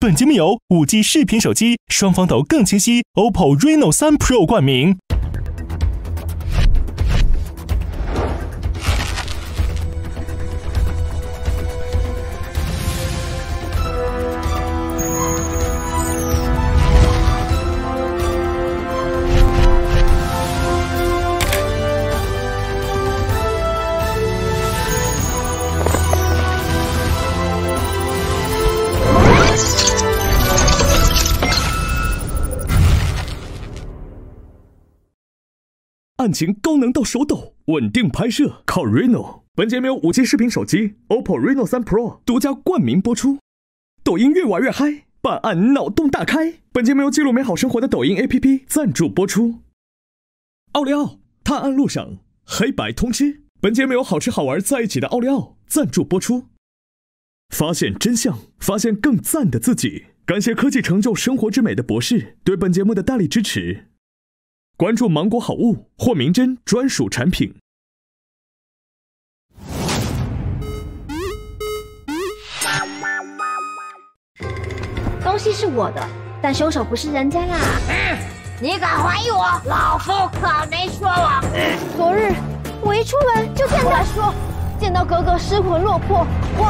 本节目由5G 视频手机双防抖更清晰 OPPO Reno 3 Pro 冠名。案情高能到手抖，稳定拍摄靠 Reno。本节目由5G 视频手机 OPPO Reno 3 Pro 独家冠名播出。抖音越玩越嗨，办案脑洞大开。本节目由记录美好生活的抖音 APP 赞助播出。奥利奥探案路上，黑白通吃。本节目由好吃好玩在一起的奥利奥赞助播出。发现真相，发现更赞的自己。感谢科技成就生活之美的博士对本节目的大力支持。关注芒果好物或明真专属产品。 东西是我的，但凶手不是人家啦。 你敢怀疑我，老夫可没说谎。 昨日我一出门就见到哥哥失魂落魄，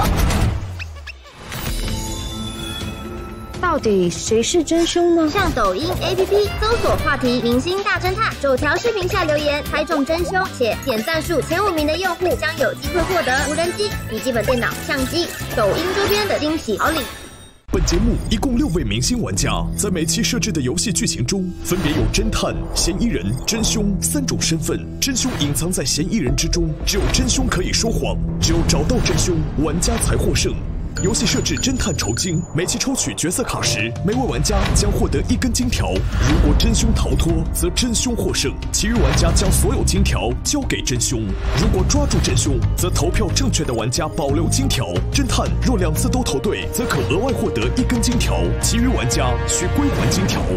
到底谁是真凶呢？ 上抖音 APP 搜索话题“明星大侦探”，首条视频下留言，猜中真凶，且点赞数前5名的用户将有机会获得无人机、笔记本电脑、相机、抖音周边的惊喜好礼。 本节目一共6位明星玩家，在每期设置的游戏剧情中，分别有侦探、嫌疑人、真凶3种身份。真凶隐藏在嫌疑人之中，只有真凶可以说谎，只有找到真凶，玩家才获胜。游戏设置侦探酬金，每期抽取角色卡时，每位玩家将获得1根金条。如果真凶逃脱，则真凶获胜，其余玩家将所有金条交给真凶。如果抓住真凶，则投票正确的玩家保留金条。侦探若2次都投对，则可额外获得1根金条，其余玩家需归还金条。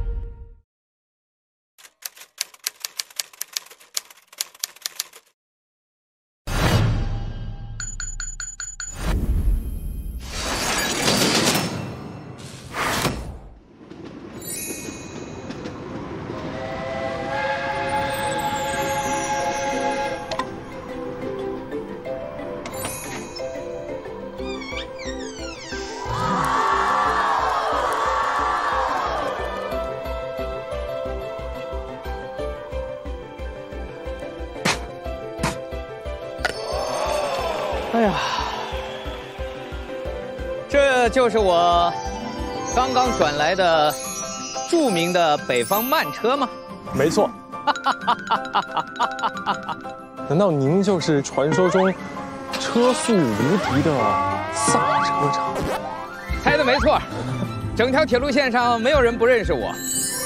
哎呀，这就是我刚刚转来的著名的北方慢车吗？ 没错。难道您就是传说中车速无敌的萨车长？ 猜的没错，整条铁路线上没有人不认识我。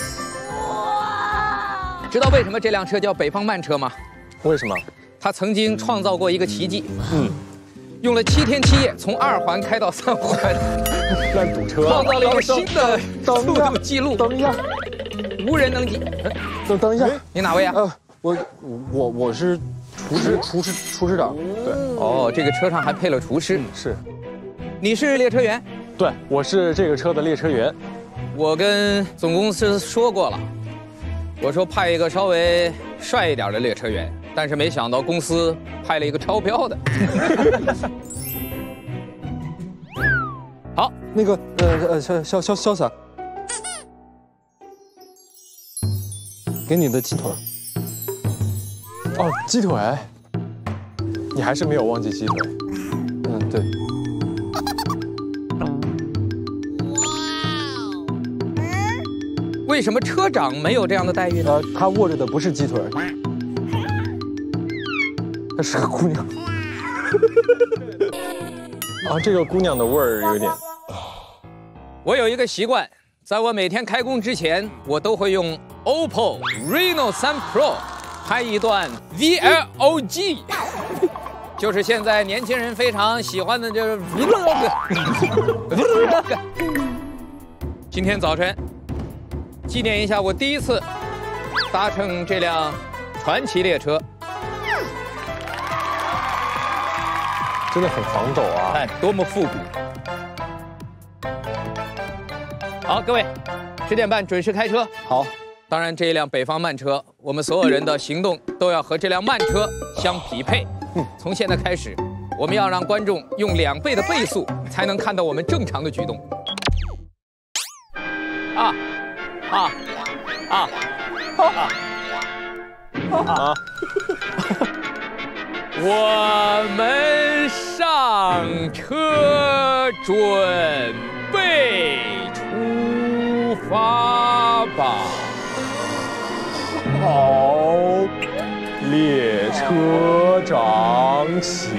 知道为什么这辆车叫北方慢车吗？ 为什么？ 它曾经创造过一个奇迹。用了7天7夜从2环开到3环， 乱堵车， 创造了一个新的速度记录。 等一下， 无人能及。 等一下， 你哪位啊？ 我是厨师长。对。 哦，这个车上还配了厨师。 是。 你是列车员？ 对，我是这个车的列车员。 我跟总公司说过了，我说派一个稍微帅一点的列车员。但是没想到公司派了一个超标的。好， 那个潇洒，给你的鸡腿。哦，鸡腿，你还是没有忘记鸡腿。对。 为什么车长没有这样的待遇呢？ 他握着的不是鸡腿。她是个姑娘，这个姑娘的味儿有点。 我有一个习惯，在我每天开工之前，我都会用 OPPO Reno 3 Pro 拍一段 Vlog， 就是现在年轻人非常喜欢的，就是 Vlog。今天早晨，纪念一下我第一次搭乘这辆传奇列车。 真的很防抖啊！ 看多么复古。 好，各位，10点半准时开车。 好。 当然，这一辆北方慢车，我们所有人的行动都要和这辆慢车相匹配。从现在开始，我们要让观众用2倍的倍速才能看到我们正常的举动。我们上车，准备出发吧。 好，列车长请。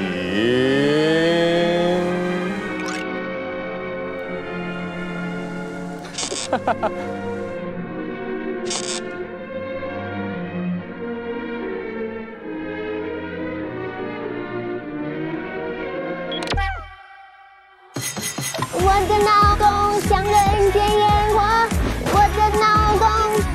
我的脑洞像人间烟花，我的脑洞，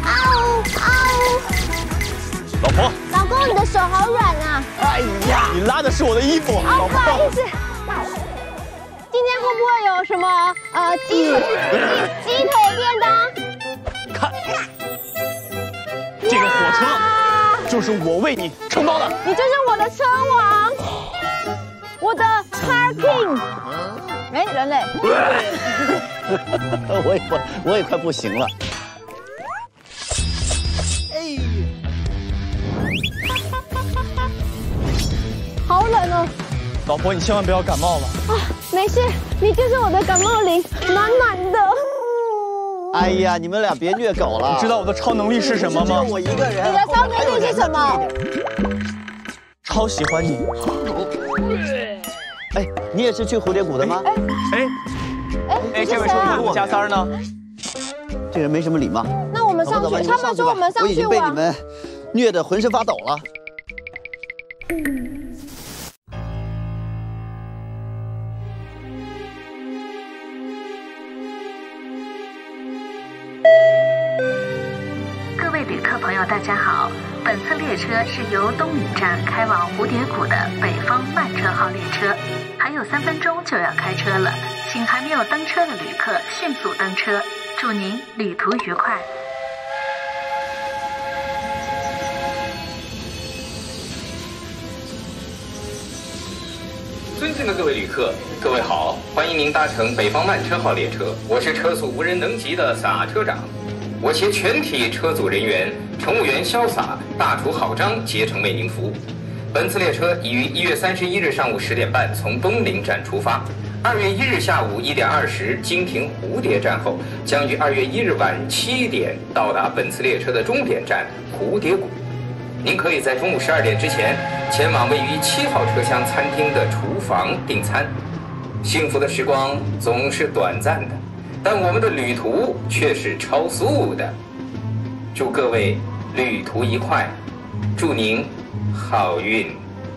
老婆， 老公，你的手好软啊！ 哎呀，你拉的是我的衣服，老不好意婆。 思。今天会不会有什么鸡腿便当？ 看，这个火车就是我为你承包的。 你就是我的车王，我的 Car King。哎，人类， 我也快不行了。 好冷哦！ 老婆，你千万不要感冒了。 没事，你就是我的感冒灵，暖暖的。 哎呀，你们俩别虐狗了。 你知道我的超能力是什么吗？ 我一个人。 你的超能力是什么？ 超喜欢你。 哎，你也是去蝴蝶谷的吗？ 哎，这位说你家3呢？ 这人没什么礼貌。 那我们上去，他们说我们上去玩。 我已经被你们虐得浑身发抖了。 各位旅客朋友，大家好！本次列车是由东引站开往蝴蝶谷的北方慢车号列车，还有3分钟就要开车了，请还没有登车的旅客迅速登车，祝您旅途愉快。 尊敬的各位旅客，各位好，欢迎您搭乘北方慢车号列车，我是车速无人能及的洒车长。我携全体车组人员、乘务员潇洒、大厨郝章竭诚为您服务。本次列车已于1月31日上午10点半从东陵站出发，2月1日下午1点20经停蝴蝶站后，将于2月1日晚7点到达本次列车的终点站蝴蝶谷。您可以在中午12点之前前往位于7号车厢餐厅的厨房订餐。幸福的时光总是短暂的，但我们的旅途却是超速的。祝各位旅途愉快，祝您好运。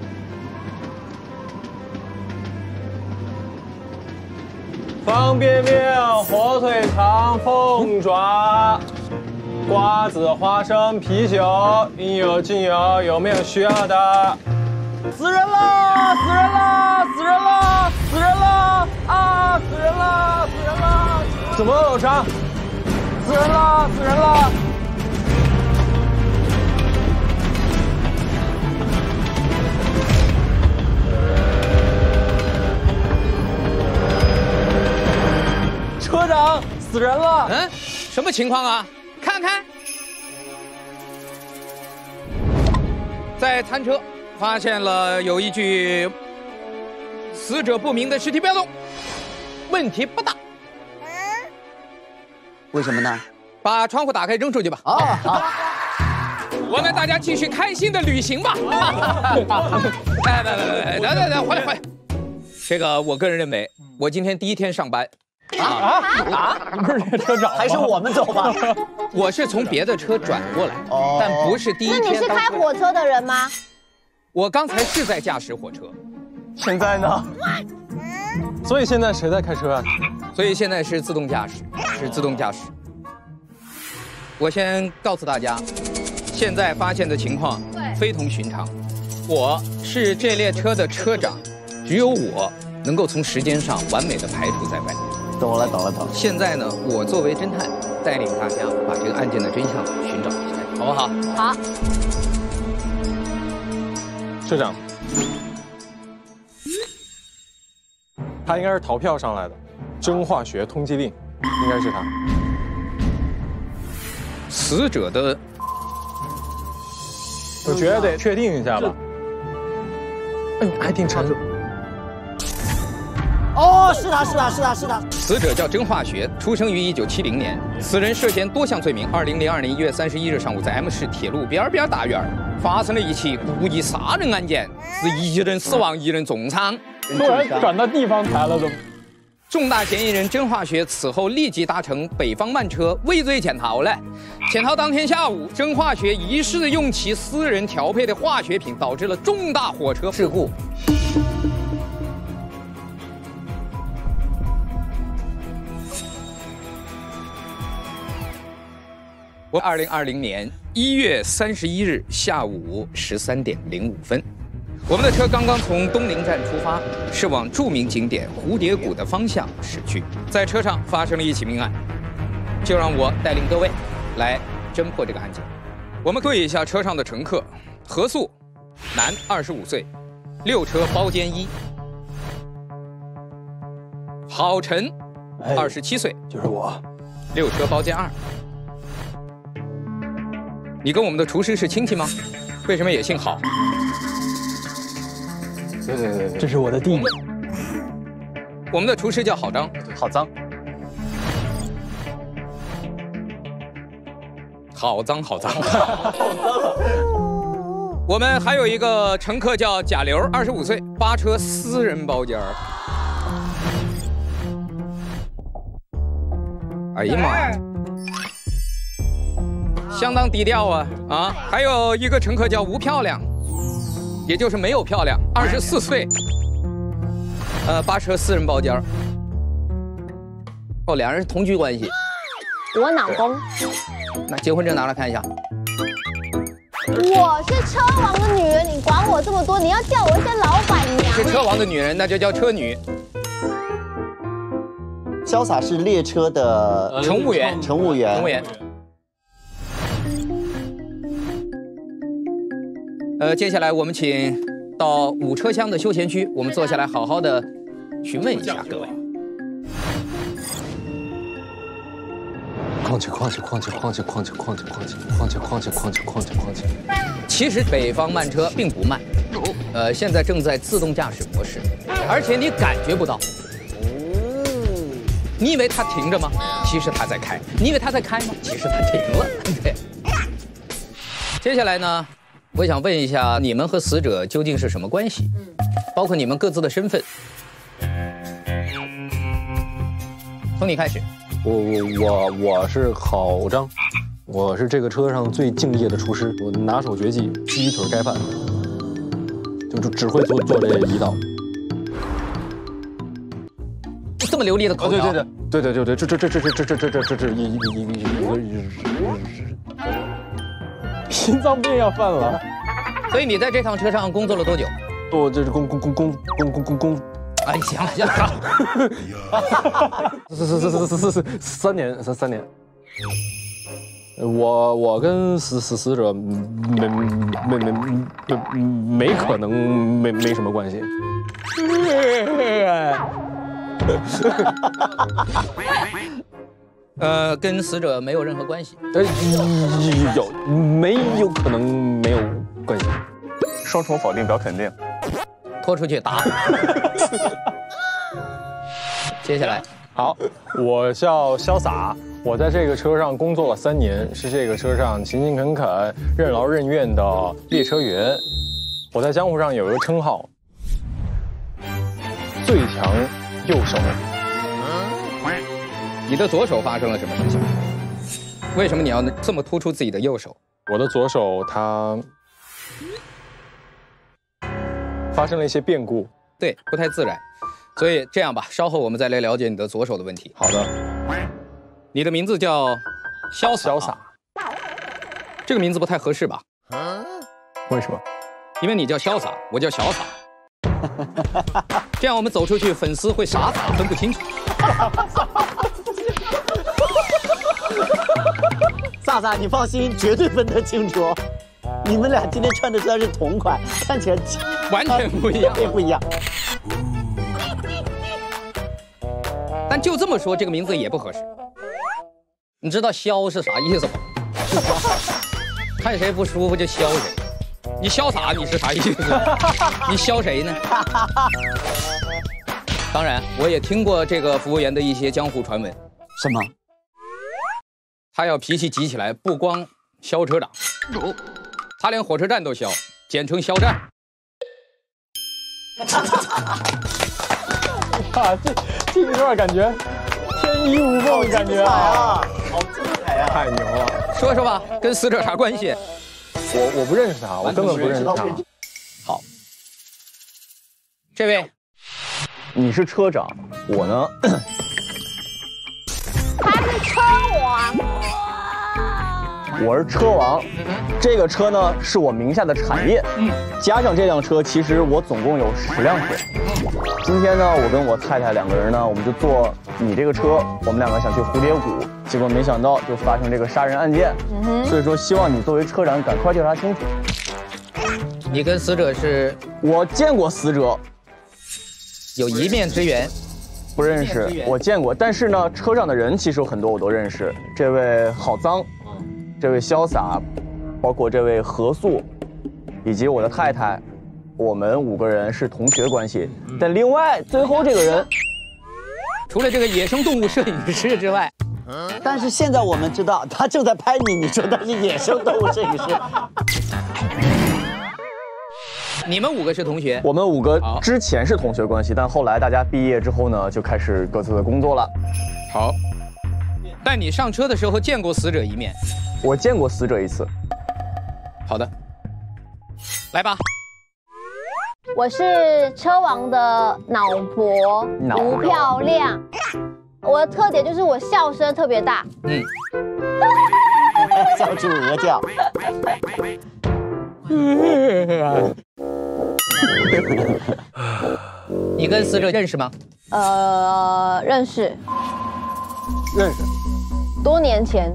方便面、火腿肠、凤爪、瓜子、花生、啤酒，应有尽有，有没有需要的？ 死人了！死人了！死人了！死人了！啊！死人了！死人了！ 怎么了，老张？ 死人了！死人了！ 车长，死人了！ 什么情况啊？看看，在餐车发现了有一具死者不明的尸体标动，问题不大。 为什么呢？ 把窗户打开扔出去吧。 好。 我们大家继续开心的旅行吧。来，回来。这个我个人认为，我今天第一天上班。 你不是列车长吗？ 还是我们走吧。 我是从别的车转过来，但不是第一天。 那你是开火车的人吗？ 我刚才是在驾驶火车。 现在呢？所以现在谁在开车啊？ 所以现在是自动驾驶，是自动驾驶。我先告诉大家，现在发现的情况非同寻常。我是这列车的车长，只有我能够从时间上完美的排除在外。 懂了。 现在呢，我作为侦探，带领大家把这个案件的真相寻找出来，好不好？ 好。 社长，他应该是逃票上来的，真化学通缉令，应该是他。 死者的， 我觉得得确定一下吧。哎，还挺沉。 哦，是他。 死者叫甄化学，出生于1970年。此人涉嫌多项罪名。2002年1月31日上午，在 M 市铁路边大院发生了一起故意杀人案件，是1人死亡，1人重伤。 突然转到地方台了，怎么？ 重大嫌疑人甄化学此后立即搭乘北方慢车畏罪潜逃了。潜逃当天下午，甄化学疑似用其私人调配的化学品导致了重大火车事故。我2020年1月31日下午13点05分，我们的车刚刚从东陵站出发，是往著名景点蝴蝶谷的方向驶去。在车上发生了一起命案，就让我带领各位来侦破这个案件。我们对一下车上的乘客：何素，男，25岁，6车包间1；郝晨，27岁， 就是我 ，6车包间2。你跟我们的厨师是亲戚吗？为什么也姓郝？ 对，这是我的弟弟。 我们的厨师叫郝张。 好脏。 好脏。我们还有一个乘客叫贾刘，25岁，8车私人包间。哎呀妈呀！相当低调啊！还有一个乘客叫吴漂亮，也就是没有漂亮，24岁，8车私人包间。哦，两人是同居关系。 我老公。 那结婚证拿来看一下。 我是车王的女人，你管我这么多？你要叫我一声老板娘。 是车王的女人，那就叫车女。 潇洒是列车的乘务员。接下来我们请到5车厢的休闲区，我们坐下来好好的询问一下各位。 况且。 其实北方慢车并不慢，现在正在自动驾驶模式，而且你感觉不到。你以为它停着吗？其实它在开。你以为它在开吗？其实它停了。对。接下来呢？我想问一下，你们和死者究竟是什么关系？包括你们各自的身份。从你开始。 我是郝张，我是这个车上最敬业的厨师，我拿手绝技鸡腿盖饭，就只会做这一道。 这么流利的口条。 对，这心脏病要犯了。 所以你在这趟车上工作了多久？ 我这是工。 哎，行了 ，3年。我跟死者没可能没什么关系。 跟死者没有任何关系。 没有可能没有关系。 双重否定表肯定。 拖出去打。接下来， 好，我叫潇洒，我在这个车上工作了3年，是这个车上勤勤恳恳、任劳任怨的列车员。我在江湖上有一个称号，最强右手。 你的左手发生了什么事情？为什么你要这么突出自己的右手？ 我的左手它发生了一些变故， 对，不太自然。所以这样吧，稍后我们再来了解你的左手的问题。 好的。 你的名字叫潇洒，这个名字不太合适吧？ 为什么？ 因为你叫潇洒，我叫小洒。 这样我们走出去，粉丝会傻傻分不清楚。 萨萨，你放心，绝对分得清楚。你们俩今天穿的虽然是同款，看起来完全不一样， 不一样。 但就这么说，这个名字也不合适。你知道“潇”是啥意思吗？看谁不舒服就削谁。你潇洒你是啥意思？你削谁呢？当然，我也听过这个服务员的一些江湖传闻。 什么？ 他要脾气急起来，不光削车长，他连火车站都削，简称肖战。 啊，这一段感觉天衣无缝的感觉啊， 好精彩啊， 太牛了！ 说说吧，跟死者啥关系？ 我不认识他，我根本不认识他。 好，这位， 你是车长，我呢？ 他是车王。 我是车王，这个车呢是我名下的产业，加上这辆车，其实我总共有10辆车。今天呢，我跟我太太2个人呢，我们就坐你这个车，我们2个想去蝴蝶谷，结果没想到就发生这个杀人案件，所以说希望你作为车长赶快调查清楚。 你跟死者是？ 我见过死者， 有一面之缘。 不认识，我见过，但是呢，车上的人其实有很多我都认识，这位郝脏。这位潇洒，包括这位何素，以及我的太太，我们5个人是同学关系。但另外最后这个人， 除了这个野生动物摄影师之外， 但是现在我们知道他正在拍你，你说他是野生动物摄影师。 你们5个是同学？ 我们5个之前是同学关系，但后来大家毕业之后呢，就开始各自的工作了。 好，但你上车的时候见过死者一面？ 我见过死者1次。 好的，来吧。 我是车王的脑婆，吴漂亮。我的特点就是我笑声特别大， 笑出鹅叫。 你跟死者认识吗？ 认识。 认识。 多年前。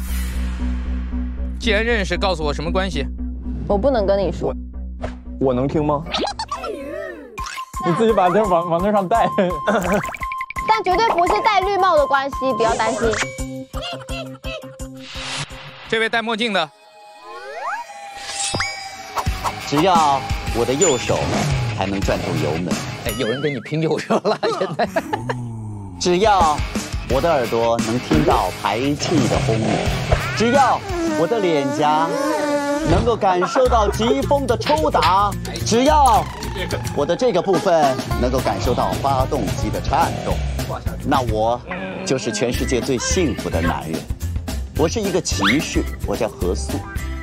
既然认识，告诉我什么关系？ 我不能跟你说。 我能听吗？你自己把这往那上带。 但绝对不是戴绿帽的关系，不要担心。 这位戴墨镜的， 只要我的右手还能转动油门， 哎，有人跟你拼右手了，现在。 只要我的耳朵能听到排气的轰鸣，只要我的脸颊能够感受到疾风的抽打，只要我的这个部分能够感受到发动机的颤动，那我就是全世界最幸福的男人。我是一个骑士，我叫何素。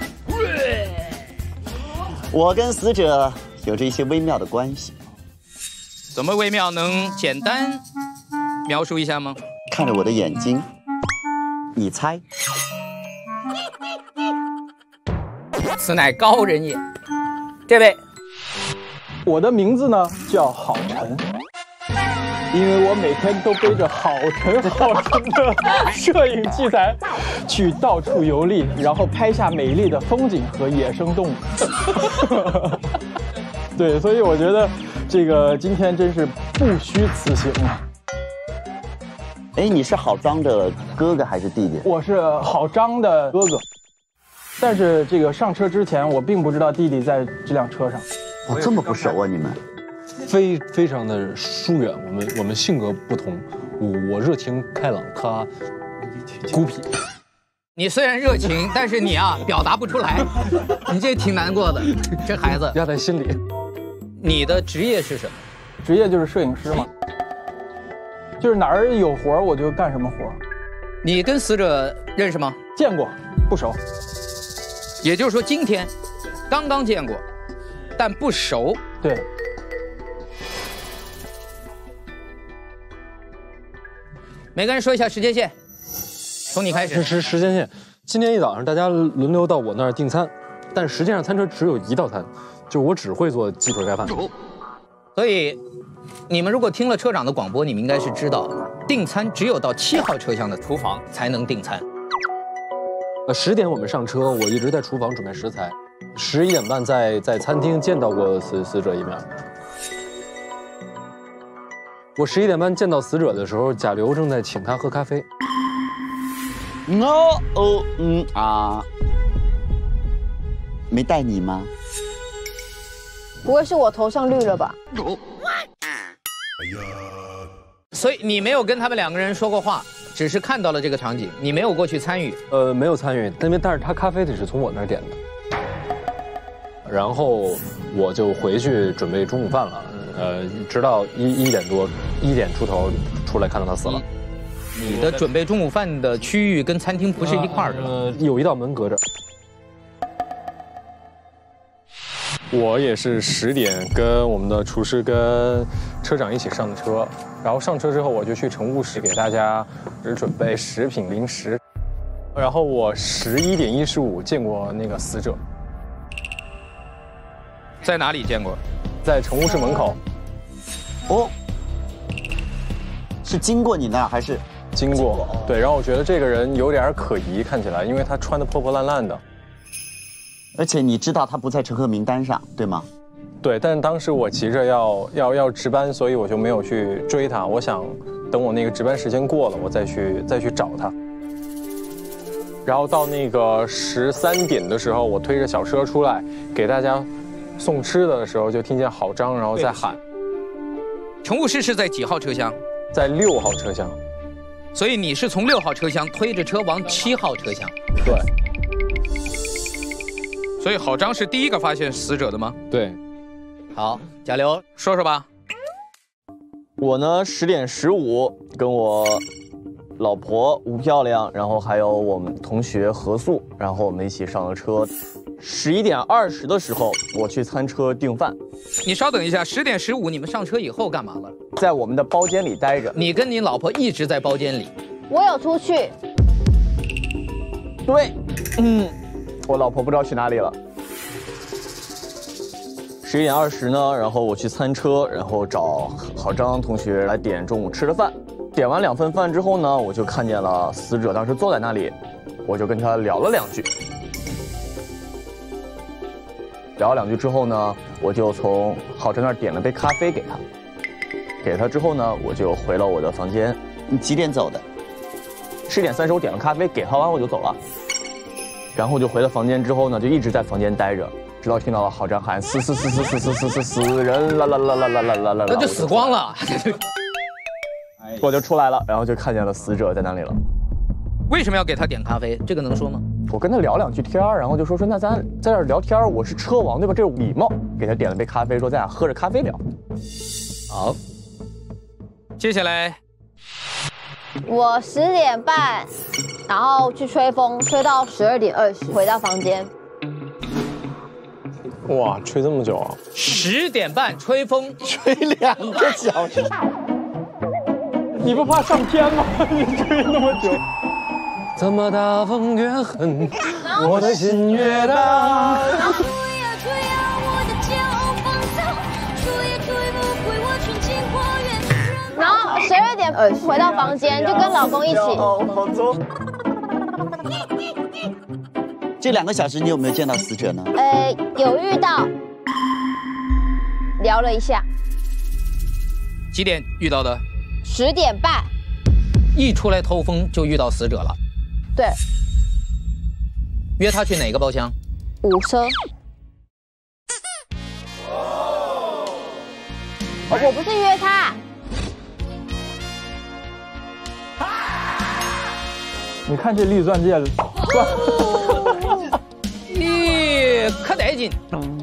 我跟死者有着一些微妙的关系。 怎么微妙？能简单描述一下吗？ 看着我的眼睛，你猜？ 此乃高人也。这位， 我的名字呢叫郝晨，因为我每天都背着好沉的摄影器材，去到处游历，然后拍下美丽的风景和野生动物。对，所以我觉得这个今天真是不虚此行啊。 哎，你是郝脏的哥哥还是弟弟？ 我是郝张的哥哥，但是这个上车之前，我并不知道弟弟在这辆车上。 哦，这么不熟啊，你们？ 非常的疏远，我们性格不同，我热情开朗，他孤僻。 你虽然热情，但是你啊表达不出来，你这挺难过的，这孩子压在心里。 你的职业是什么？ 职业就是摄影师嘛，就是哪儿有活我就干什么活。 你跟死者认识吗？ 见过，不熟。 也就是说今天刚刚见过，但不熟。 对。 每个人说一下时间线，从你开始。 时间线，今天一早上大家轮流到我那儿订餐，但实际上餐车只有1道餐，就我只会做鸡腿盖饭。 所以，你们如果听了车长的广播，你们应该是知道，订餐只有到7号车厢的厨房才能订餐。 10点我们上车，我一直在厨房准备食材。11点半在餐厅见到过死者一面。我11点半见到死者的时候，贾刘正在请他喝咖啡。 没带你吗？ 不会是我头上绿了吧？ 所以你没有跟他们2个人说过话，只是看到了这个场景，你没有过去参与。 没有参与，但是他咖啡得是从我那儿点的。然后我就回去准备中午饭了，直到1点出头出来看到他死了。 你的准备中午饭的区域跟餐厅不是一块儿的， 有一道门隔着。我也是10点跟我们的厨师跟车长一起上的车，然后上车之后我就去乘务室给大家准备食品零食，然后我11点15见过那个死者。 在哪里见过？ 在乘务室门口。 哦，是经过你那儿还是？ 经过，对。然后我觉得这个人有点可疑，看起来，因为他穿得破破烂烂的。 而且你知道他不在乘客名单上，对吗？ 对，但是当时我急着要值班，所以我就没有去追他。我想等我那个值班时间过了，我再去找他。然后到那个13点的时候，我推着小车出来给大家送吃的时候，就听见郝章然后在喊。 乘务室是在几号车厢？ 在6号车厢。 所以你是从6号车厢推着车往7号车厢。 对。 所以郝章是第一个发现死者的吗？ 对。 好，贾刘说说吧。 我呢10点15跟我老婆吴漂亮，然后还有我们同学何素，然后我们一起上了车。11点20的时候，我去餐车订饭。 你稍等一下，10点15你们上车以后干嘛了？ 在我们的包间里待着。 你跟你老婆一直在包间里？ 我有出去。 对，我老婆不知道去哪里了。11点20呢，然后我去餐车，然后找郝章同学来点中午吃的饭。点完2份饭之后呢，我就看见了死者当时坐在那里，我就跟他聊了2句。聊了2句之后呢，我就从郝章那儿点了杯咖啡给他。给了他之后呢，我就回了我的房间。 你几点走的 ？10点30我点了咖啡，给他完我就走了。然后就回了房间之后呢，就一直在房间待着，直到听到了郝章喊死人啦啦啦啦啦啦啦啦， 那就死光了。 我就出来了，然后就看见了死者在那里了。 为什么要给他点咖啡？这个能说吗？ 我跟他聊2句天，然后就说那咱在这儿聊天，我是车王对吧？这有礼貌，给他点了杯咖啡，说咱俩喝着咖啡聊。 好，接下来我10点半，然后去吹风，吹到12点20，回到房间。 哇，吹这么久啊 ！10点半吹风， 吹2个小时。 你不怕上天吗？你吹那么久。 怎么大风越狠，我的心越大。 然后12点回到房间，就跟老公一起。 这2个小时你有没有见到死者呢？ 有遇到，聊了一下。 几点遇到的 ？10点半。 一出来透风就遇到死者了。 对。 约他去哪个包厢 ？5车。我不是约他。 你看这绿钻戒， 咦，可带劲！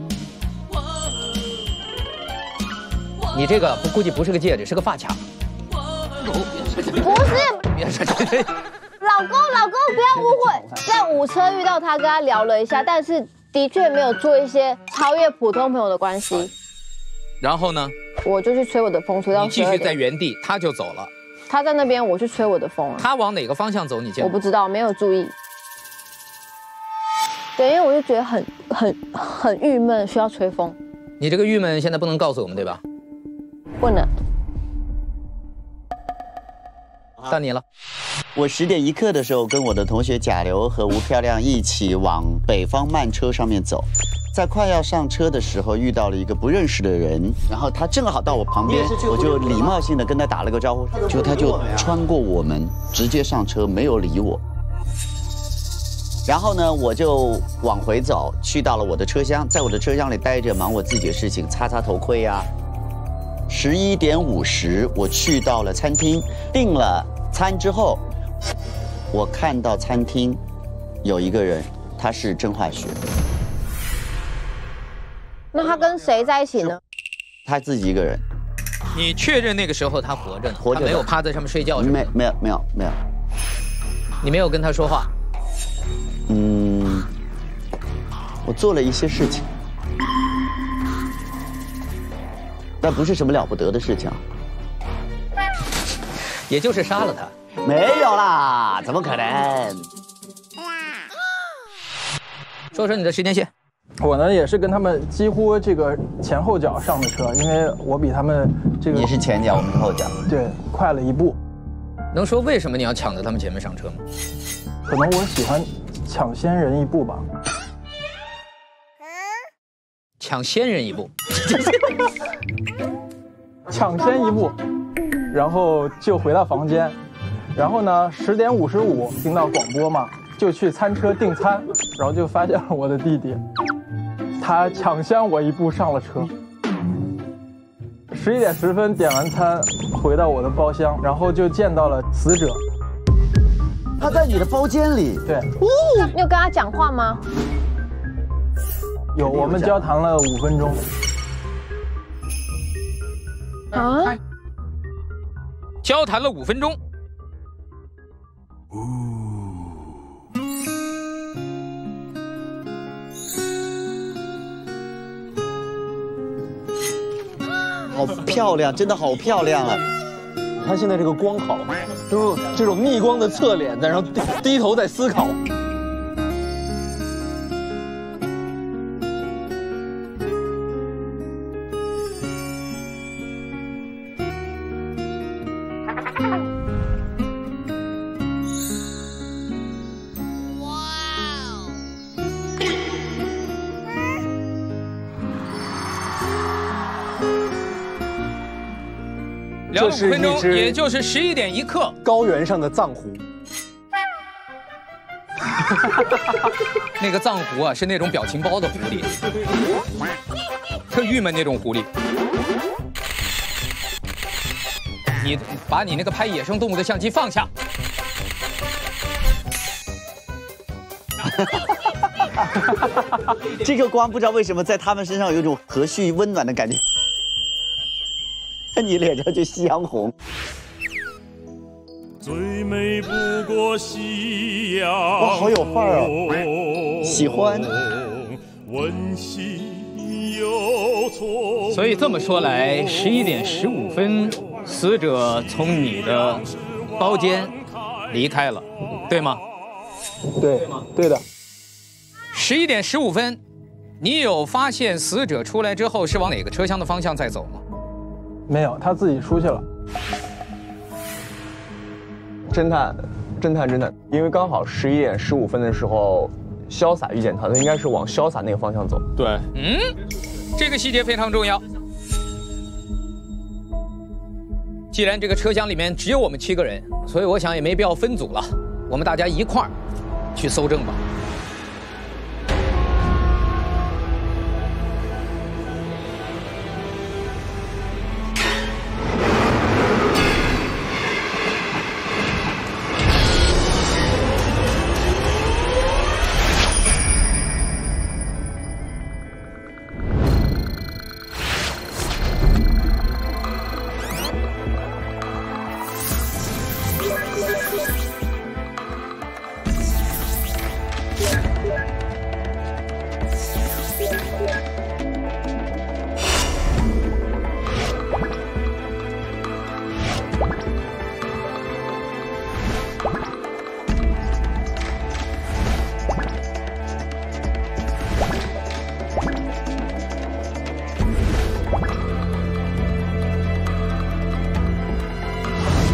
你这个估计不是个戒指，是个发卡。 不是， 别说这。 老公，不要误会，在5车遇到他，跟他聊了一下，但是的确没有做一些超越普通朋友的关系。 然后呢？ 我就去吹我的风，吹到12点。 你继续在原地，他就走了。 他在那边，我去吹我的风。 他往哪个方向走？你见我不知道，没有注意。对，因为我就觉得很郁闷，需要吹风。 你这个郁闷现在不能告诉我们，对吧？ 不能。 到你了。 我10点1刻的时候，跟我的同学贾刘和吴漂亮一起往北方慢车上面走，在快要上车的时候遇到了一个不认识的人，然后他正好到我旁边，我就礼貌性的跟他打了个招呼，就他就穿过我们直接上车，没有理我。然后呢，我就往回走，去到了我的车厢，在我的车厢里待着，忙我自己的事情，擦擦头盔啊。11点50，我去到了餐厅，订了餐之后，我看到餐厅有一个人，他是郑化学。 那他跟谁在一起呢？ 他自己一个人。 你确认那个时候他活着呢？ 活着， 他没有趴在上面睡觉是吗？ 没有。 你没有跟他说话？ 我做了一些事情，但不是什么了不得的事情， 也就是杀了他。 没有啦，怎么可能？ 说说你的时间线。 我呢也是跟他们几乎这个前后脚上的车，因为我比他们这个你是前脚，我们是后脚， 对，快了一步。 能说为什么你要抢着他们前面上车吗？ 可能我喜欢抢先人一步吧。 抢先人一步， 抢先一步，然后就回到房间，然后呢10点55听到广播嘛，就去餐车订餐，然后就发现了我的弟弟，他抢先我一步上了车。11点10分点完餐，回到我的包厢，然后就见到了死者。 他在你的包间里？ 对。 你有跟他讲话吗？ 有，我们交谈了5分钟。 啊？ 交谈了5分钟。 好漂亮，真的好漂亮啊！ 他现在这个光好，就是这种逆光的侧脸，然后低头在思考。 聊了5分钟，也就是11点1刻， 高原上的藏狐。 那个藏狐啊，是那种表情包的狐狸，特郁闷那种狐狸。你把你那个拍野生动物的相机放下。 这个光不知道为什么在他们身上有一种和煦温暖的感觉。你脸上就夕阳红。 最美不过夕阳。 哇，好有范儿啊！喜欢。 温馨又从。 所以这么说来，11点15分，死者从你的包间离开了，对吗？ 对的。 11点15分，你有发现死者出来之后是往哪个车厢的方向在走吗？ 没有，他自己出去了。 侦探，因为刚好11点15分的时候，潇洒遇见他，他应该是往潇洒那个方向走。 对， 这个细节非常重要。既然这个车厢里面只有我们7个人，所以我想也没必要分组了，我们大家一块儿去搜证吧。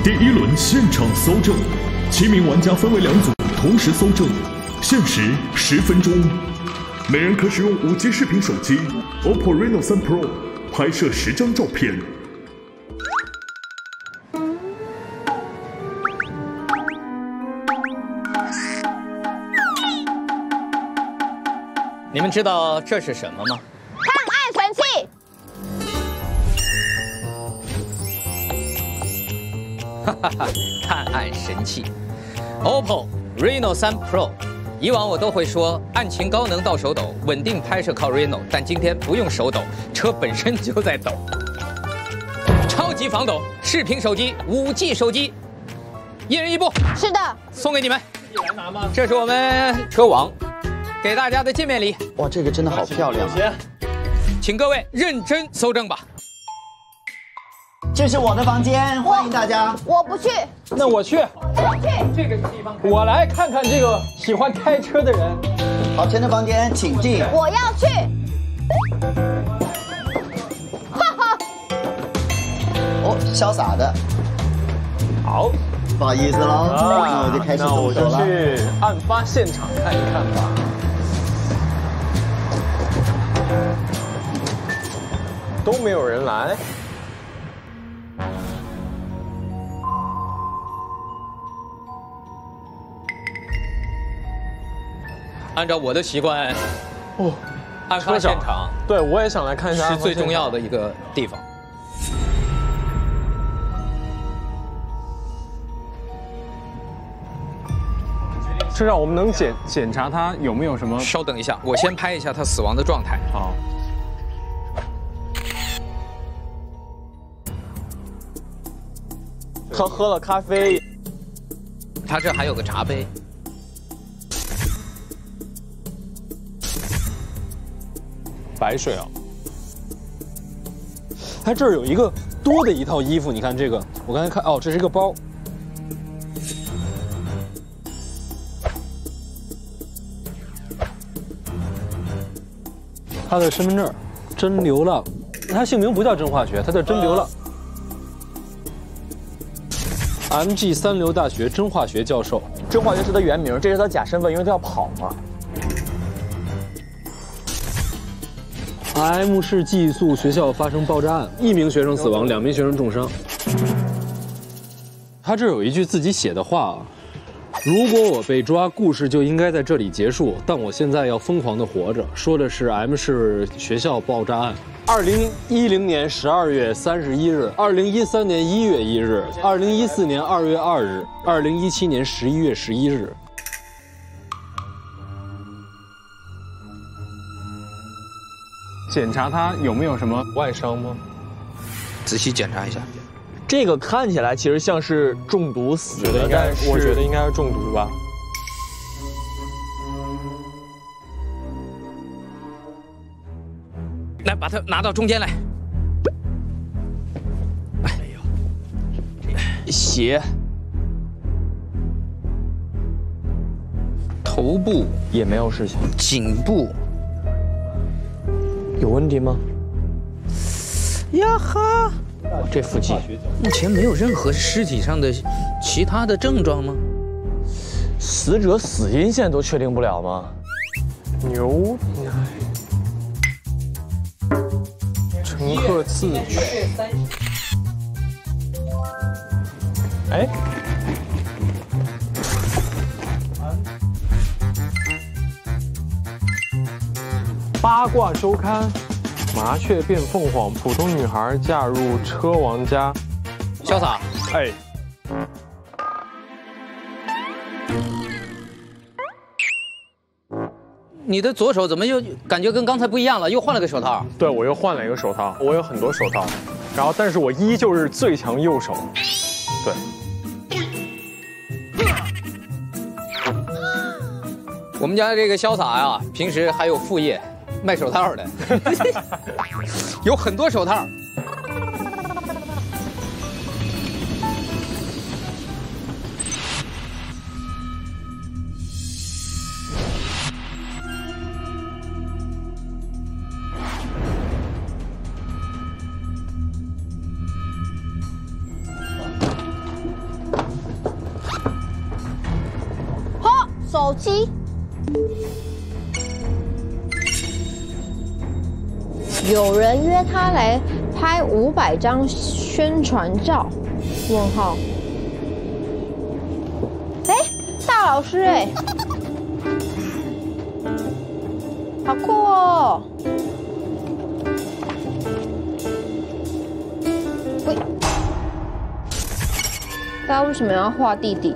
第1轮现场搜证，7名玩家分为2组，同时搜证，限时10分钟，每人可使用5G 视频手机 OPPO Reno 3 Pro 拍摄10张照片。 你们知道这是什么吗？ 探案神器。 哈哈哈，探案神器 ，OPPO Reno 3 Pro。以往我都会说案情高能到手抖，稳定拍摄靠 Reno， 但今天不用手抖，车本身就在抖。超级防抖视频手机，5G 手机，1人1部。 是的， 送给你们。来拿吗？这是我们车王给大家的见面礼。 哇，这个真的好漂亮啊！ 请各位认真搜证吧。 这是我的房间，欢迎大家。 我不去。 那我去。 我去。 这个地方，我来看看这个喜欢开车的人。 好，陈的房间，请进。 我要去。哈哈。 哦，潇洒的。 好， 不好意思喽，那我就开始动手了。 那我就去案发现场看一看吧。都没有人来。 按照我的习惯， 哦， 案发现场， 对我也想来看一下， 是最重要的一个地方。 车长，我们能检查他有没有什么？ 稍等一下，我先拍一下他死亡的状态。 好。 他喝了咖啡， 他这还有个茶杯。 白水啊！它这儿有一个多的一套衣服，你看这个，我刚才看哦，这是一个包。他的身份证，真流浪，他姓名不叫真化学，他叫真流浪。MG 3流大学真化学教授， 真化学是他原名，这是他假身份，因为他要跑嘛。 M 市寄宿学校发生爆炸案，1名学生死亡，2名学生重伤。他这有一句自己写的话：如果我被抓，故事就应该在这里结束，但我现在要疯狂地活着。说的是 M 市学校爆炸案。2010年12月31日，2013年1月1日，2014年2月2日，2017年11月11日。检查他有没有什么外伤吗？ 仔细检查一下。 这个看起来其实像是中毒死的， 我觉得应该是中毒吧。 来，把它拿到中间来。哎呦， 血， 头部也没有事情， 颈部。 有问题吗？ 呀哈， 这附近目前没有任何尸体上的其他的症状吗？ 死者死因现在都确定不了吗？ 牛奶，乘客自取。哎。八卦周刊，麻雀变凤凰，普通女孩嫁入车王家。 潇洒， 哎， 你的左手怎么又感觉跟刚才不一样了？又换了个手套？ 对，我又换了一个手套，我有很多手套，然后但是我依旧是最强右手。对。 我们家这个潇洒呀，平时还有副业。卖手套的，有很多手套。 手机。有人约他来拍500张宣传照？问号。哎，大老师哎，好酷哦！喂，大家为什么要画弟弟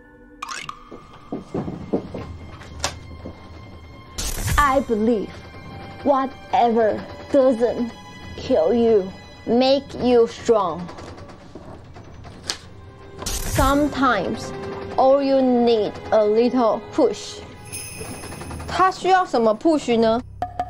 ？I believe whatever doesn't kill you make you strong. Sometimes all you need a little push. 他需要什么 push 呢？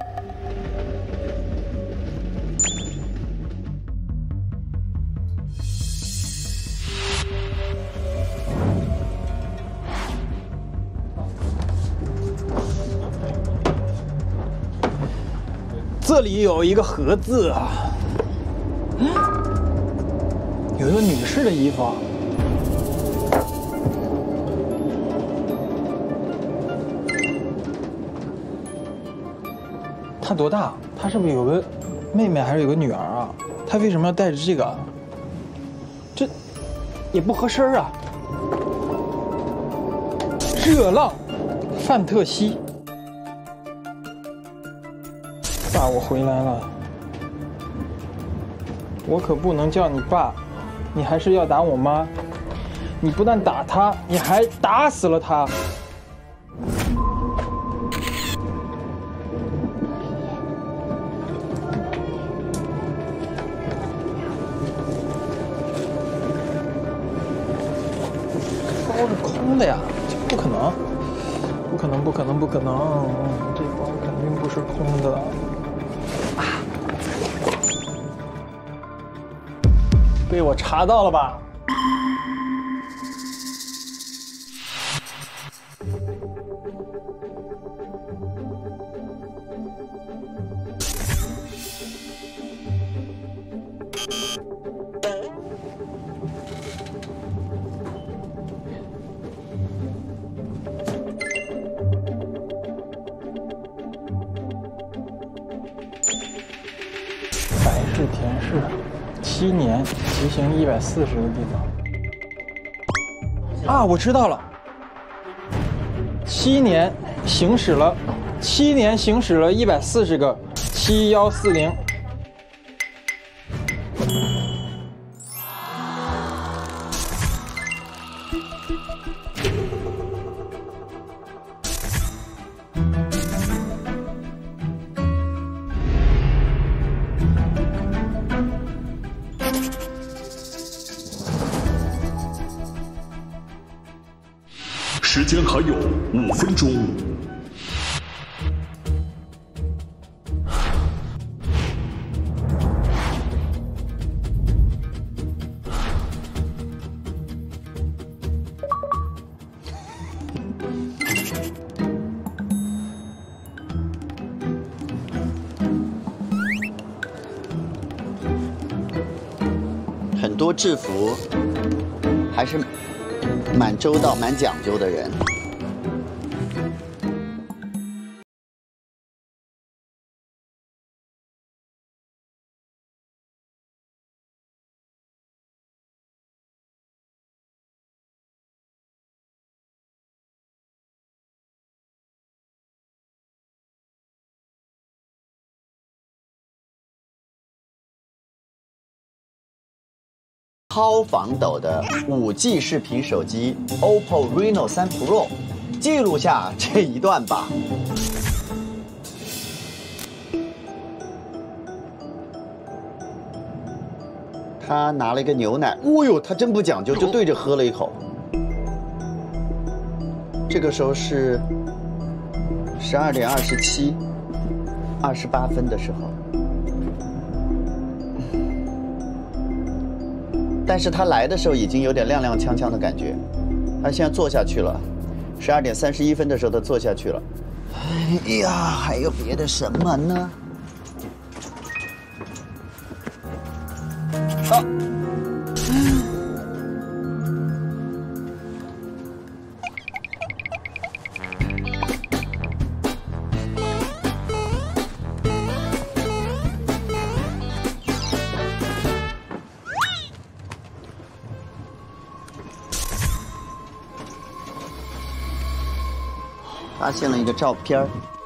这里有一个盒子啊，有一个女士的衣服啊。她多大？她是不是有个妹妹还是有个女儿啊？她为什么要带着这个？这也不合身啊。热浪，范特西。爸，我回来了。我可不能叫你爸，你还是要打我妈。你不但打她，你还打死了她。包是空的呀，这不可能，不可能，不可能，不可能，这包肯定不是空的。被我查到了吧？百世田氏，7年骑行140个地方。啊，我知道了。7年行驶了140个7140。 时间还有5分钟。 很多制服还是蛮周到、蛮讲究的人。超防抖的5G 视频手机 OPPO Reno 3 Pro， 记录下这一段吧。他拿了一个牛奶，哦呦，他真不讲究，就对着喝了一口。这个时候是12点27、28分的时候。但是他来的时候已经有点踉踉跄跄的感觉，他现在坐下去了。12点31分的时候他坐下去了。哎呀，还有别的什么呢？好。 发现了一个照片儿。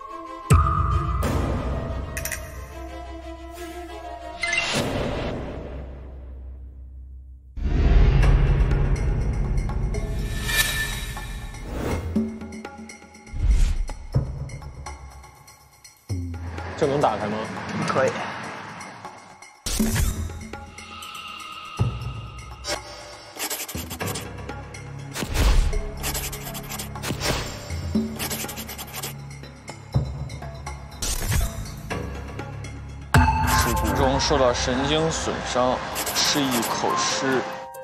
这能打开吗？ 可以。 事故中受到神经损伤，失忆口失。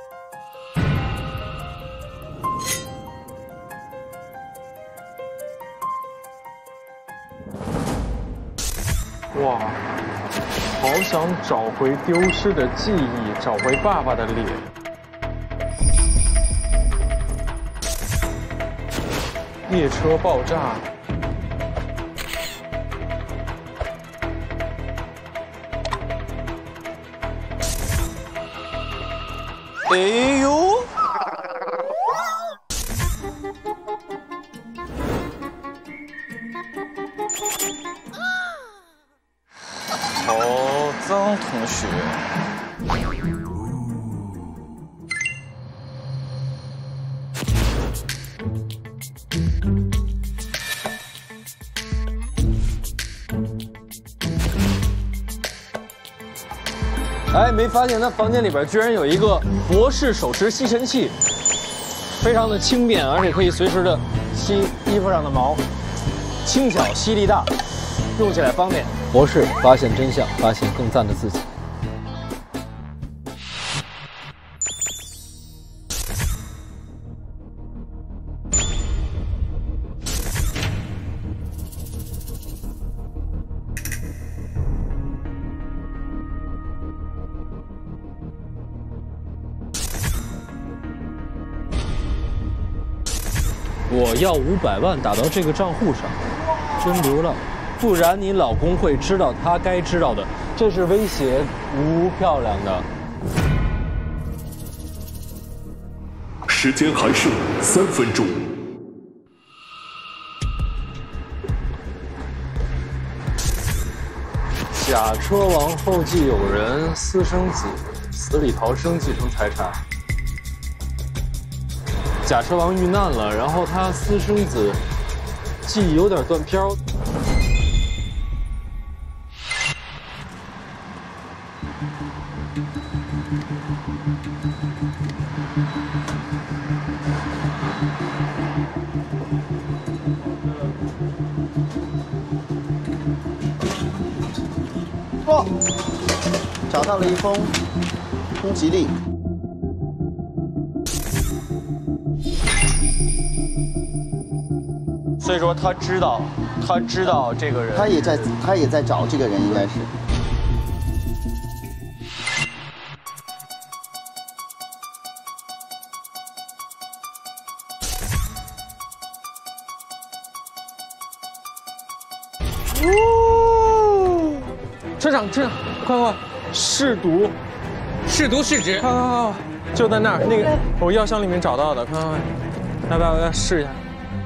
哇，好想找回丢失的记忆，找回爸爸的脸。列车爆炸。 哎呦！好脏，同学。 哎，没发现他房间里边居然有一个博士手持吸尘器，非常的轻便，而且可以随时的吸衣服上的毛，轻巧吸力大，用起来方便。博士发现真相，发现更赞的自己。我要500万打到这个账户上，真流浪，不然你老公会知道他该知道的。这是威胁吴漂亮的。 时间还剩3分钟。 假车王后继有人，私生子死里逃生继承财产。假车王遇难了，然后他私生子记忆有点断飘。 哦，找到了一封通缉令。 所以说他知道这个人， 他也在找这个人，应该是。 车长，快，试毒试纸， 快，就在那儿，那个我药箱里面找到的，快，要不要试一下？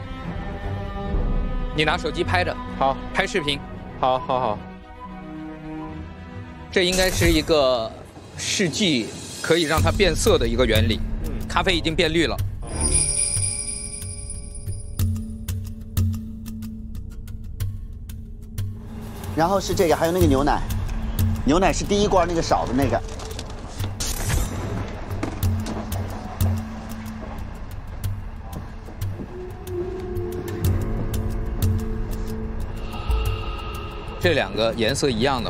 你拿手机拍着， 好， 拍视频， 好。 这应该是一个试剂可以让它变色的一个原理。咖啡已经变绿了。 然后是这个，还有那个牛奶，牛奶是第一罐那个少的那个。 这2个颜色一样的。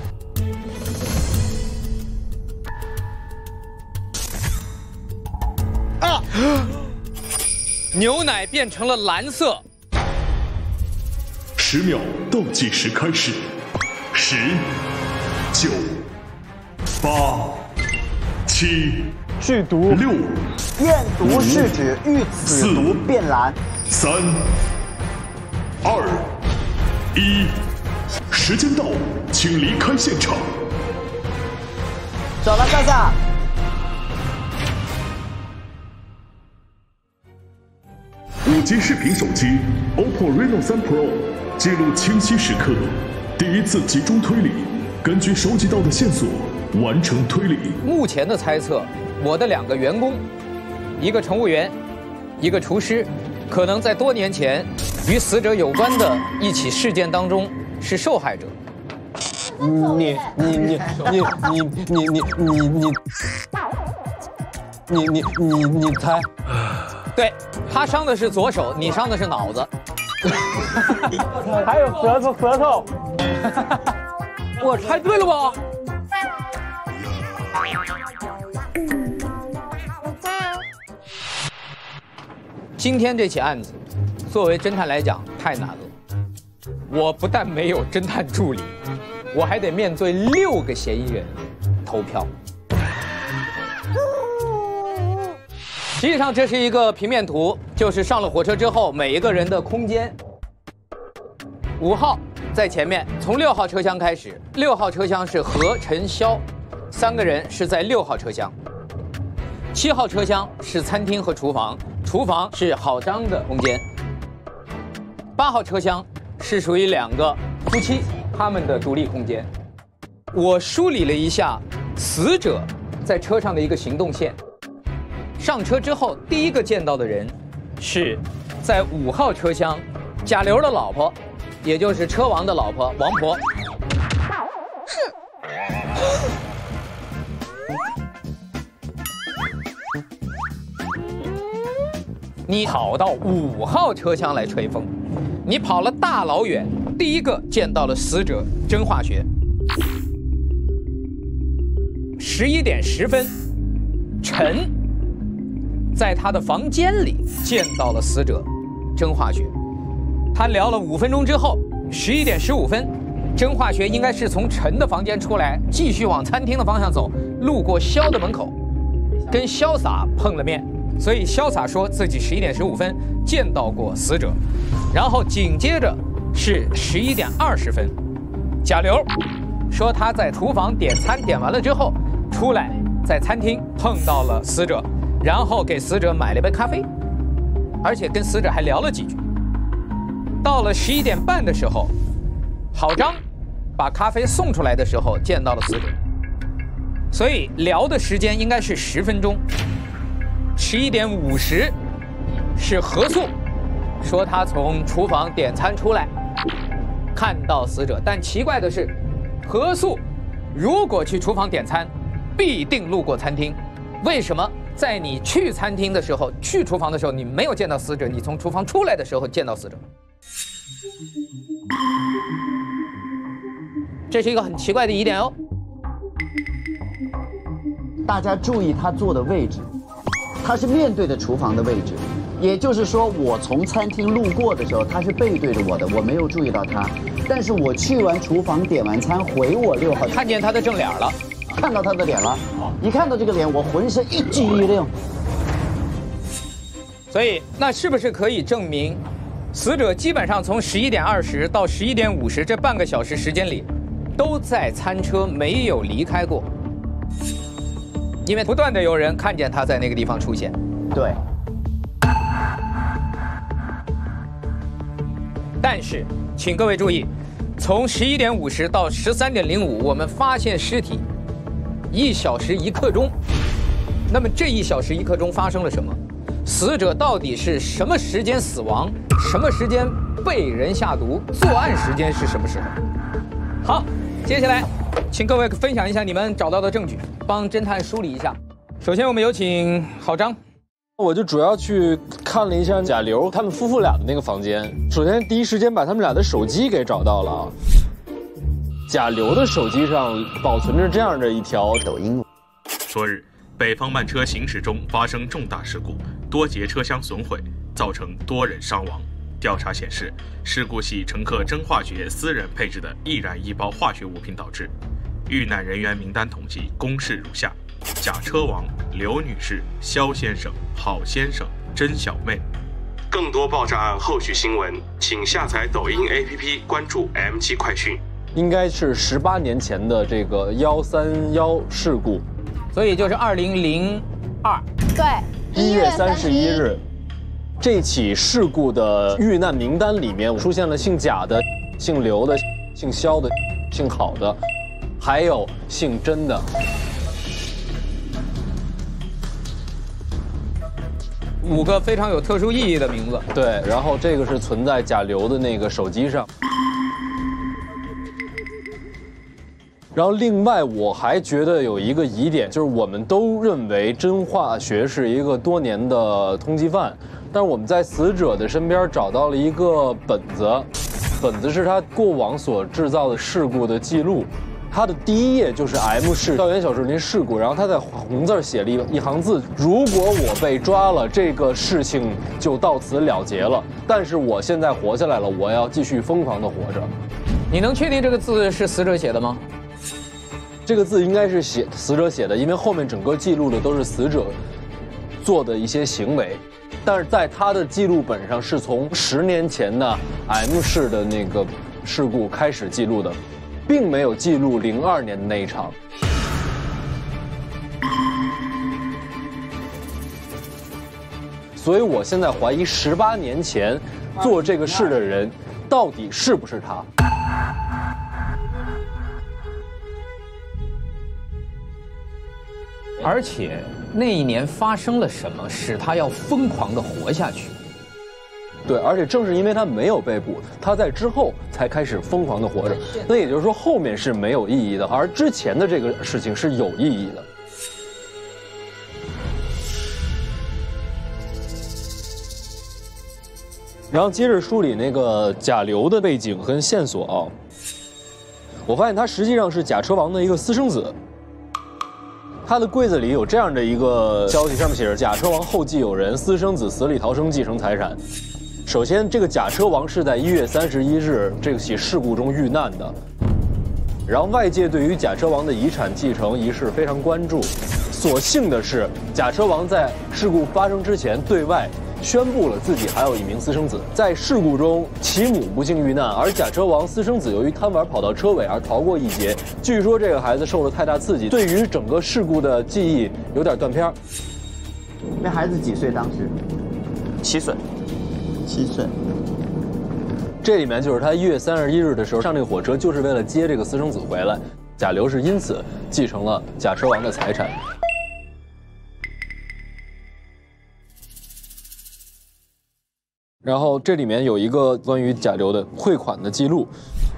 啊！牛奶变成了蓝色。 10秒倒计时开始，10、9、8、7， 剧毒 6，验毒试纸遇此毒变蓝。 3、2、1，时间到，请离开现场。 走了，萨萨。你级视频手机 OPPO Reno 3 Pro 记录清晰时刻，第一次集中推理，根据收集到的线索完成推理。 目前的猜测，我的2个员工，一个乘务员，一个厨师，可能在多年前与死者有关的一起事件当中是受害者。 你猜？ 对，他伤的是左手，你伤的是脑子。 还有舌头。 我猜对了吧？今天这起案子，作为侦探来讲太难了。我不但没有侦探助理，我还得面对6个嫌疑人投票。实际上这是一个平面图，就是上了火车之后每一个人的空间。5号在前面，从6号车厢开始，6号车厢是何、陈、肖3个人是在6号车厢。7号车厢是餐厅和厨房，厨房是郝张的空间。8号车厢是属于2个夫妻他们的独立空间。我梳理了一下死者在车上的一个行动线。上车之后，第一个见到的人是在5号车厢贾刘的老婆，也就是车王的老婆王婆。你跑到5号车厢来吹风，你跑了大老远，第一个见到了死者甄化学。11点10分，陈在他的房间里见到了死者甄化学。他聊了5分钟之后，11点15分，甄化学应该是从陈的房间出来，继续往餐厅的方向走，路过肖的门口，跟潇洒碰了面。所以潇洒说自己11点15分见到过死者。然后紧接着是11点20分，贾刘说他在厨房点餐，点完了之后出来，在餐厅碰到了死者，然后给死者买了一杯咖啡，而且跟死者还聊了几句。到了11点半的时候，郝张把咖啡送出来的时候见到了死者，所以聊的时间应该是10分钟。11点50是何素说他从厨房点餐出来看到死者，但奇怪的是，何素如果去厨房点餐必定路过餐厅，为什么在你去餐厅的时候，去厨房的时候你没有见到死者，你从厨房出来的时候见到死者？这是一个很奇怪的疑点哦。 大家注意他坐的位置，他是面对着厨房的位置，也就是说我从餐厅路过的时候他是背对着我的，我没有注意到他，但是我去完厨房点完餐回我6号， 看见他的正脸了， 看到他的脸了，一看到这个脸我浑身一激灵。 所以那是不是可以证明死者基本上从11点20到11点50这半个小时时间里都在餐车，没有离开过？因为不断的有人看见他在那个地方出现。 对。 但是，请各位注意，从11点50到13点05，我们发现尸体1小时1刻钟。那么这1小时1刻钟发生了什么？死者到底是什么时间死亡？什么时间被人下毒？作案时间是什么时候？好，接下来请各位分享一下你们找到的证据，帮侦探梳理一下。首先我们有请郝张。 我就主要去看了一下贾刘他们夫妇俩的那个房间。首先第一时间把他们俩的手机给找到了。贾刘的手机上保存着这样的一条抖音。 昨日，北方慢车行驶中发生重大事故，多节车厢损毁，造成多人伤亡。调查显示，事故系乘客甄化学私人配置的易燃易爆化学物品导致。遇难人员名单统计公示如下：贾车王、刘女士、肖先生、郝先生、甄小妹。更多爆炸案后续新闻，请下载抖音 APP 关注 MG 快讯。 应该是18年前的这个131事故， 所以就是2002， 对，1月31日。 这起事故的遇难名单里面出现了姓贾的、姓刘的、姓肖的、姓郝的，还有姓甄的。 5个非常有特殊意义的名字。 对，然后这个是存在贾刘的那个手机上。然后另外我还觉得有一个疑点，就是我们都认为真化学是一个多年的通缉犯，但是我们在死者的身边找到了一个本子，本子是他过往所制造的事故的记录。它的第一页就是 M 市校园小树林事故，然后他在红字写了一行字：如果我被抓了，这个事情就到此了结了。但是我现在活下来了，我要继续疯狂地活着。 你能确定这个字是死者写的吗？ 这个字应该是死者写的，因为后面整个记录的都是死者做的一些行为，但是在他的记录本上是从10年前的 M 市的那个事故开始记录的，并没有记录02年的那一场。所以我现在怀疑18年前做这个事的人到底是不是他。 而且那一年发生了什么，使他要疯狂地活下去？ 对，而且正是因为他没有被捕，他在之后才开始疯狂地活着。那也就是说，后面是没有意义的，而之前的这个事情是有意义的。然后接着梳理那个贾刘的背景和线索啊，我发现他实际上是贾车王的一个私生子。他的柜子里有这样的一个消息，上面写着贾车王后继有人，私生子死里逃生继承财产。首先，这个贾车王是在1月31日这起事故中遇难的。然后外界对于贾车王的遗产继承一事非常关注。所幸的是，贾车王在事故发生之前对外宣布了自己还有一名私生子。在事故中，其母不幸遇难，而贾车王私生子由于贪玩跑到车尾而逃过一劫。据说这个孩子受了太大刺激，对于整个事故的记忆有点断片。 那孩子几岁？当时 7岁。 7岁。 这里面就是他1月31日的时候上这个火车，就是为了接这个私生子回来。贾刘是因此继承了贾车王的财产。然后这里面有一个关于贾刘的汇款的记录，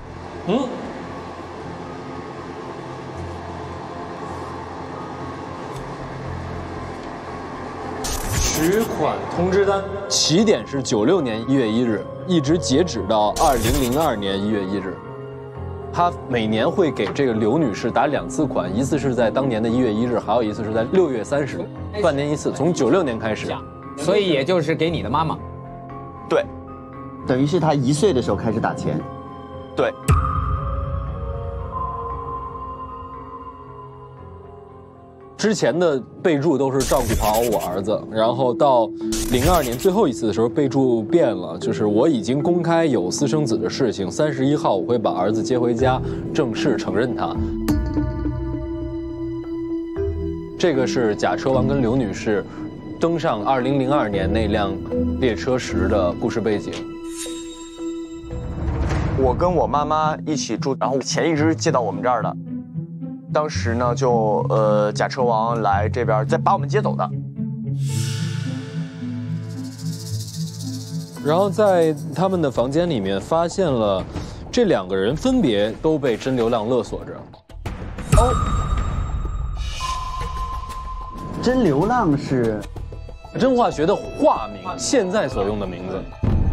取款通知单，起点是96年1月1日，一直截止到2002年1月1日。他每年会给这个刘女士打2次款，一次是在当年的1月1日，还有一次是在6月30日，半年一次，从96年开始。 所以也就是给你的妈妈。 对， 等于是他1岁的时候开始打钱。 对。 之前的备注都是照顾好我儿子，然后到02年最后一次的时候备注变了，就是我已经公开有私生子的事情，31号我会把儿子接回家，正式承认他。这个是贾车王跟刘女士登上2002年那辆列车时的故事背景。 我跟我妈妈一起住，然后钱一直借到我们这儿的。当时呢，就贾车王来这边再把我们接走的。 然后在他们的房间里面发现了这2个人分别都被真流浪勒索着。 哦，真流浪是真化学的化名，现在所用的名字。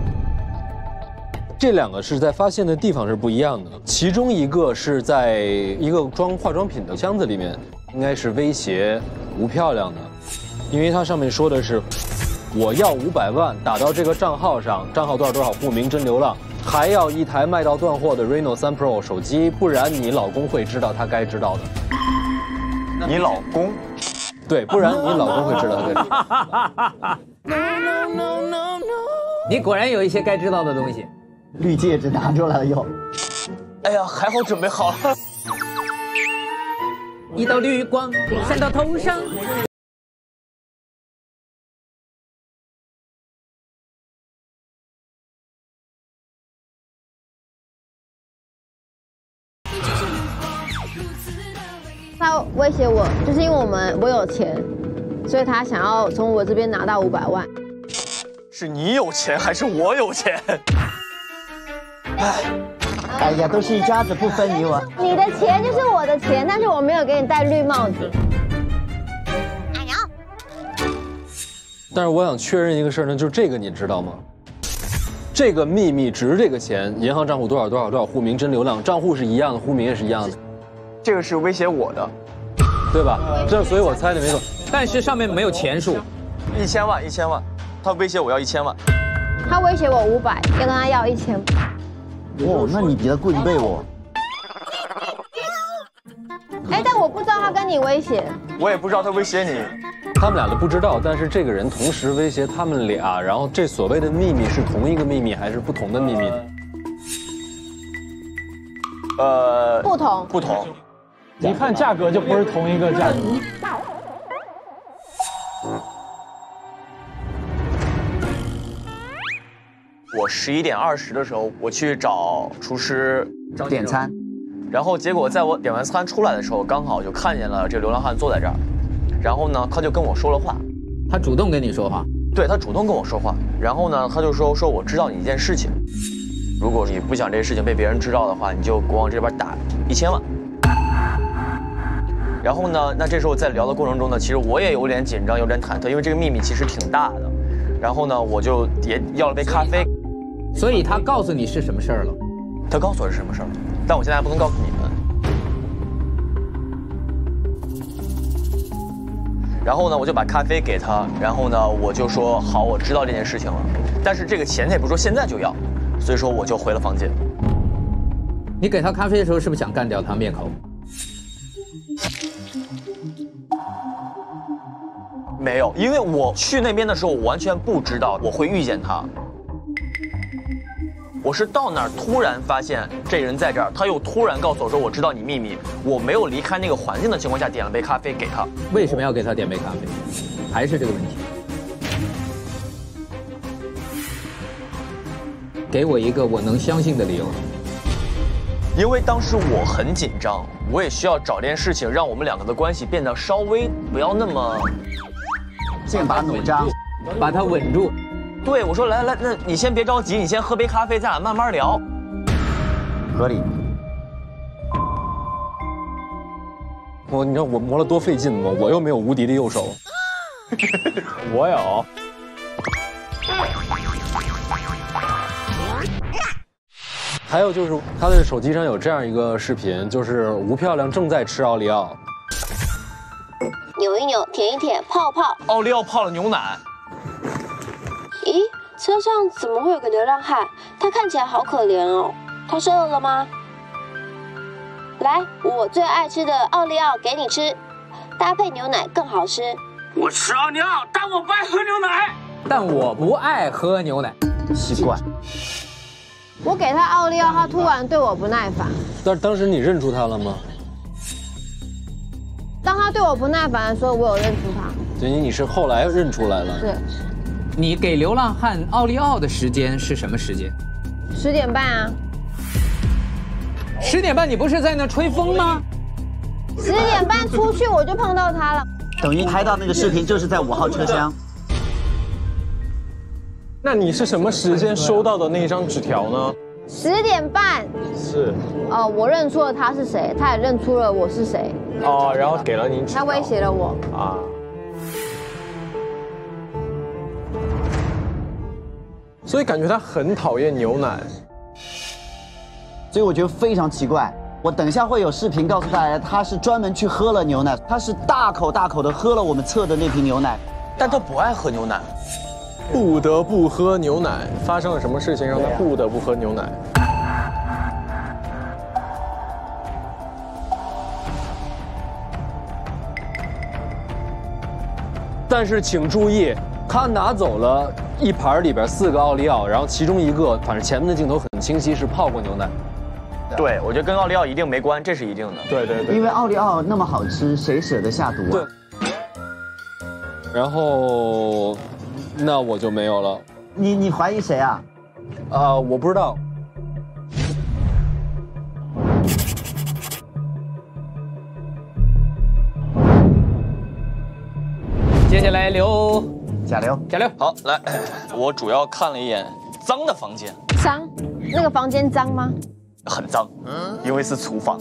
这2个是在发现的地方是不一样的，其中一个是在一个装化妆品的箱子里面，应该是威胁吴漂亮的，因为它上面说的是我要500万打到这个账号上，账号多少多少，户名真流浪，还要一台卖到断货的 Reno 3 Pro 手机，不然你老公会知道他该知道的。 你老公？ 对，不然你老公会知道他该知道。 你果然有一些该知道的东西。 绿戒指拿出来了又。 哎呀，还好准备好了。 一道绿光闪到头上。 他威胁我，就是因为我有钱，所以他想要从我这边拿到500万。 是你有钱还是我有钱？ 哎呀，都是一家子，不分你我。 你的钱就是我的钱，但是我没有给你戴绿帽子。 但是我想确认一个事儿呢，就是这个你知道吗？这个秘密值这个钱，银行账户多少户，名真流量，账户是一样的，户名也是一样的。 这个是威胁我的， 对吧？这所以我猜的没错。 但是上面没有钱数 ，1000万，1000万，他威胁我要1000万， 他威胁我500，要跟他要1000。 哦，那你比他贵1倍哦。 哎，但我不知道他跟你威胁， 我也不知道他威胁你。 他们俩都不知道，但是这个人同时威胁他们俩，然后这所谓的秘密是同一个秘密还是不同的秘密？ 不同。 不同。 一看价格就不是同一个价格。 我11点20的时候，我去找厨师点餐， 然后结果在我点完餐出来的时候，刚好就看见了这个流浪汉坐在这儿，然后呢，他就跟我说了话。 他主动跟你说话？ 对，他主动跟我说话，然后呢，他就说我知道你一件事情，如果你不想这个事情被别人知道的话，你就给我往这边打1000万。然后呢，那这时候在聊的过程中呢，其实我也有点紧张，有点忐忑，因为这个秘密其实挺大的。然后呢，我就也要了杯咖啡。 所以他告诉你是什么事儿了？ 他告诉我是什么事儿，但我现在还不能告诉你们。然后呢，我就把咖啡给他，然后呢，我就说好，我知道这件事情了，但是这个钱他也不是说现在就要，所以说我就回了房间。 你给他咖啡的时候，是不是想干掉他灭口？ 没有，因为我去那边的时候，我完全不知道我会遇见他。我是到那儿突然发现这人在这儿，他又突然告诉我说我知道你秘密，我没有离开那个环境的情况下点了杯咖啡给他。 为什么要给他点杯咖啡？还是这个问题？给我一个我能相信的理由。 因为当时我很紧张，我也需要找件事情让我们两个的关系变得稍微不要那么剑拔弩张， 把他稳住。 对，我说来，那你先别着急，你先喝杯咖啡，咱俩慢慢聊。 合理。 你知道我磨了多费劲吗？我又没有无敌的右手。 我有。 还有就是他的手机上有这样一个视频，就是吴漂亮正在吃奥利奥， 扭一扭，舔一舔，泡泡。 奥利奥泡了牛奶。 咦，车上怎么会有个流浪汉？他看起来好可怜哦。他是饿了吗？来，我最爱吃的奥利奥给你吃，搭配牛奶更好吃。 我吃奥利奥，但我不爱喝牛奶。 但我不爱喝牛奶， 习惯。 我给他奥利奥，他突然对我不耐烦。 但当时你认出他了吗？ 当他对我不耐烦的时候，我有认出他。 对，你是后来认出来了。 对。 你给流浪汉奥利奥的时间是什么时间 ？10点半啊。 10点半，你不是在那吹风吗 ？10点半出去我就碰到他了。 等于拍到那个视频就是在5号车厢。 那你是什么时间收到的那一张纸条呢 ？10点半。 是。 我认出了他是谁，他也认出了我是谁。 哦，然后给了你纸条。 他威胁了我。 啊。所以感觉他很讨厌牛奶， 所以我觉得非常奇怪。我等一下会有视频告诉大家，他是专门去喝了牛奶，他是大口大口的喝了我们测的那瓶牛奶， 但他不爱喝牛奶， 不得不喝牛奶。发生了什么事情让他不得不喝牛奶？但是请注意，他拿走了一盘里边4个奥利奥，然后其中一个，反正前面的镜头很清晰，是泡过牛奶。 对，我觉得跟奥利奥一定没关，这是一定的。 对对对， 因为奥利奥那么好吃，谁舍得下毒啊？ 对。然后，那我就没有了。 你怀疑谁啊？ 我不知道。 位来留， 加油， 加油。 好，来，我主要看了一眼脏的房间。 脏？那个房间脏吗？ 很脏，因为是厨房。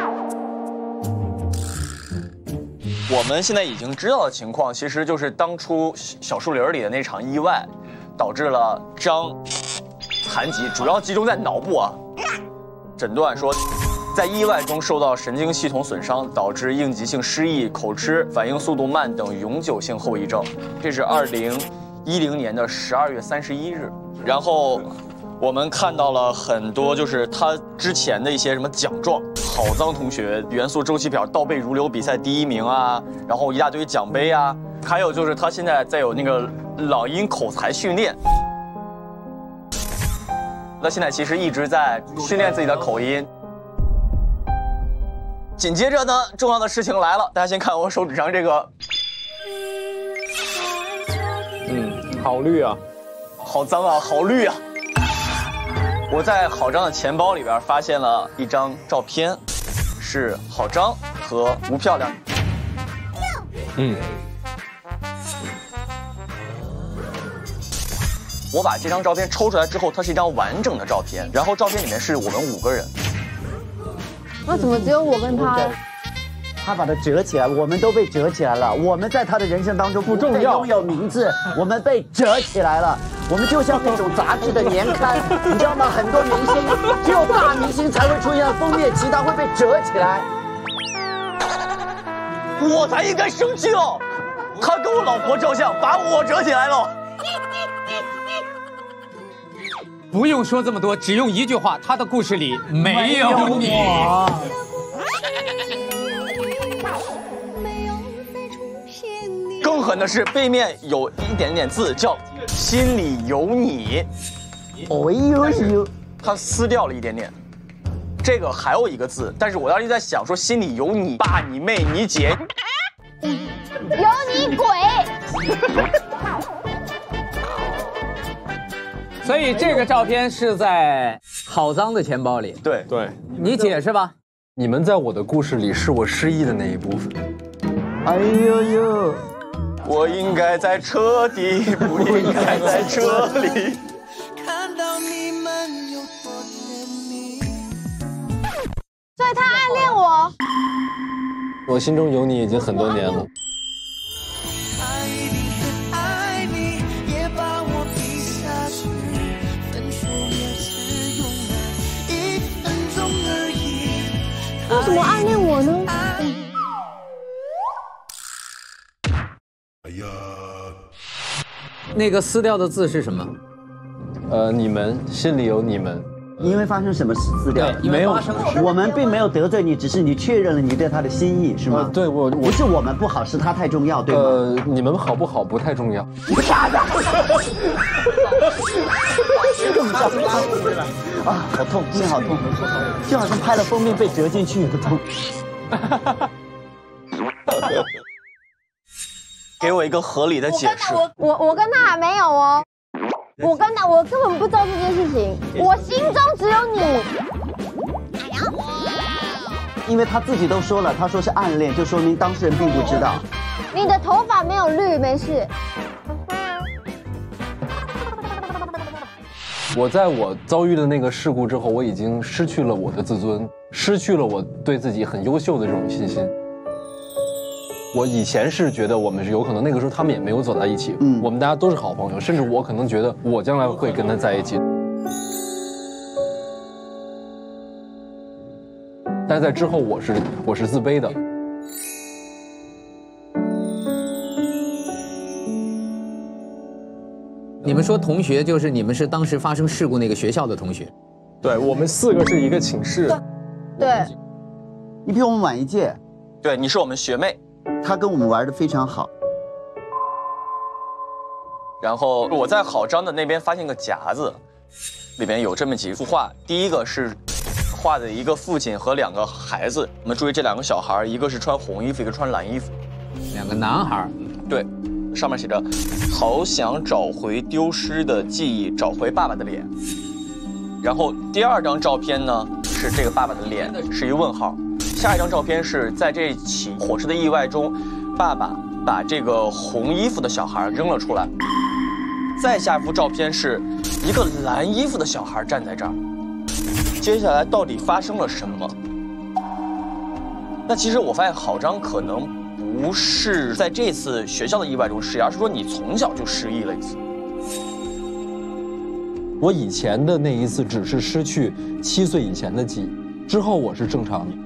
我们现在已经知道的情况，其实就是当初小树林里的那场意外，导致了张残疾，主要集中在脑部啊。诊断说，在意外中受到神经系统损伤，导致应急性失忆、口吃、反应速度慢等永久性后遗症。这是2010年的12月31日。然后我们看到了很多，就是他之前的一些什么奖状，好脏同学元素周期表倒背如流比赛第1名啊，然后一大堆奖杯啊，还有就是他现在在有那个朗音口才训练。那现在其实一直在训练自己的口音。紧接着呢，重要的事情来了，大家先看我手指上这个， 好绿啊， 好脏啊，好绿啊！我在郝章的钱包里边发现了一张照片，是郝章和吴漂亮。我把这张照片抽出来之后，它是一张完整的照片，然后照片里面是我们5个人。 那怎么只有我跟他？ 他把它折起来，我们都被折起来了。我们在他的人生当中不重要，拥有名字，我们被折起来了。我们就像那种杂志的年刊，你知道吗？很多明星只有大明星才会出现封面，其他会被折起来。 我才应该生气哦！他跟我老婆照相，把我折起来了。 不用说这么多，只用一句话，他的故事里没有你。 更狠的是，背面有一点点字，叫“心里有你”。 哦呦， 他撕掉了一点点。这个还有一个字，但是我当时在想说，心里有你爸、你妹、你姐， 有你鬼。 所以这个照片是在郝章的钱包里。 对， 你姐是吧？ 你们在我的故事里是我失忆的那一部分。 哎呦呦， 我应该在车底，不应该在车里。 看到你们有多甜蜜。所以他暗恋我。 我心中有你已经很多年了。 为什么暗恋我呢？ 那个撕掉的字是什么？ 你们心里有你们。 因为发生什么事撕掉？ 没有， 我们并没有得罪你，只是你确认了你对他的心意，是吗？ 对，我不是我们不好，是他太重要，对吗？ 你们好不好不太重要。 不傻的。啊，好痛，心好痛，就好像拍了封面被折进去的痛。 给我一个合理的解释。 我跟他还没有哦，我根本不知道这件事情，我心中只有你。 因为他自己都说了，他说是暗恋，就说明当事人并不知道。 你的头发没有绿，没事。 我在我遭遇了那个事故之后，我已经失去了我的自尊，失去了我对自己很优秀的这种信心。我以前是觉得我们是有可能，那个时候他们也没有走在一起，我们大家都是好朋友，甚至我可能觉得我将来会跟他在一起。但是在之后我是自卑的。 你们说同学就是你们是当时发生事故那个学校的同学？ 对，我们4个是一个寝室。 对， 你比我们晚1届。 对，你是我们学妹。 他跟我们玩得非常好。 然后我在郝章的那边发现个夹子，里面有这么几幅画。第一个是画的一个父亲和2个孩子，我们注意这2个小孩，一个是穿红衣服，一个穿蓝衣服 ，2个男孩。 对，上面写着“好想找回丢失的记忆，找回爸爸的脸”。然后第2张照片呢是这个爸爸的脸，是一个问号。下一张照片是在这起火车的意外中，爸爸把这个红衣服的小孩扔了出来。再下一幅照片是一个蓝衣服的小孩站在这儿。接下来到底发生了什么？那其实我发现郝章可能不是在这次学校的意外中失忆，而是说你从小就失忆了一次。 我以前的那一次只是失去7岁以前的记忆，之后我是正常的。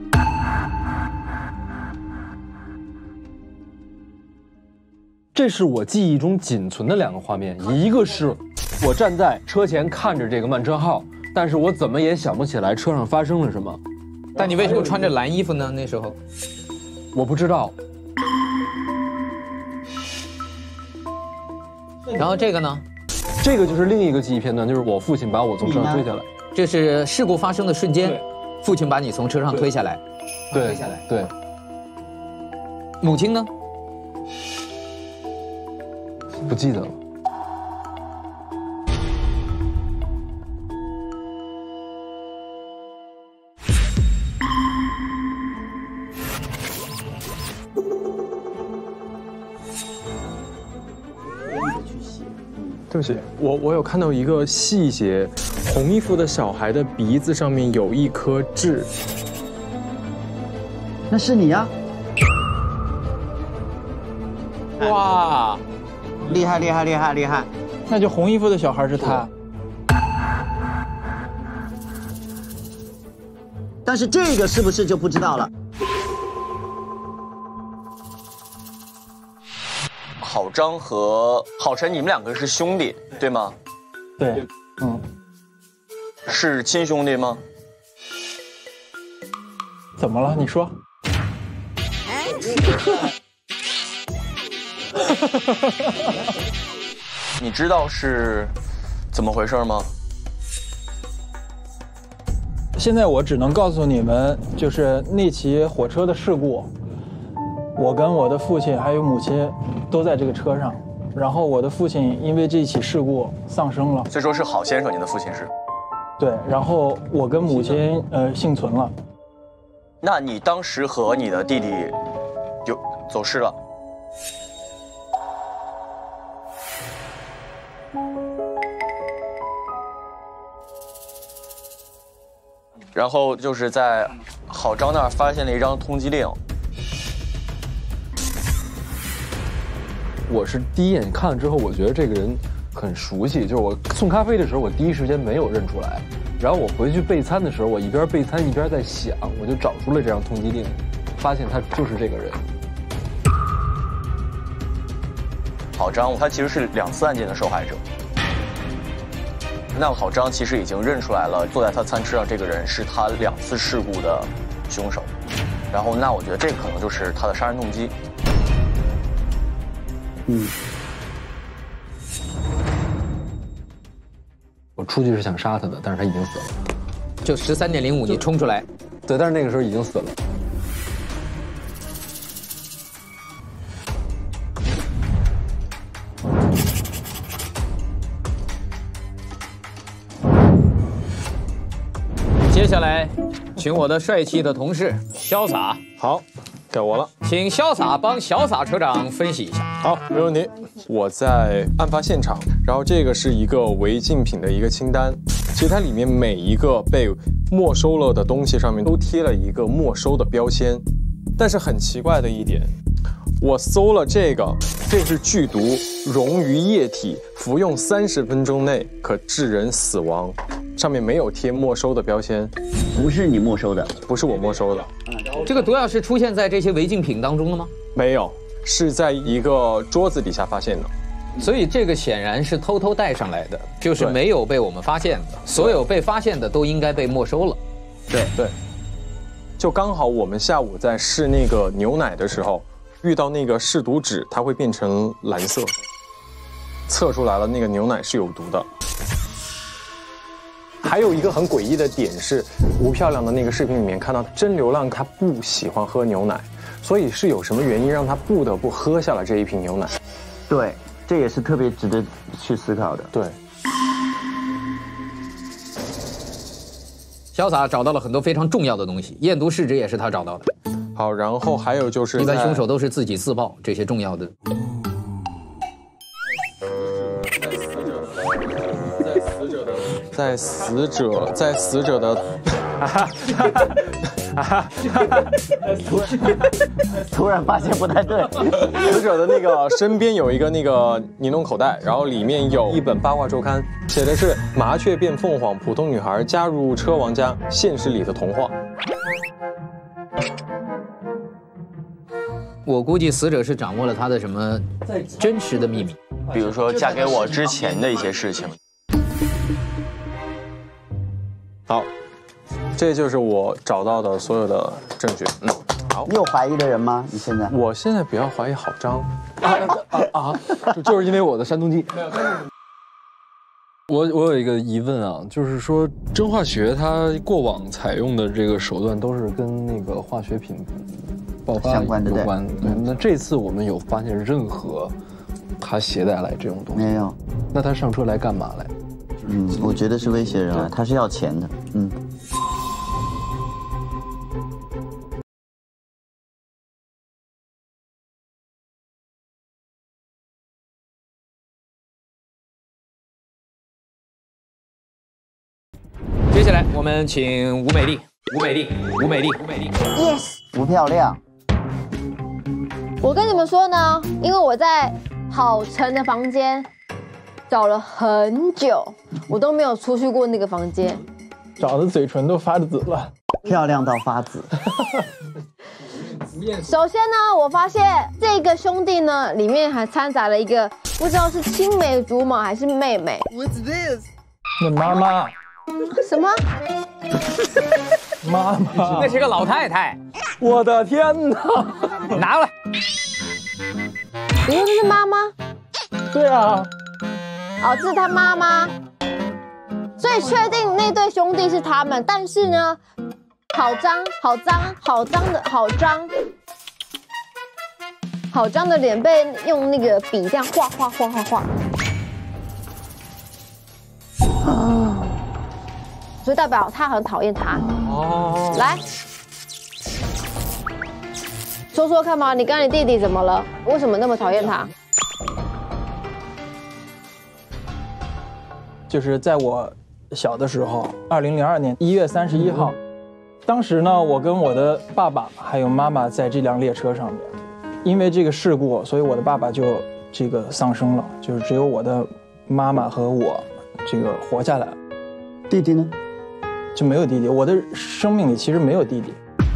这是我记忆中仅存的2个画面，一个是我站在车前看着这个慢车号，但是我怎么也想不起来车上发生了什么。 但你为什么穿着蓝衣服呢？那时候我不知道。 然后这个呢？ 这个就是另一个记忆片段，就是我父亲把我从车上推下来。 这是事故发生的瞬间，父亲把你从车上推下来。 对， 推下来。 对。 母亲呢？ 不记得了。 对不起，我有看到一个细节，红衣服的小孩的鼻子上面有一颗痣。 那是你呀！ 哇， 厉害厉害厉害厉害！ 那就红衣服的小孩是他。 但是这个是不是就不知道了？ 郝章和郝晨，你们2个是兄弟，对吗？ 对， 是亲兄弟吗？ 怎么了？你说。 你知道是怎么回事吗？ 现在我只能告诉你们，就是那起火车的事故，我跟我的父亲还有母亲都在这个车上，然后我的父亲因为这起事故丧生了。 所以说是郝先生，您的父亲是？ 对，然后我跟母亲幸存了。 那你当时和你的弟弟就走失了？然后就是在郝章那儿发现了一张通缉令。 我是第一眼看了之后，我觉得这个人很熟悉，就是我送咖啡的时候，我第一时间没有认出来。然后我回去备餐的时候，我一边备餐一边在想，我就找出了这张通缉令，发现他就是这个人。 郝章他其实是2次案件的受害者。那郝章其实已经认出来了，坐在他餐车上这个人是他2次事故的凶手。然后那我觉得这可能就是他的杀人动机。 我出去是想杀他的，但是他已经死了。 就13.05你冲出来。 对，但是那个时候已经死了。 接下来，请我的帅气的同事潇洒。 好，该我了， 请潇洒帮潇洒车长分析一下。 好，没问题。我在案发现场，然后这个是一个违禁品的一个清单。其实它里面每一个被没收了的东西上面都贴了一个没收的标签。但是很奇怪的一点，我搜了这个是剧毒，溶于液体，服用30分钟内可致人死亡。上面没有贴没收的标签。 不是你没收的， 不是我没收的。 这个毒药是出现在这些违禁品当中了吗？ 没有，是在一个桌子底下发现的。 所以这个显然是偷偷带上来的，就是没有被我们发现的。所有被发现的都应该被没收了。 对，就刚好我们下午在试那个牛奶的时候，遇到那个试毒纸，它会变成蓝色，测出来了那个牛奶是有毒的。还有一个很诡异的点是，吴漂亮的那个视频里面看到真流浪他不喜欢喝牛奶，所以是有什么原因让他不得不喝下了这一瓶牛奶？ 对，这也是特别值得去思考的。 对， 潇洒找到了很多非常重要的东西，验毒试纸也是他找到的。 好，然后还有就是一般凶手都是自己自爆这些重要的。 在死者的， 突然发现不太对， 死者的那个身边有一个那个尼龙口袋，然后里面有一本八卦周刊，写的是麻雀变凤凰，普通女孩加入车王家，现实里的童话。 我估计死者是掌握了他的什么真实的秘密， 比如说嫁给我之前的一些事情。 好，这就是我找到的所有的证据。好。 你有怀疑的人吗？你现在？ 我现在比较怀疑郝章。 就是因为我的山东记。我有一个疑问啊，就是说真化学它过往采用的这个手段都是跟那个化学品爆发有关。对，那这次我们有发现任何他携带来这种东西？ 没有。 那他上车来干嘛来？ 我觉得是威胁人啊，他是要钱的。 接下来我们请吴美丽。 Yes， 吴漂亮。 我跟你们说呢，因为我在郝晨的房间找了很久，我都没有出去过那个房间， 找的嘴唇都发紫了， 漂亮到发紫。 首先呢，我发现这个兄弟呢，里面还掺杂了一个不知道是青梅竹马还是妹妹。What's this？ 那妈妈。 什么？ 妈妈？ 那是个老太太。 我的天哪！ 拿过来。 你说这是妈妈？ 对啊。 哦，这是他妈妈。所以确定那对兄弟是他们，但是呢，郝章的脸被用那个笔这样画。所以代表他很讨厌他。哦，来说说看嘛，你跟你弟弟怎么了？为什么那么讨厌他？ 就是在我小的时候，2002年1月31号，当时呢，我跟我的爸爸还有妈妈在这辆列车上面，因为这个事故，所以我的爸爸就丧生了，就是只有我的妈妈和我活下来。 弟弟呢？ 就没有弟弟，我的生命里其实没有弟弟。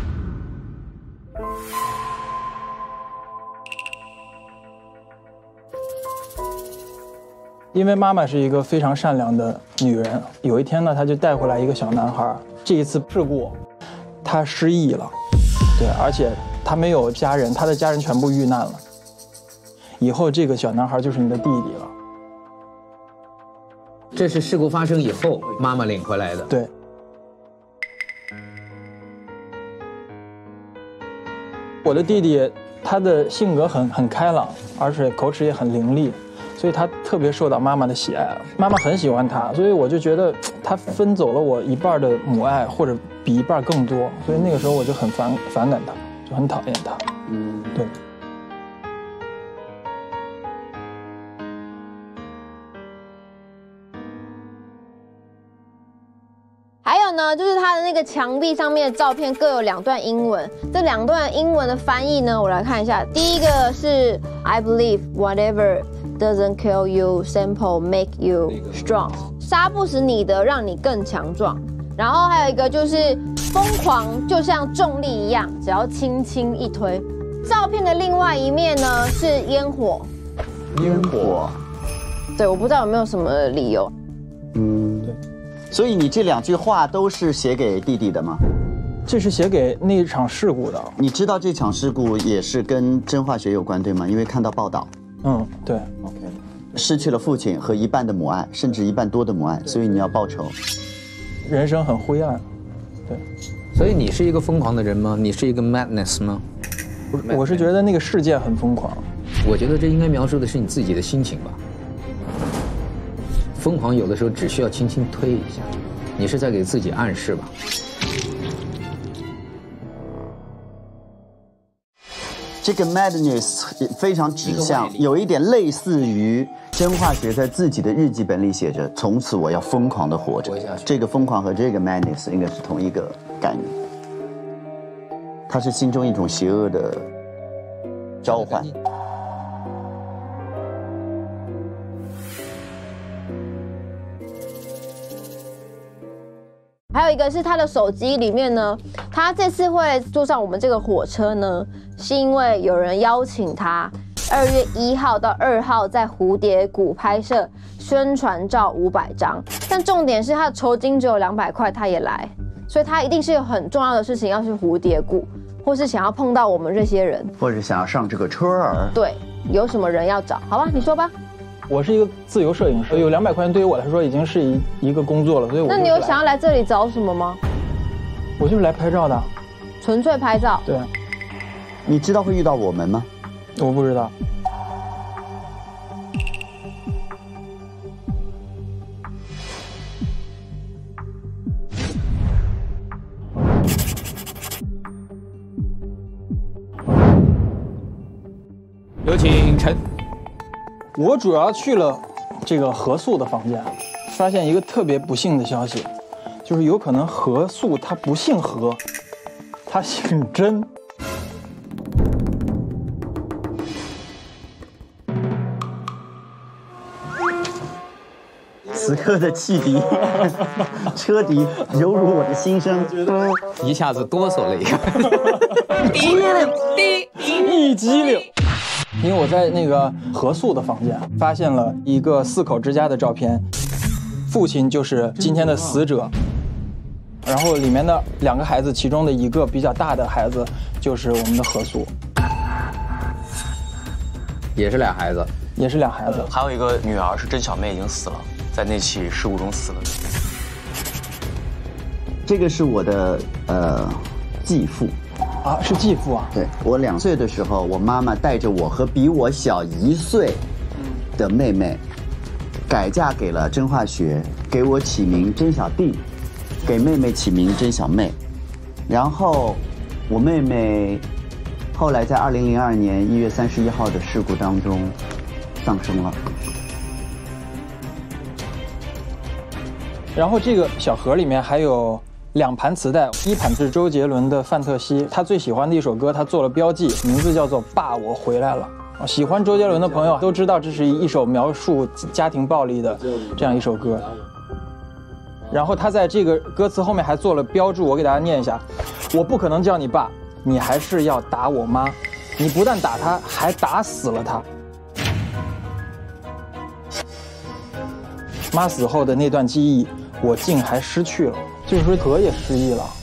因为妈妈是一个非常善良的女人，有一天呢，她就带回来一个小男孩。这一次事故，他失忆了，对，而且他没有家人，他的家人全部遇难了。以后这个小男孩就是你的弟弟了。 这是事故发生以后妈妈领回来的。 对。我的弟弟，他的性格很开朗，而且口齿也很伶俐，所以他特别受到妈妈的喜爱。妈妈很喜欢他，所以我就觉得他分走了我一半的母爱，或者比一半更多。所以那个时候我就很反感他，就很讨厌他。对。 还有呢，就是他的那个墙壁上面的照片各有2段英文，这2段英文的翻译呢，我来看一下。第一个是 I believe whatever doesn't kill you, simple make you strong， 杀不死你的，让你更强壮。然后还有一个就是疯狂就像重力一样，只要轻轻一推。照片的另外一面呢是烟火。 烟火。 对，我不知道有没有什么理由。 对。所以你这2句话都是写给弟弟的吗？ 这是写给那一场事故的。 你知道这场事故也是跟真化学有关，对吗？因为看到报道。 对。 OK。失去了父亲和一半的母爱，甚至一半多的母爱，所以你要报仇。 人生很灰暗。对。 所以你是一个疯狂的人吗？你是一个 madness 吗？ 我是觉得那个事件很疯狂。 我觉得这应该描述的是你自己的心情吧。疯狂有的时候只需要轻轻推一下，你是在给自己暗示吧？ 这个 madness 非常指向，有一点类似于真化学在自己的日记本里写着：“从此我要疯狂的活着。”这个疯狂和这个 madness 应该是同一个概念。它是心中一种邪恶的召唤。 还有一个是他的手机里面呢，他这次会坐上我们这个火车呢，是因为有人邀请他2月1号到2号在蝴蝶谷拍摄宣传照500张，但重点是他的酬金只有200块，他也来，所以他一定是有很重要的事情要去蝴蝶谷，或是想要碰到我们这些人， 或者想要上这个车儿。 对，有什么人要找？好吧，你说吧。 我是一个自由摄影师，有200块钱对于我来说已经是一个工作了，所以我那你有想要来这里找什么吗？ 我就是来拍照的， 纯粹拍照。 对。 你知道会遇到我们吗？ 我不知道。 有请陈。 我主要去了这个何素的房间，发现一个特别不幸的消息，就是有可能何素他不姓何，他姓甄。 此刻的汽笛、车笛犹如我的心声， 一下子哆嗦了一个， 一激灵。因为我在那个何素的房间发现了一个4口之家的照片，父亲就是今天的死者，然后里面的2个孩子，其中的一个比较大的孩子就是我们的何素， 也是俩孩子， 也是俩孩子， 还有一个女儿是甄小妹，已经死了，在那起事故中死了。 这个是我的继父。 啊，是继父啊！ 对，我2岁的时候，我妈妈带着我和比我小1岁的妹妹，改嫁给了甄化学，给我起名甄小弟，给妹妹起名甄小妹。然后，我妹妹后来在2002年1月31号的事故当中丧生了。 然后这个小盒里面还有2盘磁带，一盘是周杰伦的《范特西》，他最喜欢的一首歌，他做了标记，名字叫做《爸，我回来了》。喜欢周杰伦的朋友都知道，这是一首描述家庭暴力的这样一首歌。然后他在这个歌词后面还做了标注，我给大家念一下：我不可能叫你爸，你还是要打我妈，你不但打她，还打死了她。妈死后的那段记忆，我竟还失去了。就是说，何也失忆了。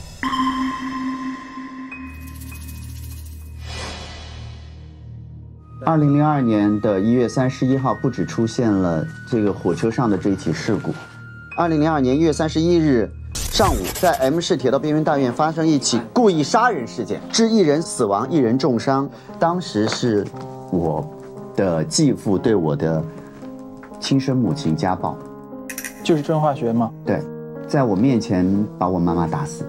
2002年的1月31号，不止出现了这个火车上的这一起事故。2002年1月31日上午，在 M 市铁道边缘大院发生一起故意杀人事件，致1人死亡，1人重伤。当时是我的继父对我的亲生母亲家暴， 就是甄化学吗？ 对。在我面前把我妈妈打死的，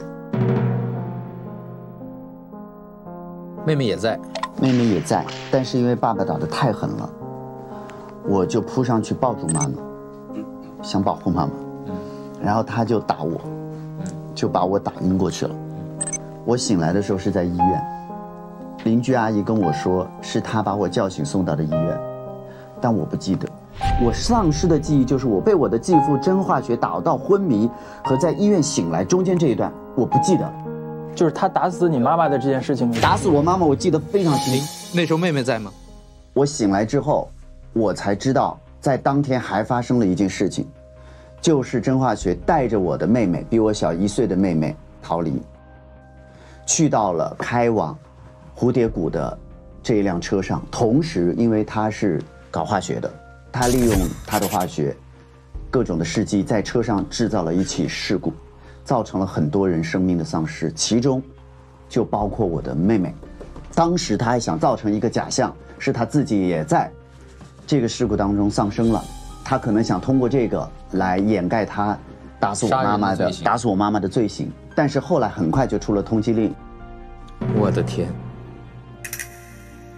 妹妹也在， 妹妹也在，但是因为爸爸打得太狠了，我就扑上去抱住妈妈，想保护妈妈，然后他就打我，就把我打晕过去了。我醒来的时候是在医院，邻居阿姨跟我说是他把我叫醒送到的医院，但我不记得。我丧失的记忆就是我被我的继父甄化学打到昏迷和在医院醒来中间这一段我不记得了。 就是他打死你妈妈的这件事情， 打死我妈妈我记得非常清楚。 那时候妹妹在吗？ 我醒来之后我才知道，在当天还发生了一件事情，就是甄化学带着我的妹妹，比我小1岁的妹妹逃离，去到了开往蝴蝶谷的这一辆车上。同时因为他是搞化学的，他利用他的化学各种的事迹，在车上制造了一起事故，造成了很多人生命的丧失，其中就包括我的妹妹。当时他还想造成一个假象，是他自己也在这个事故当中丧生了，他可能想通过这个来掩盖他打死我妈妈的罪行，但是后来很快就出了通缉令。 我的天！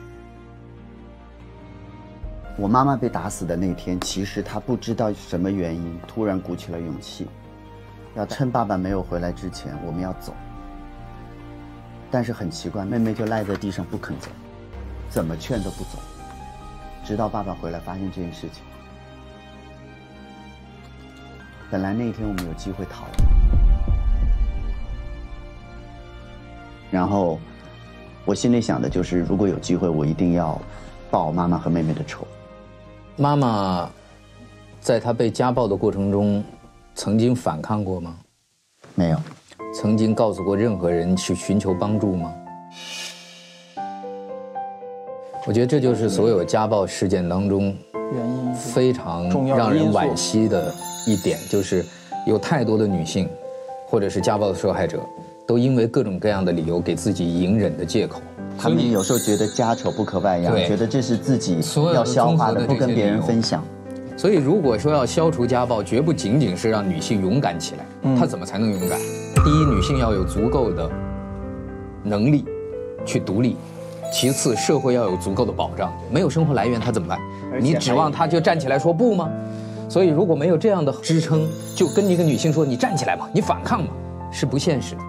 我妈妈被打死的那天，其实她不知道什么原因，突然鼓起了勇气，要趁爸爸没有回来之前，我们要走。但是很奇怪，妹妹就赖在地上不肯走，怎么劝都不走，直到爸爸回来发现这件事情。本来那一天我们有机会逃，然后我心里想的就是，如果有机会，我一定要报妈妈和妹妹的仇。 妈妈在她被家暴的过程中，曾经反抗过吗？ 没有。 曾经告诉过任何人去寻求帮助吗？我觉得这就是所有家暴事件当中原因非常让人惋惜的一点，就是有太多的女性，或者是家暴的受害者，都因为各种各样的理由给自己隐忍的借口。 他们有时候觉得家丑不可外扬，觉得这是自己要消化的，不跟别人分享。 所以如果说要消除家暴，绝不仅仅是让女性勇敢起来。她怎么才能勇敢？第一，女性要有足够的能力去独立；其次，社会要有足够的保障。没有生活来源，她怎么办？你指望她就站起来说不吗？所以如果没有这样的支撑，就跟一个女性说你站起来嘛，你反抗嘛，是不现实的。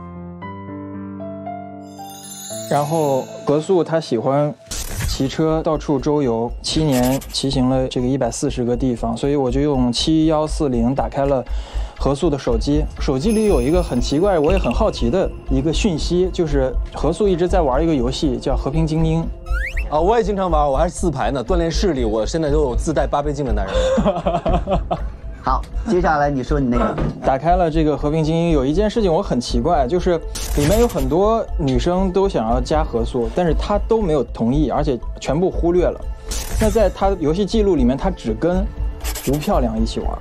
然后何素她喜欢骑车到处周游，7年骑行了这个140个地方，所以我就用7140打开了何素的手机。手机里有一个很奇怪，我也很好奇的一个讯息，就是何素一直在玩一个游戏叫《和平精英》。 啊，我也经常玩，我还是4排呢，锻炼视力。我现在都有自带8倍镜的男人了。 好，接下来你说你那个。 打开了这个《和平精英》，有一件事情我很奇怪，就是里面有很多女生都想要加何素，但是她都没有同意，而且全部忽略了。那在她的游戏记录里面，她只跟吴漂亮一起玩。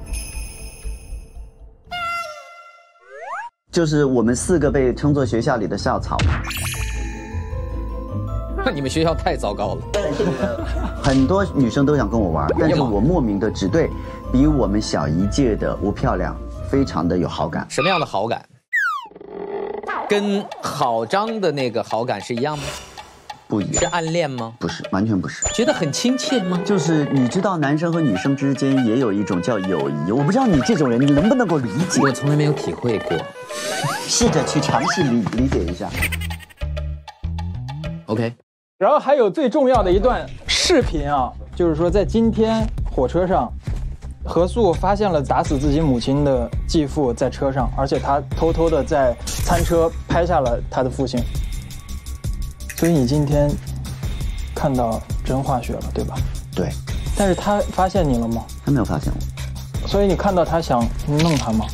就是我们4个被称作学校里的校草。 那你们学校太糟糕了。 很多女生都想跟我玩，但是我莫名的只对比我们小1届的吴漂亮非常的有好感。 什么样的好感？跟郝章的那个好感是一样吗？ 不一样。 是暗恋吗？ 不是，完全不是。 觉得很亲切吗？ 就是你知道，男生和女生之间也有一种叫友谊，我不知道你这种人你能不能够理解。 我从来没有体会过， 试着去尝试理解一下。 OK。 然后还有最重要的一段视频啊，就是说在今天火车上，何素发现了打死自己母亲的继父在车上，而且他偷偷的在餐车拍下了他的父亲。所以你今天看到真化学了，对吧？ 对。 但是他发现你了吗？ 他没有发现我。 所以你看到他想弄他吗？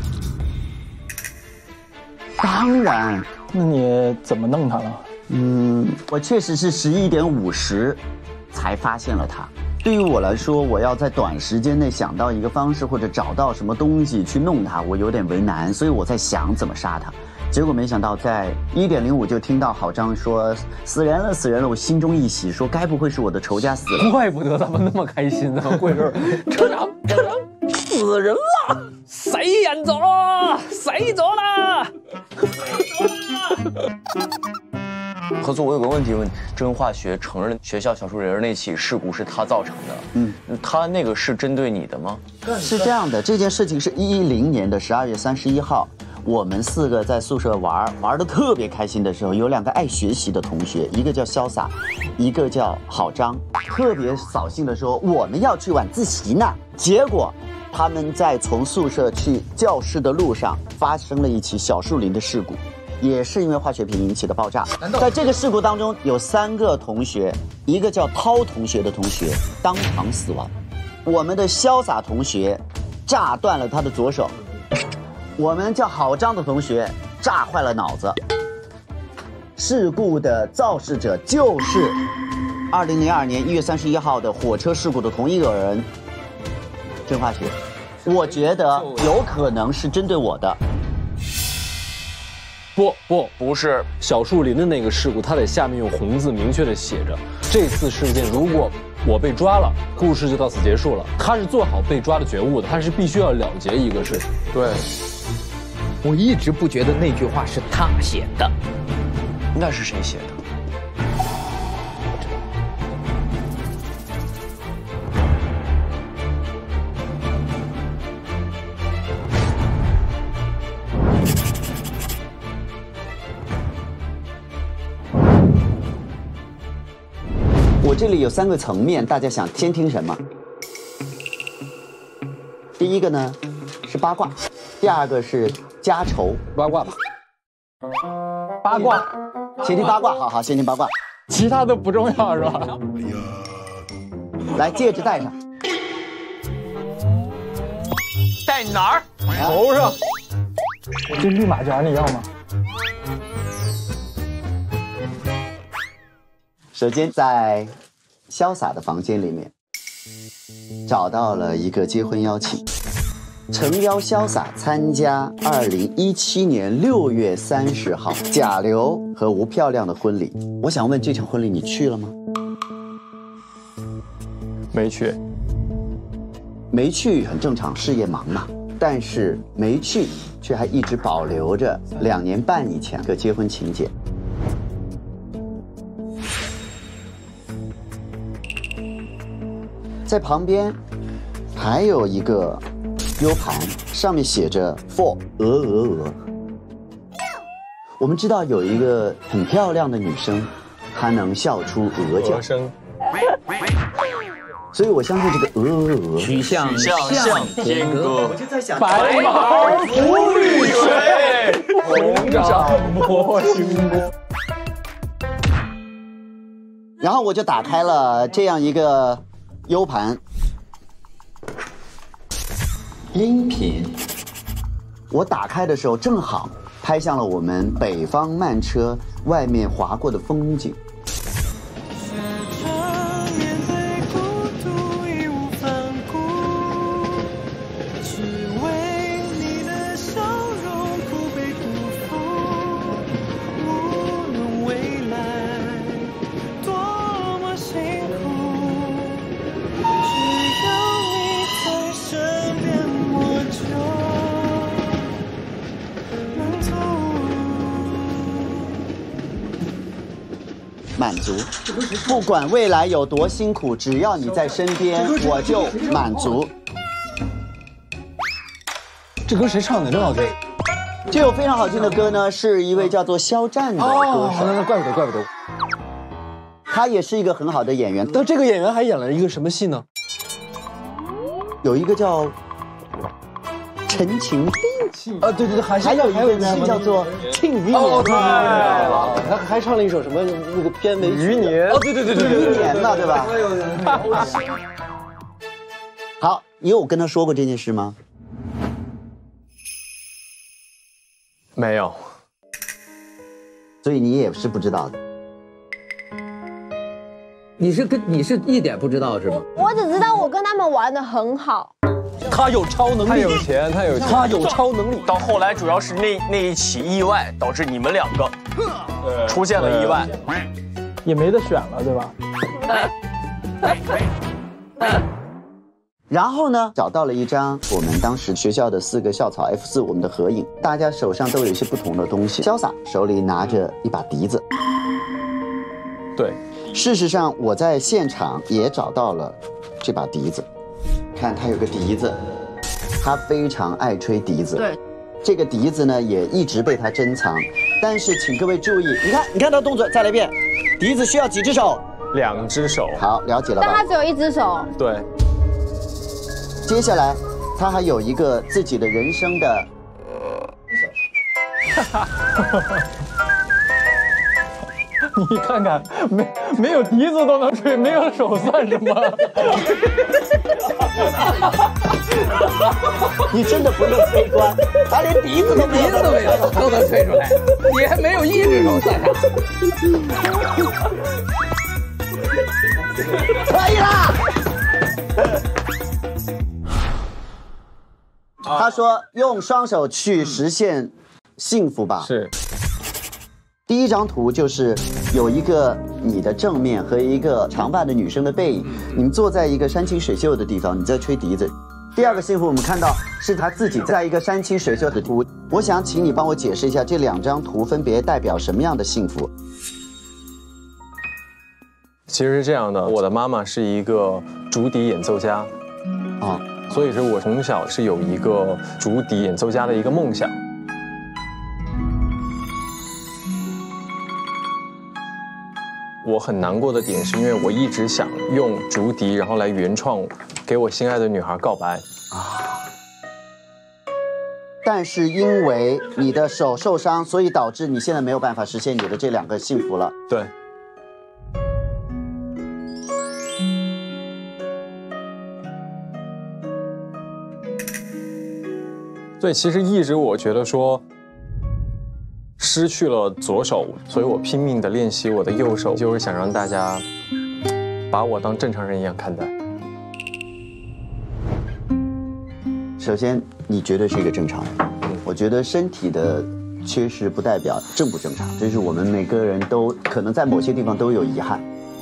当然。 那你怎么弄他了？ 我确实是11点50才发现了他。对于我来说，我要在短时间内想到一个方式或者找到什么东西去弄他，我有点为难，所以我在想怎么杀他。结果没想到在1点05就听到郝章说死人了死人了，我心中一喜，说该不会是我的仇家死了？ 怪不得他们那么开心呢。贵人，车长死人了， 死人咗啦，死咗啦， 何素，我有个问题问你，真化学承认学校小树林那起事故是他造成的，他那个是针对你的吗？ 是这样的，这件事情是2010年的12月31号，我们4个在宿舍玩得特别开心的时候，有2个爱学习的同学，一个叫潇洒，一个叫郝章，特别扫兴的说我们要去晚自习呢，结果他们在从宿舍去教室的路上发生了一起小树林的事故。也是因为化学品引起的爆炸。在这个事故当中，有3个同学，一个叫涛同学的同学当场死亡，我们的潇洒同学炸断了他的左手，我们叫郝章的同学炸坏了脑子。事故的肇事者就是2002年1月31号的火车事故的同一个人，真化学。我觉得有可能是针对我的。 不是小树林的那个事故，它在下面用红字明确的写着，这次事件如果我被抓了，故事就到此结束了。他是做好被抓的觉悟的，他是必须要了结一个事情。对， 我一直不觉得那句话是他写的， 那是谁写的？ 这里有3个层面，大家想先听什么？第一个呢是八卦，第2个是家仇。 八卦吧。 八卦， 先听八卦，好，先听八卦， 其他的不重要是吧？ 来，戒指戴上。 戴哪儿？ 头上。这绿马甲你要吗？ 首先在潇洒的房间里面找到了一个结婚邀请，诚邀潇洒参加2017年6月30号贾刘和吴漂亮的婚礼。我想问，这场婚礼你去了吗？ 没去。 没去很正常，事业忙嘛。但是没去，却还一直保留着2年半以前的结婚请柬。在旁边还有一个 U 盘，上面写着 for 鹅。我们知道有一个很漂亮的女生，她能笑出鹅叫声，所以我相信这个鹅曲项天歌。 我就在想， 白毛浮绿水，红掌拨清波。 然后我就打开了这样一个 U 盘，音频。我打开的时候正好拍向了我们北方慢车外面划过的风景。满足，不管未来有多辛苦，只要你在身边，我就满足。 这歌谁唱的？真好听。 这首非常好听的歌呢，是一位叫做肖战的歌手。 那怪不得。 他也是一个很好的演员。 但这个演员还演了一个什么戏呢？ 有一个叫陈情令啊，对，还有一个戏叫做《庆余年》。 哦，对了，他还唱了一首什么那个片尾曲？ 余年。 哦，对， 余年呢，对吧？好，你有跟他说过这件事吗？ 没有。 所以你也是不知道的。 你是一点不知道是吗？ 我只知道我跟他们玩得很好。 他有超能力， 他有钱， 他有超能力。 到后来主要是那一起意外导致你们2个出现了意外， 也没得选了，对吧？然后呢，找到了一张我们当时学校的4个校草 F4我们的合影，大家手上都有一些不同的东西。潇洒手里拿着一把笛子。 对， 事实上我在现场也找到了这把笛子。看他有个笛子，他非常爱吹笛子。 对， 这个笛子呢也一直被他珍藏。但是请各位注意，你看他动作，再来一遍。笛子需要几只手 ？2只手。 好，了解了吧？ 但他只有1只手。 对。 接下来，他还有一个自己的人生的。 你看看，没有笛子都能吹，没有手算什么？ 你真的不用吹关，他连笛子都没有， 都能吹出来，你还没有1只手算啥？ 可以啦。他说：“用双手去实现幸福吧。” 是。 第一张图就是有一个你的正面和一个长发的女生的背影，你们坐在一个山清水秀的地方，你在吹笛子。第2个幸福我们看到是他自己在一个山清水秀的图。我想请你帮我解释一下这2张图分别代表什么样的幸福。 其实是这样的，我的妈妈是一个竹笛演奏家，所以说我从小是有一个竹笛演奏家的一个梦想。 我很难过的点，是因为我一直想用竹笛，然后来原创给我心爱的女孩告白啊。 但是因为你的手受伤，所以导致你现在没有办法实现你的这2个幸福了。 对。所以其实一直我觉得说，失去了左手，所以我拼命的练习我的右手，就是想让大家把我当正常人一样看待。 首先，你绝对是一个正常人。我觉得身体的缺失不代表正不正常，这是我们每个人都可能在某些地方都有遗憾。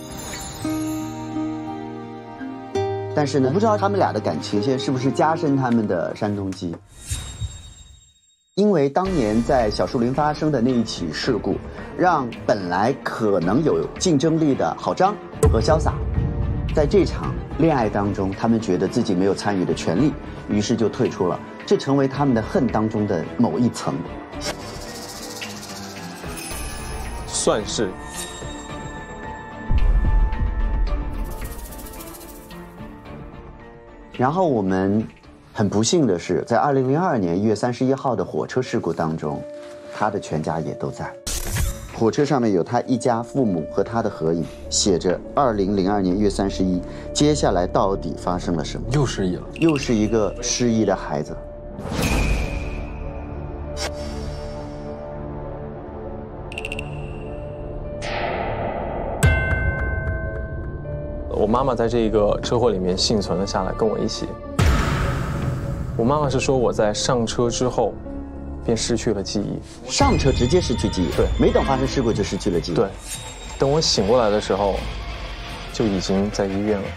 但是呢，不知道他们俩的感情线是不是加深他们的山东基。因为当年在小树林发生的那一起事故，让本来可能有竞争力的郝章和潇洒，在这场恋爱当中，他们觉得自己没有参与的权利，于是就退出了，这成为他们的恨当中的某一层。 算是。 然后我们很不幸的是，在2002年1月31号的火车事故当中，他的全家也都在。火车上面有他一家父母和他的合影，写着2002年1月31。接下来到底发生了什么？ 又失忆了， 又是一个失忆的孩子。 我妈妈在这个车祸里面幸存了下来，跟我一起。我妈妈是说我在上车之后便失去了记忆， 上车直接失去记忆， 对， 没等发生事故就失去了记忆， 对，等我醒过来的时候，就已经在医院了。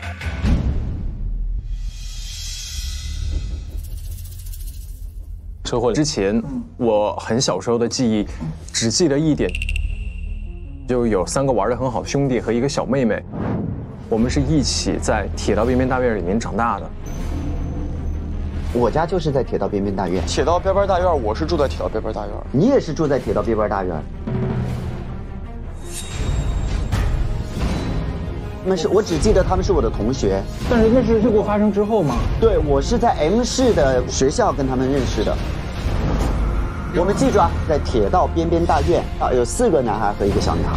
车祸之前，我很小时候的记忆，只记得一点，就有3个玩得很好的兄弟和一个小妹妹，我们是一起在铁道边边大院里面长大的。 我家就是在铁道边边大院。 铁道边边大院，我是住在铁道边边大院。 你也是住在铁道边边大院。我只记得他们是我的同学。 但是那是事故发生之后吗？ 对，我是在 M 市的学校跟他们认识的。我们记住啊，在铁道边边大院啊，有4个男孩和1个小女孩。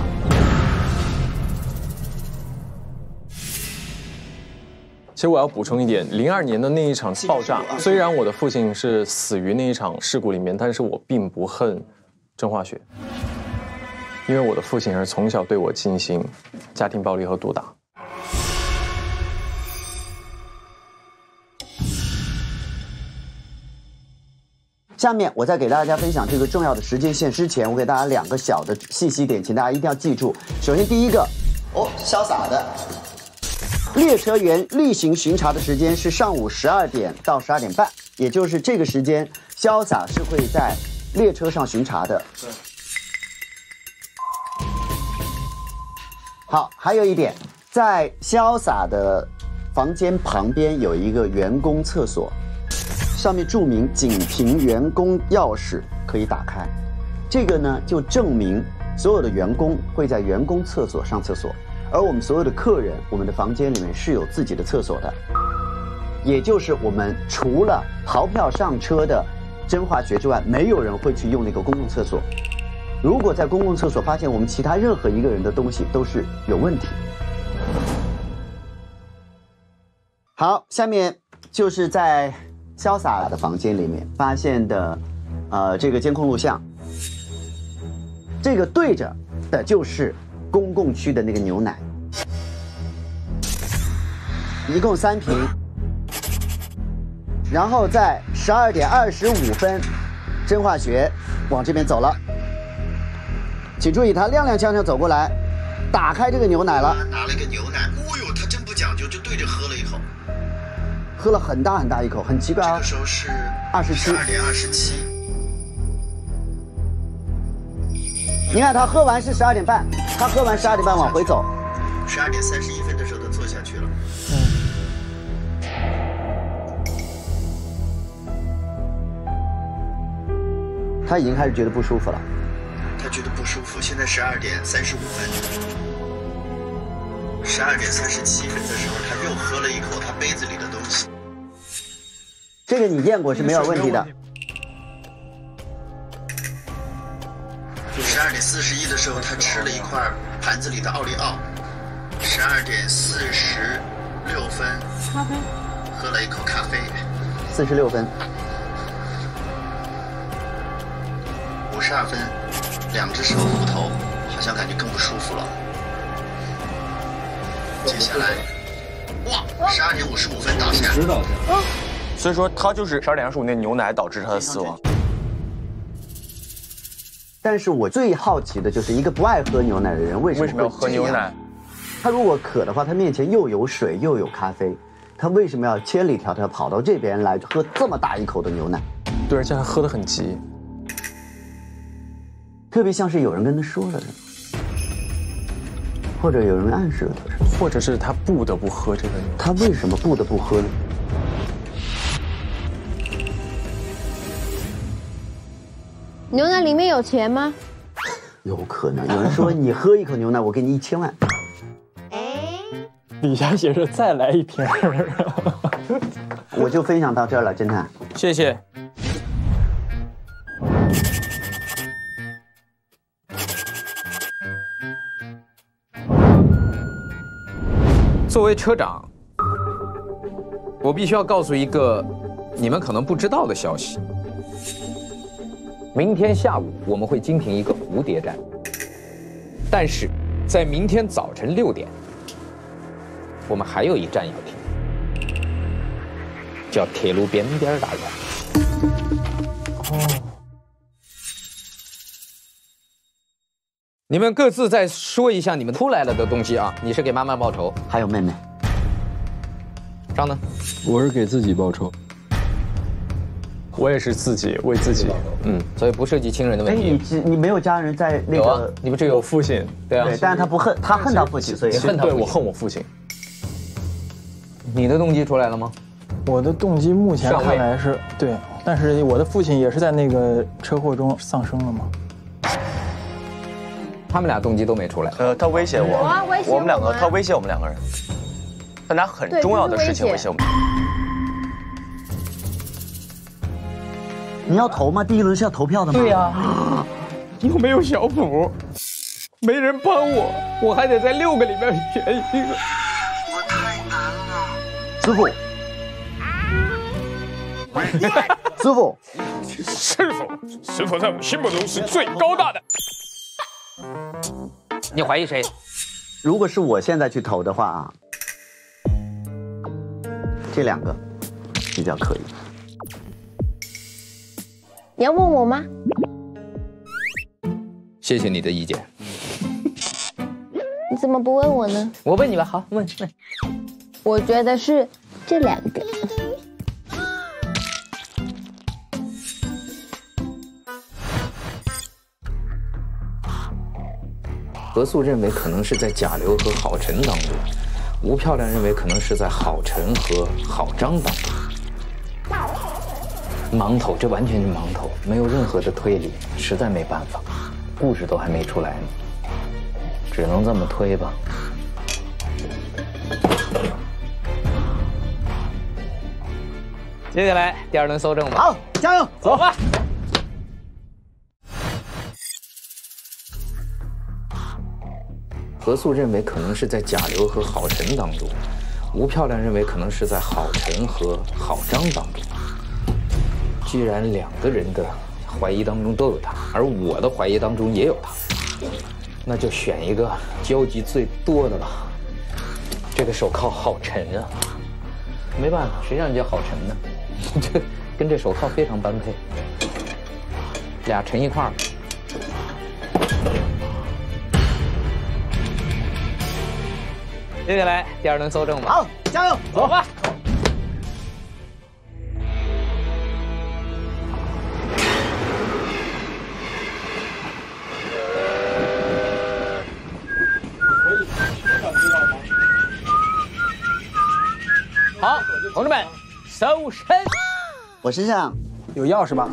其实我要补充一点，02年的那一场爆炸，虽然我的父亲是死于那一场事故里面，但是我并不恨郑化学，因为我的父亲是从小对我进行家庭暴力和毒打。 下面我在给大家分享这个重要的时间线之前，我给大家2个小的信息点，请大家一定要记住。首先第一个，潇洒的。列车员例行巡查的时间是上午12点到12点半，也就是这个时间，潇洒是会在列车上巡查的。对。好，还有一点，在潇洒的房间旁边有一个员工厕所，上面注明仅凭员工钥匙可以打开。这个呢，就证明所有的员工会在员工厕所上厕所。而我们所有的客人，我们的房间里面是有自己的厕所的，也就是我们除了逃票上车的甄化学之外，没有人会去用那个公共厕所。如果在公共厕所发现我们其他任何一个人的东西，都是有问题。好，下面就是在潇洒的房间里面发现的，这个监控录像，这个对着的就是公共区的那个牛奶，一共3瓶。然后在12点25分，甄化学往这边走了，请注意，他踉踉跄跄走过来，打开这个牛奶了，拿了一个牛奶，他真不讲究，就对着喝了一口，喝了很大很大一口，很奇怪啊。这个时候是12点27。你看他喝完是12点半，他喝完12点半往回走，12点31分的时候他坐下去了。他已经开始觉得不舒服了。他觉得不舒服，现在12点35分。 12点37分的时候，他又喝了一口他杯子里的东西。 这个你验过是没有问题的。 12点41的时候，他吃了一块盘子里的奥利奥。12点46分，咖啡，喝了一口咖啡。 46分。 52分，2只手扶头，好像感觉更不舒服了。接下来，哇，12点55分倒下。 所以说他就是12点25那牛奶导致他的死亡。 但是我最好奇的就是一个不爱喝牛奶的人为什么要喝牛奶？ 他如果渴的话，他面前又有水又有咖啡，他为什么要千里迢迢跑到这边来喝这么大一口的牛奶？ 对，而且他喝得很急。 特别像是有人跟他说了的，或者有人暗示了他， 或者是他不得不喝这个牛奶。 他为什么不得不喝呢？ 牛奶里面有钱吗？ 有可能。有人说你喝一口牛奶，我给你1000万。 底下写着再来一瓶。 我就分享到这儿了，侦探。 谢谢。 作为车长，我必须要告诉一个你们可能不知道的消息。明天下午我们会经停一个蝴蝶站，但是在明天早晨6点，我们还有一站要停，叫铁路边边大院。哦，你们各自再说一下你们出来了的东西啊！你是给妈妈报仇， 还有妹妹。 张呢？ 我是给自己报仇。 我也是自己为自己， 所以不涉及亲人的问题。 哎，你没有家人在那个？ 你不是有父亲？ 对啊。 对，但是他不恨，他恨他父亲，所以恨他。 对，我恨我父亲。 你的动机出来了吗？ 我的动机目前看来是对，但是我的父亲也是在那个车祸中丧生了嘛。 他们俩动机都没出来。 他威胁我， 威胁我们两个，他威胁我们2个人，他拿很重要的事情威胁我们。 你要投吗？第一轮是要投票的吗？ 对呀。又没有小谱，没人帮我，我还得在6个里面选一个。 我太难了。 师傅。师傅。 师傅在我们心目中是最高大的。 你怀疑谁？ 如果是我现在去投的话啊，这2个比较可以。 你要问我吗？ 谢谢你的意见。 你怎么不问我呢？ 我问你吧，好，问。 我觉得是这2个。 何素认为可能是在贾刘和郝晨当中，吴漂亮认为可能是在郝晨和郝张当中。盲投，这完全是盲投，没有任何的推理，实在没办法，故事都还没出来呢，只能这么推吧。接下来第2轮搜证吧。 好，加油， 走吧。何素认为可能是在贾刘和郝晨当中，吴漂亮认为可能是在郝晨和郝张当中。居然2个人的怀疑当中都有他，而我的怀疑当中也有他，那就选一个交集最多的吧。这个手铐郝晨啊，没办法，谁让你叫郝晨呢？这跟这手铐非常般配，俩沉一块儿。接下来第2轮搜证吧。 好，加油， 走吧。好，同志们，搜身。 我身上有钥匙吧？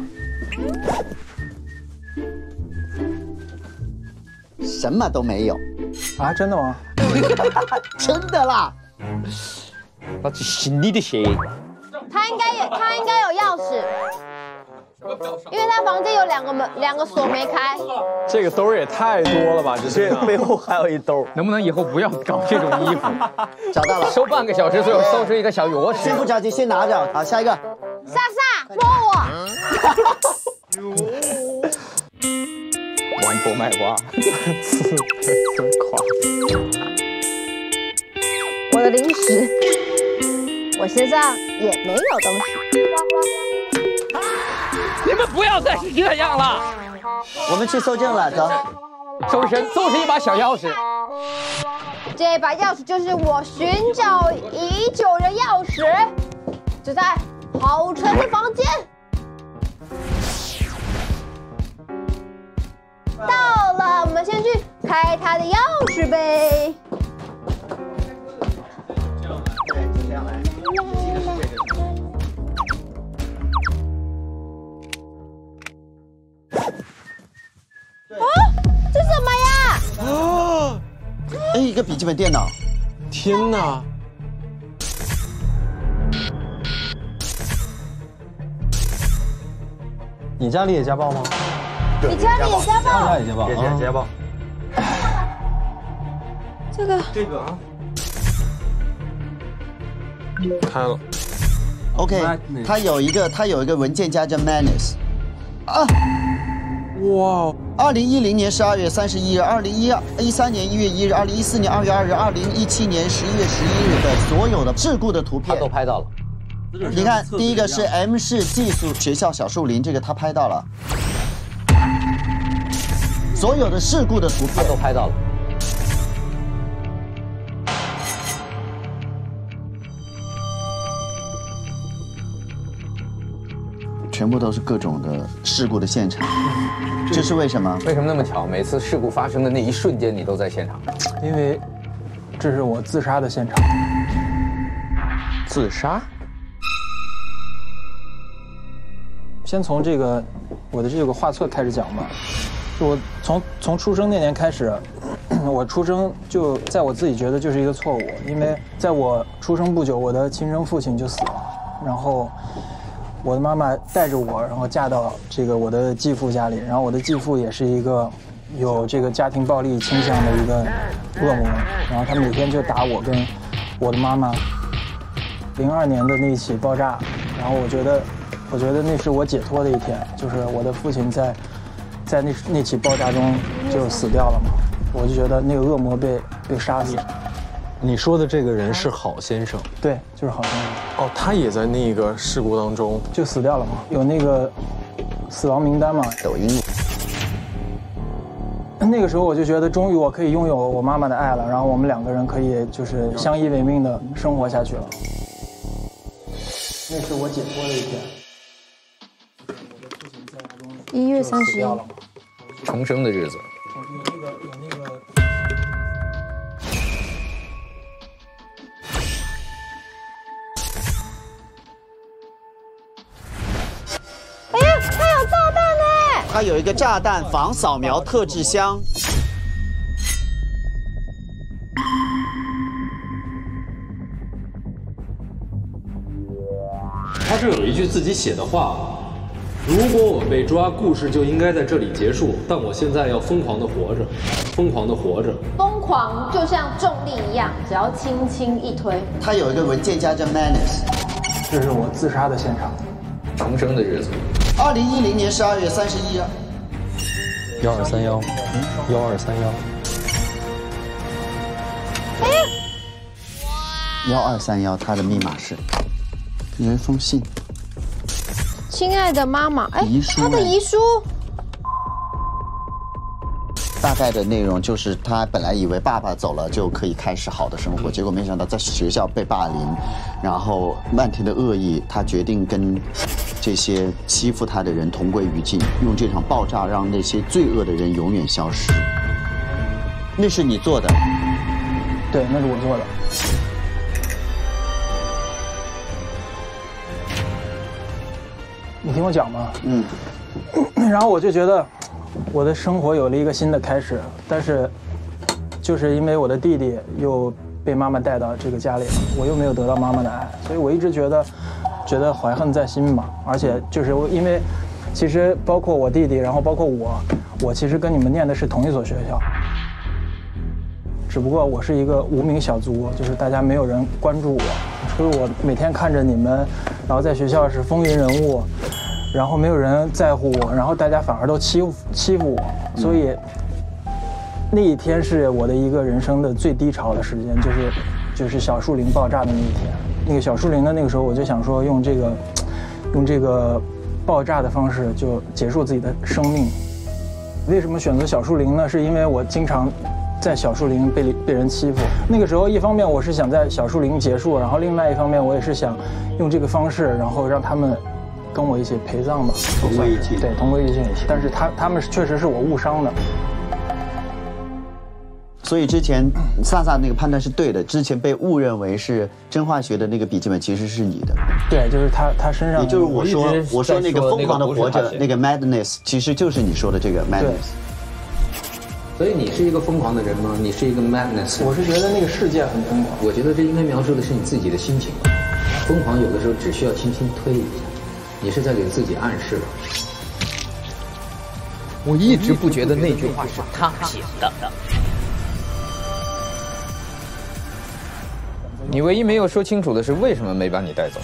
什么都没有。 啊，真的吗？ 真的啦！ 那是你的鞋。 他应该有钥匙，因为他房间有两个锁没开。 这个兜也太多了吧？ 这背后还有一兜， 能不能以后不要搞这种衣服？ 找到了， 收半个小时，最后搜出一个小钥匙。 先不着急，先拿着。好，下一个。 莎莎，摸我。 王婆卖瓜，真夸。 我的零食，我身上也没有东西。 你们不要再是这样了。 我们去搜证了，走。 搜身就是一把小钥匙。 这把钥匙就是我寻找已久的钥匙，就在郝晨的房间。到了，我们先去开他的钥匙呗。 对，就这样来。 哦，这什么呀？ 哦，哎，一个笔记本电脑。 天哪！ 你家里也家暴吗？ 你家里也家暴？ 他家也家暴， 也家暴。 这个啊，开了。 OK， 它有一个文件夹叫 Manus。啊！ 哇 ！2010年12月31日，2013年1月1日，2014年2月2日，2017年11月11日的所有的事故的图片， 他都拍到了。 你看，第一个是 M 市寄宿学校小树林，这个他拍到了。所有的事故的图片他都拍到了。 全部都是各种的事故的现场，这是为什么？ 为什么那么巧？每次事故发生的那一瞬间，你都在现场？ 因为这是我自杀的现场。 自杀？ 先从我的这个画册开始讲吧。我从出生那年开始，我出生就在我自己觉得就是一个错误，因为在我出生不久，我的亲生父亲就死了，然后我的妈妈带着我，然后嫁到我的继父家里，然后我的继父也是一个有这个家庭暴力倾向的一个恶魔，然后他每天就打我跟我的妈妈。02年的那起爆炸，然后我觉得那是我解脱的一天，就是我的父亲在那起爆炸中就死掉了嘛，我就觉得那个恶魔被杀死。 你说的这个人是郝先生？ 对，就是郝先生。 哦，他也在那个事故当中就死掉了嘛，有那个死亡名单嘛。 抖音。 那个时候我就觉得，终于我可以拥有我妈妈的爱了，然后我们两个人可以就是相依为命的生活下去了。那是我解脱的一天。 1月31日， 重生的日子。 有那个。 哎呀，它有炸弹呢！ 它有一个炸弹防扫描特制箱。 他这有一句自己写的话：如果我被抓，故事就应该在这里结束。但我现在要疯狂的活着，疯狂的活着。 疯狂就像重力一样，只要轻轻一推。 它有一个文件夹叫 Manus。 这是我自杀的现场。 重生的日子。 2010年12月31日。 1231。 1231，它的密码是。有一封信， 亲爱的妈妈，哎，他的遗书， 大概的内容就是他本来以为爸爸走了就可以开始好的生活，结果没想到在学校被霸凌，然后漫天的恶意，他决定跟这些欺负他的人同归于尽，用这场爆炸让那些罪恶的人永远消失。那是你做的？ 对，那是我做的。你听我讲嘛，然后我就觉得我的生活有了一个新的开始，但是就是因为我的弟弟又被妈妈带到这个家里了，我又没有得到妈妈的爱，所以我一直觉得怀恨在心嘛。而且就是因为，其实包括我弟弟，然后包括我其实跟你们念的是同一所学校，只不过我是一个无名小卒，就是大家没有人关注我，所以我每天看着你们，然后在学校是风云人物，然后没有人在乎我，然后大家反而都欺负我，所以那一天是我的一个人生的最低潮的时间，就是小树林爆炸的那一天。那个小树林的那个时候，我就想说用这个爆炸的方式就结束自己的生命。为什么选择小树林呢？是因为我经常在小树林被人欺负。那个时候，一方面我是想在小树林结束，然后另外一方面我也是想用这个方式，然后让他们跟我一起陪葬吧， 同归于尽。 对，同归于尽。但是他们确实是我误伤的。 所以之前萨萨那个判断是对的，之前被误认为是真化学的那个笔记本其实是你的。 对，就是他身上。 也就是我说那个疯狂的活着那个 madness， 其实就是你说的这个 madness。 所以你是一个疯狂的人吗？你是一个 madness？ 我是觉得那个世界很疯狂。 我觉得这应该描述的是你自己的心情。疯狂有的时候只需要轻轻推一下，你是在给自己暗示了。我一直不觉得那句话是他写的。你唯一没有说清楚的是为什么没把你带走？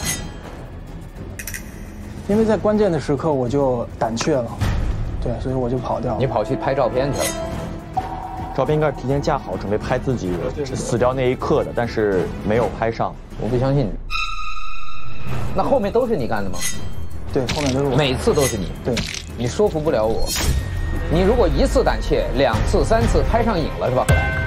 因为在关键的时刻我就胆怯了，对，所以我就跑掉了。 你跑去拍照片去了。 照片应该是提前架好，准备拍自己死掉那一刻的，但是没有拍上。 我不相信你。那后面都是你干的吗？ 对，后面都是我。 每次都是你。 对， 你说服不了我。你如果1次胆怯，2次、3次拍上瘾了是吧？后来。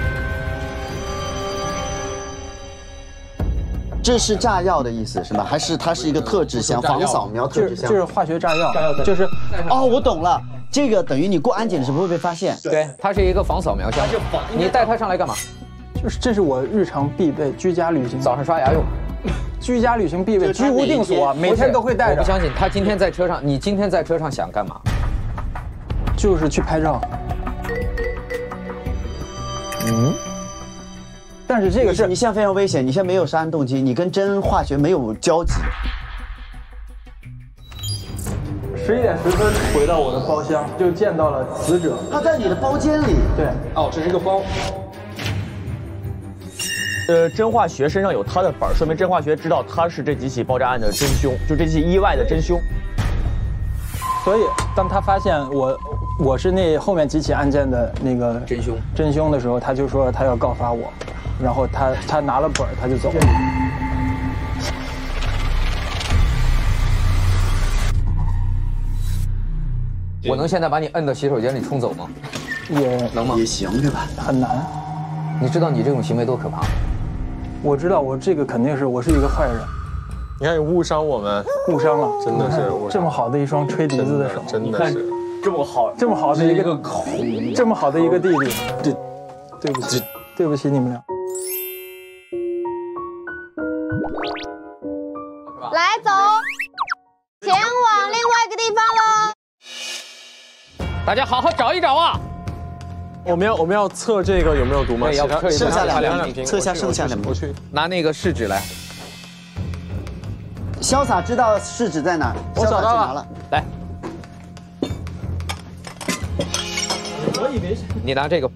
这是炸药的意思是吧？还是它是一个特制箱，防扫描特制箱？ 就是化学炸药，就是哦，我懂了，这个等于你过安检的时候不会被发现。 对，它是一个防扫描箱。你带它上来干嘛？ 就是这是我日常必备，居家旅行早上刷牙用。 居家旅行必备，居无定所，每天都会带着。 我不相信他今天在车上，你今天在车上想干嘛？ 就是去拍照。但是这个是你现在非常危险，你现在没有杀人动机，你跟真化学没有交集。 11点10分回到我的包厢，就见到了死者。 他在你的包间里。 对。 哦，这是一个包。 真化学身上有他的本，说明真化学知道他是这几起爆炸案的真凶，就这起意外的真凶。 所以当他发现我是那后面几起案件的那个真凶的时候，他就说他要告发我，然后他拿了本他就走了。 我能现在把你摁到洗手间里冲走吗？ 也能吗？ 也行是吧？ 很难。 你知道你这种行为多可怕？ 我知道，我这个肯定是我是一个坏人。 你看，你误伤我们， 误伤了， 真的是这么好的一双吹笛子的手， 真的是这么好的一个口，这么好的一个弟弟，对不起，对不起你们俩。 来走，前往另外一个地方喽。 大家好好找一找啊！ 我们要测这个有没有毒吗？ 剩下2瓶，测一下剩下2瓶。 我去拿那个试纸来。 潇洒知道试纸在哪， 我找到了。来， 我以为是你拿这个。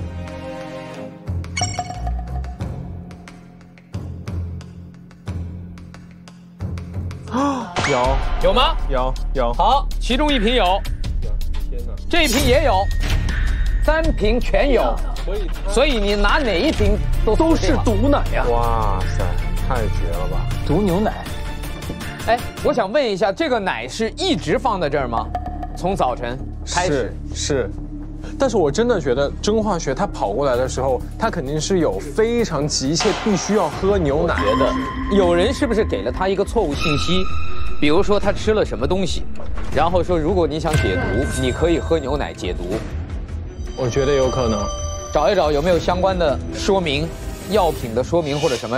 有吗？ 有。 好，其中1瓶有，这1瓶也有，3瓶全有，所以你拿哪1瓶都是毒奶呀！ 哇塞，太绝了吧！ 毒牛奶。 哎，我想问一下，这个奶是一直放在这儿吗？从早晨开始是，但是我真的觉得真化学他跑过来的时候，他肯定是有非常急切必须要喝牛奶的。 有人是不是给了他一个错误信息？比如说他吃了什么东西，然后说如果你想解毒，你可以喝牛奶解毒。 我觉得有可能， 找一找有没有相关的说明，药品的说明或者什么。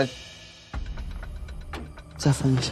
再分一下。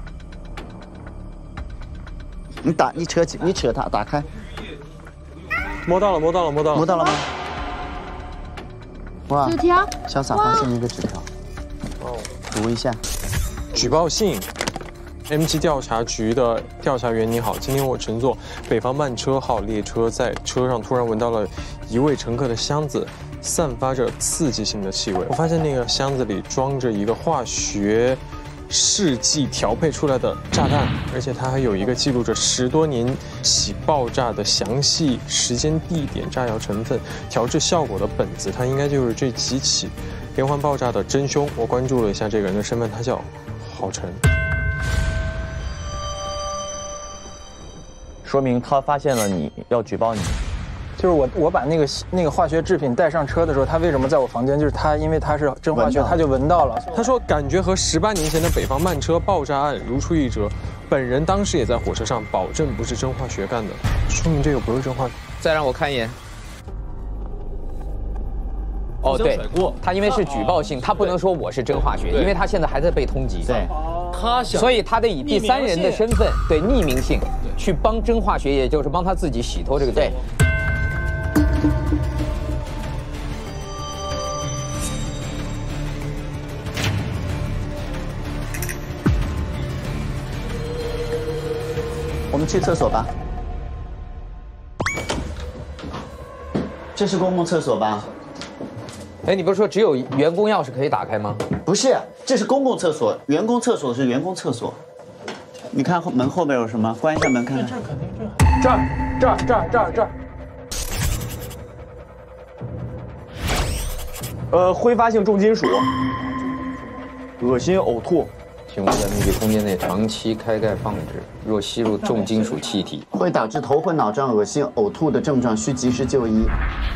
你扯它，打开。 摸到了吗？ 哇， 纸条， 潇洒发现一个纸条，哦，读一下。 举报信 ，M7 调查局的调查员你好，今天我乘坐北方慢车号列车，在车上突然闻到了一位乘客的箱子散发着刺激性的气味。我发现那个箱子里装着一个化学试剂调配出来的炸弹，而且它还有一个记录着10多年起爆炸的详细时间、地点、炸药成分、调制效果的本子。它应该就是这几起连环爆炸的真凶。我关注了一下这个人的身份，他叫郝晨。 说明他发现了你要举报你。 就是我把那个化学制品带上车的时候，他为什么在我房间？就是他因为他是真化学，他就闻到了。 他说感觉和18年前的北方慢车爆炸案如出一辙，本人当时也在火车上，保证不是真化学干的，说明这个不是真化学。 再让我看一眼。哦，对，他因为是举报信，他不能说我是真化学，因为他现在还在被通缉。 对， 他想，所以他得以第三人的身份，对匿名性，去帮真化学，也就是帮他自己洗脱这个罪。 我们去厕所吧。这是公共厕所吧？ 哎，你不是说只有员工钥匙可以打开吗？ 不是，这是公共厕所，员工厕所是员工厕所。你看门后面有什么？关一下门看看。 这肯定这儿。 挥发性重金属，恶心呕吐。 请勿在密闭空间内长期开盖放置，若吸入重金属气体， 会导致头昏脑胀、恶心、呕吐的症状，需及时就医。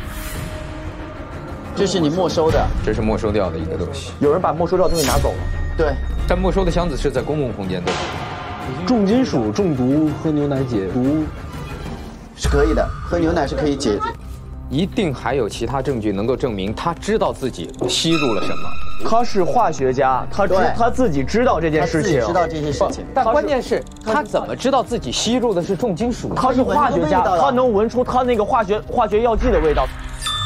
这是你没收的， 这是没收掉的一个东西。 有人把没收掉的东西拿走了。 对， 但没收的箱子是在公共空间对吧？ 重金属中毒喝牛奶解毒是可以的，喝牛奶是可以解。 一定还有其他证据能够证明他知道自己吸入了什么。 他是化学家，他自己知道这件事情， 知道这些事情。 但关键是，他怎么知道自己吸入的是重金属？ 他是化学家，他能闻出他那个化学药剂的味道。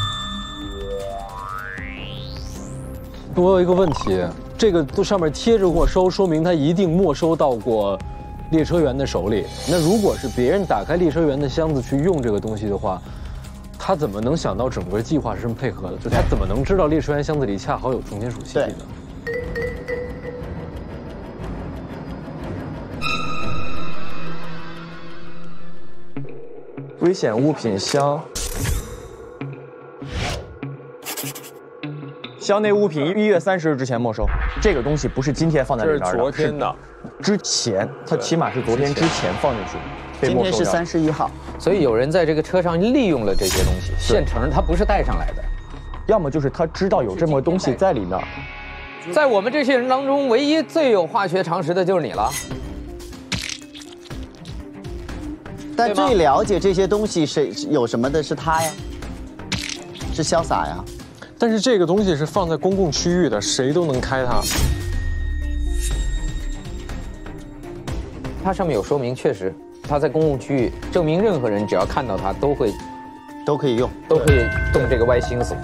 我有一个问题，这个都上面贴着没收，说明他一定没收到过列车员的手里。那如果是别人打开列车员的箱子去用这个东西的话，他怎么能想到整个计划是这么配合的？就他怎么能知道列车员箱子里恰好有重金属气体呢？ 危险物品箱，箱内物品1月30日之前没收。这个东西不是今天放在里边的， 这是昨天的， 之前，它起码是昨天之前放进去。 今天是31号， 所以有人在这个车上利用了这些东西，现成他不是带上来的， 要么就是他知道有这么东西在里面。 在我们这些人当中，唯一最有化学常识的就是你了。 但最了解这些东西是有什么的是他呀，是潇洒呀。 但是这个东西是放在公共区域的，谁都能开它。 它上面有说明，确实。它在公共区域，证明任何人只要看到它都可以用，都可以动这个歪心思。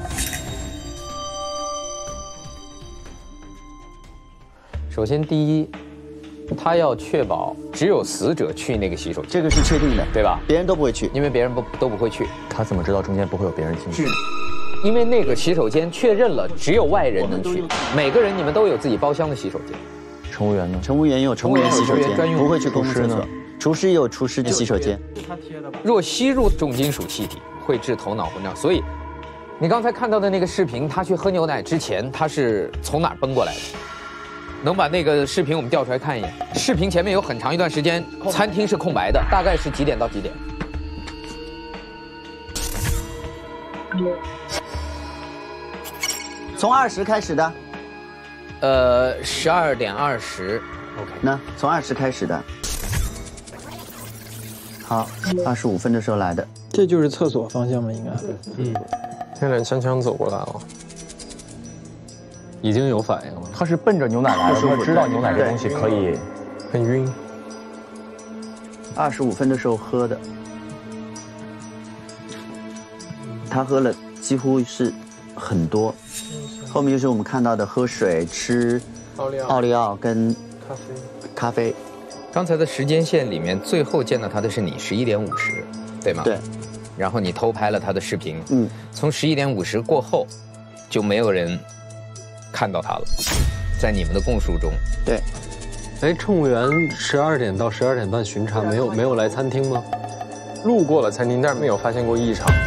首先，第一，他要确保只有死者去那个洗手间， 这个是确定的， 对吧？ 别人都不会去， 因为别人都不会去。 他怎么知道中间不会有别人进去？ 因为那个洗手间确认了只有外人能去，每个人你们都有自己包厢的洗手间。 乘务员呢？ 乘务员有乘务员洗手间，不会去公共厕所。厨师也有厨师洗手间。 若吸入重金属气体，会致头脑混乱。所以，你刚才看到的那个视频，他去喝牛奶之前，他是从哪儿奔过来的？能把那个视频我们调出来看一眼。视频前面有很长一段时间，餐厅是空白的，大概是几点到几点？ 从20开始的。 12点20。OK， 那从20开始的。好，25分的时候来的。 这就是厕所方向吗？应该。 天脸锵锵走过来了， 已经有反应了。 他是奔着牛奶来的，他知道牛奶这东西可以很晕。 25分的时候喝的，他喝了几乎是很多。后面就是我们看到的喝水、吃奥利奥跟咖啡。 刚才的时间线里面，最后见到他的是你11点50，对吗？ 对。 然后你偷拍了他的视频。 嗯。 从11点50过后，就没有人看到他了，在你们的供述中。 对。 哎，乘务员12点到12点半巡查，没有来餐厅吗？ 路过了餐厅，但是没有发现过异常。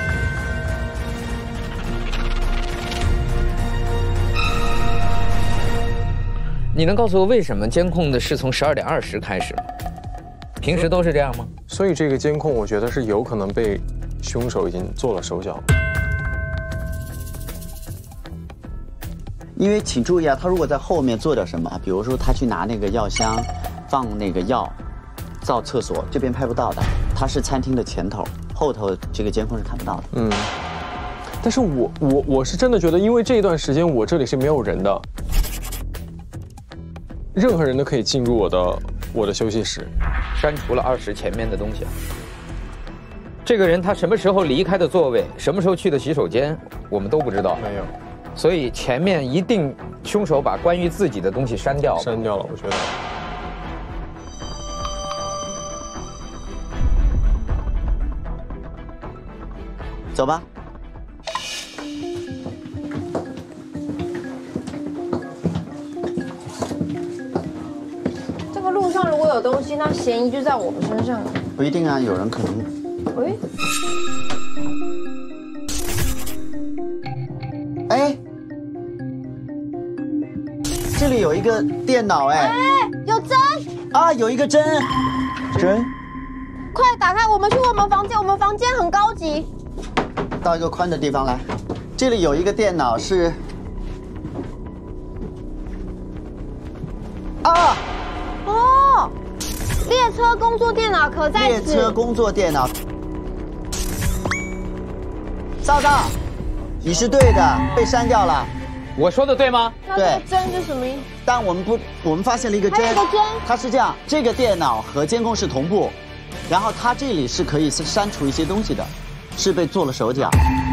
你能告诉我为什么监控的是从12点20开始吗？平时都是这样吗？ 所以这个监控，我觉得是有可能被凶手已经做了手脚。 因为请注意啊，他如果在后面做点什么，比如说他去拿那个药箱，放那个药，造厕所，这边拍不到的。他是餐厅的前头，后头这个监控是看不到的。 嗯。但是我是真的觉得，因为这一段时间我这里是没有人的。任何人都可以进入我的休息室， 删除了20前面的东西。这个人他什么时候离开的座位，什么时候去的洗手间，我们都不知道。 没有， 所以前面一定凶手把关于自己的东西删掉了。 删掉了，我觉得。 走吧。 路上如果有东西，那嫌疑就在我们身上。 不一定啊，有人可能。 喂。 哎，这里有一个电脑哎。 哎，有针。 啊，有一个针。针。 快打开，我们去我们房间，我们房间很高级。 到一个宽的地方来，这里有一个电脑是。啊。 哦，列车工作电脑可在此。 列车工作电脑，少少，你是对的，被删掉了。 我说的对吗？ 对。 针是什么意思？ 但我们发现了一个针。 还有一个针。 它是这样，这个电脑和监控室同步，然后它这里是可以删除一些东西的，是被做了手脚。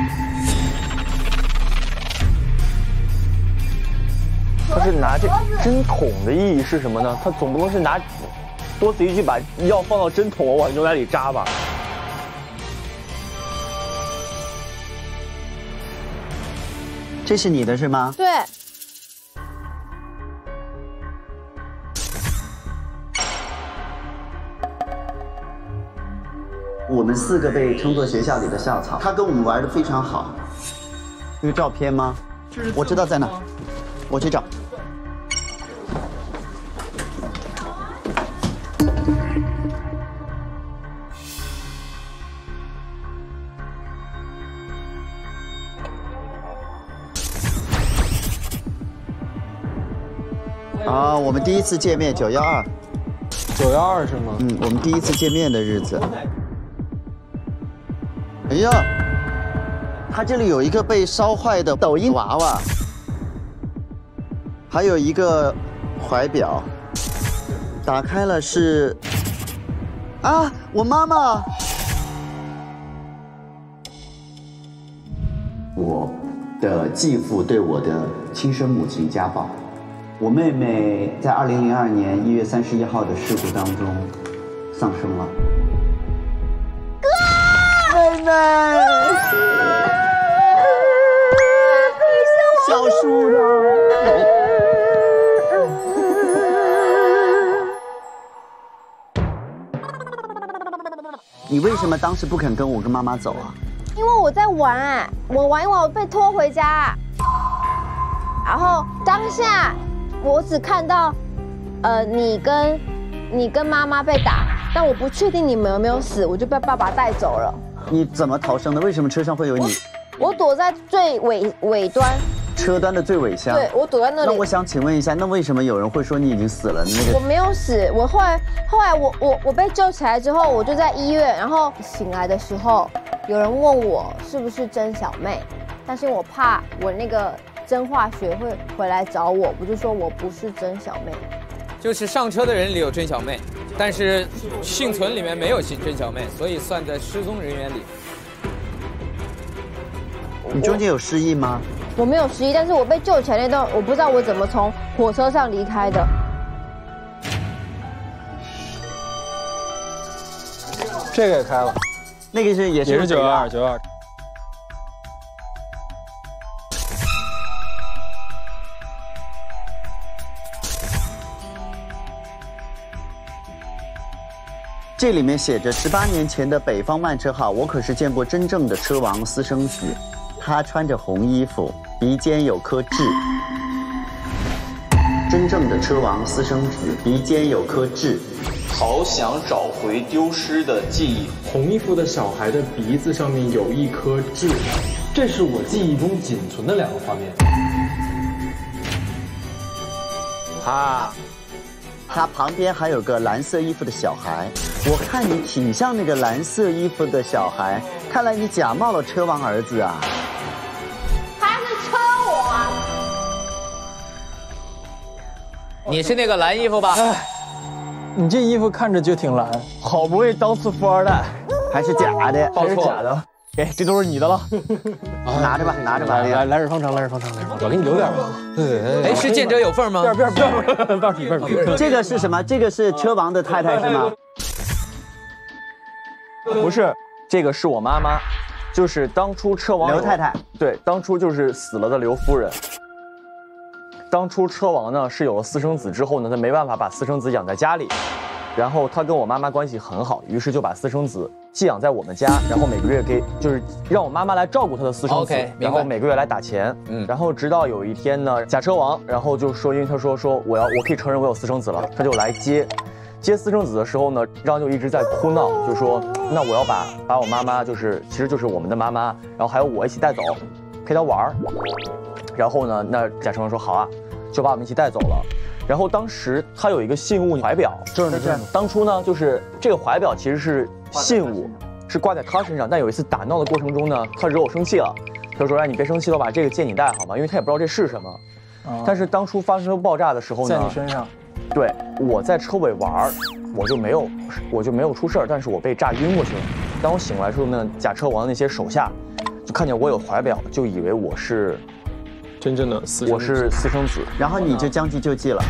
他是拿这针筒的意义是什么呢？他总不能是拿多此一举把药放到针筒往牛奶里扎吧？ 这是你的是吗？ 对。 我们4个被称作学校里的校草，他跟我们玩得非常好。有照片吗？我知道在哪，我去找。啊，我们第一次见面912。 912是吗？ 嗯，我们第一次见面的日子。哎呀，他这里有一个被烧坏的抖音娃娃，还有一个怀表，打开了是，啊，我妈妈。我的继父对我的亲生母亲家暴。我妹妹在2002年1月31号的事故当中丧生了。哥，妹妹，小叔呢？你为什么当时不肯跟我跟妈妈走啊？ 因为我在玩，我玩一玩，我被拖回家，然后当下。我只看到，你跟妈妈被打，但我不确定你们有没有死，我就被爸爸带走了。 你怎么逃生的？为什么车上会有你？ 我躲在最尾端， 车端的最尾箱。 对，我躲在那里。 那我想请问一下，那为什么有人会说你已经死了？那个我没有死，我后来我被救起来之后，我就在医院，然后醒来的时候，有人问我是不是曾小妹，但是我怕我那个。曾化学会回来找我，我就说我不是曾小妹， 就是上车的人里有曾小妹，但是幸存里面没有曾小妹，所以算在失踪人员里。 你中间有失忆吗？ 我没有失忆，但是我被救起来那段，我不知道我怎么从火车上离开的。 这个也开了， 那个是也是 92。 这里面写着18年前的北方慢车号，我可是见过真正的车王私生子，他穿着红衣服，鼻尖有颗痣。真正的车王私生子，鼻尖有颗痣。 好想找回丢失的记忆。红衣服的小孩的鼻子上面有一颗痣， 这是我记忆中仅存的2个画面。 他旁边还有个蓝色衣服的小孩，我看你挺像那个蓝色衣服的小孩，看来你假冒了车王儿子啊。 他是车王。 你是那个蓝衣服吧？ 你这衣服看着就挺蓝， 好不容易当次富二代， 还是假的， 还是假的。给，这都是你的了， 拿着吧，拿着吧。 来日方长，来日方长，我给你留点吧。 哎，是见者有份吗？ 不要提。 这个是什么？这个是车王的太太是吗？ 不是，这个是我妈妈，就是当初车王刘太太。 对，当初就是死了的刘夫人。当初车王呢是有了私生子之后呢，他没办法把私生子养在家里。然后他跟我妈妈关系很好，于是就把私生子寄养在我们家，然后每个月就是让我妈妈来照顾他的私生子，然后每个月来打钱。然后直到有一天呢，假车王，然后就说，因为他说我可以承认我有私生子了，他就来接私生子的时候呢，然后就一直在哭闹，就说那我要把我妈妈其实就是我们的妈妈，然后还有我一起带走，陪她玩儿。然后呢，那假车王说好啊，就把我们一起带走了。然后当时他有一个信物怀表，就是当初呢，就是这个怀表其实是信物，是挂在他身上。但有一次打闹的过程中呢，他惹我生气了，他就说：“哎，你别生气了，我把这个借你带好吗？”因为他也不知道这是什么。但是当初发生爆炸的时候呢， 在你身上， 对，我在车尾玩，我就没有出事儿，但是我被炸晕过去了。当我醒来之后呢，假车王的那些手下就看见我有怀表，就以为我是。 真正的我是私生子， 然后你就将计就计了。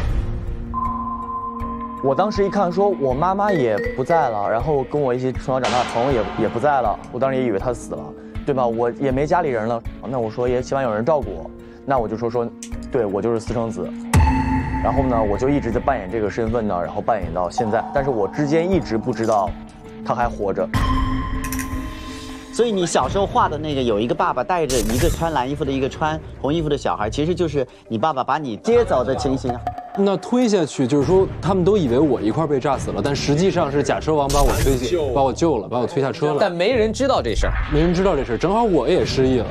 我当时一看，说我妈妈也不在了，然后跟我一起从小长大的朋友也不在了，我当时也以为她死了，对吧？我也没家里人了，那我说也希望有人照顾我，那我就说，对我就是私生子。然后呢，我就一直在扮演这个身份呢，然后扮演到现在，但是我之间一直不知道他还活着。 所以你小时候画的那个有一个爸爸带着一个穿蓝衣服的一个穿红衣服的小孩，其实就是你爸爸把你接走的情形啊。 那推下去就是说，他们都以为我一块被炸死了，但实际上是假车王把我救了，把我推下车了。 但没人知道这事儿， 没人知道这事儿，正好我也失忆了。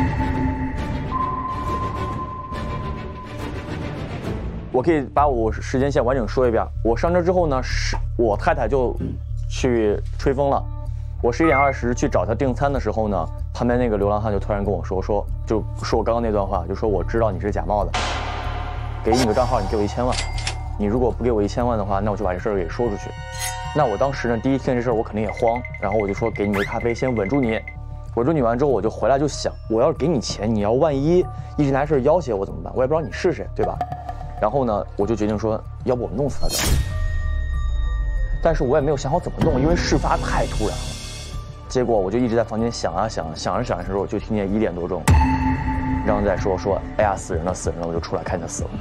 我可以把我时间线完整说一遍。我上车之后呢，我太太就去吹风了。我11点20去找他订餐的时候呢，旁边那个流浪汉就突然跟我说我刚刚那段话，就说我知道你是假冒的，给你个账号，你给我1000万，你如果不给我1000万的话，那我就把这事儿给说出去。那我当时呢，第一听这事儿我肯定也慌，然后我就说给你杯咖啡，先稳住你。稳住你完之后，我就回来就想，我要是给你钱，你要万一一直拿事儿要挟我怎么办？我也不知道你是谁，对吧？然后呢，我就决定说，要不我弄死他得了。但是我也没有想好怎么弄，因为事发太突然了。结果我就一直在房间想着时候，就听见1点多钟，然后再说，哎呀死人了，我就出来看他死了。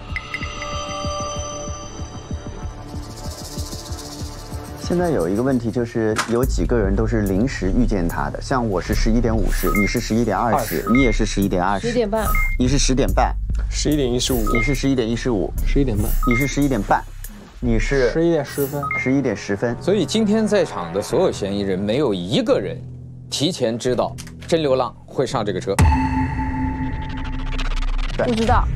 现在有一个问题，就是有几个人都是临时遇见他的，像我是11点50，你是11点20，你也是11点20，10 点半， 你是10点半 ，11点15， 你是11点15，11 点半， 你是11点半。你是 11点10分 ，11点10分。 所以今天在场的所有嫌疑人，没有一个人提前知道真流浪会上这个车。 不知道。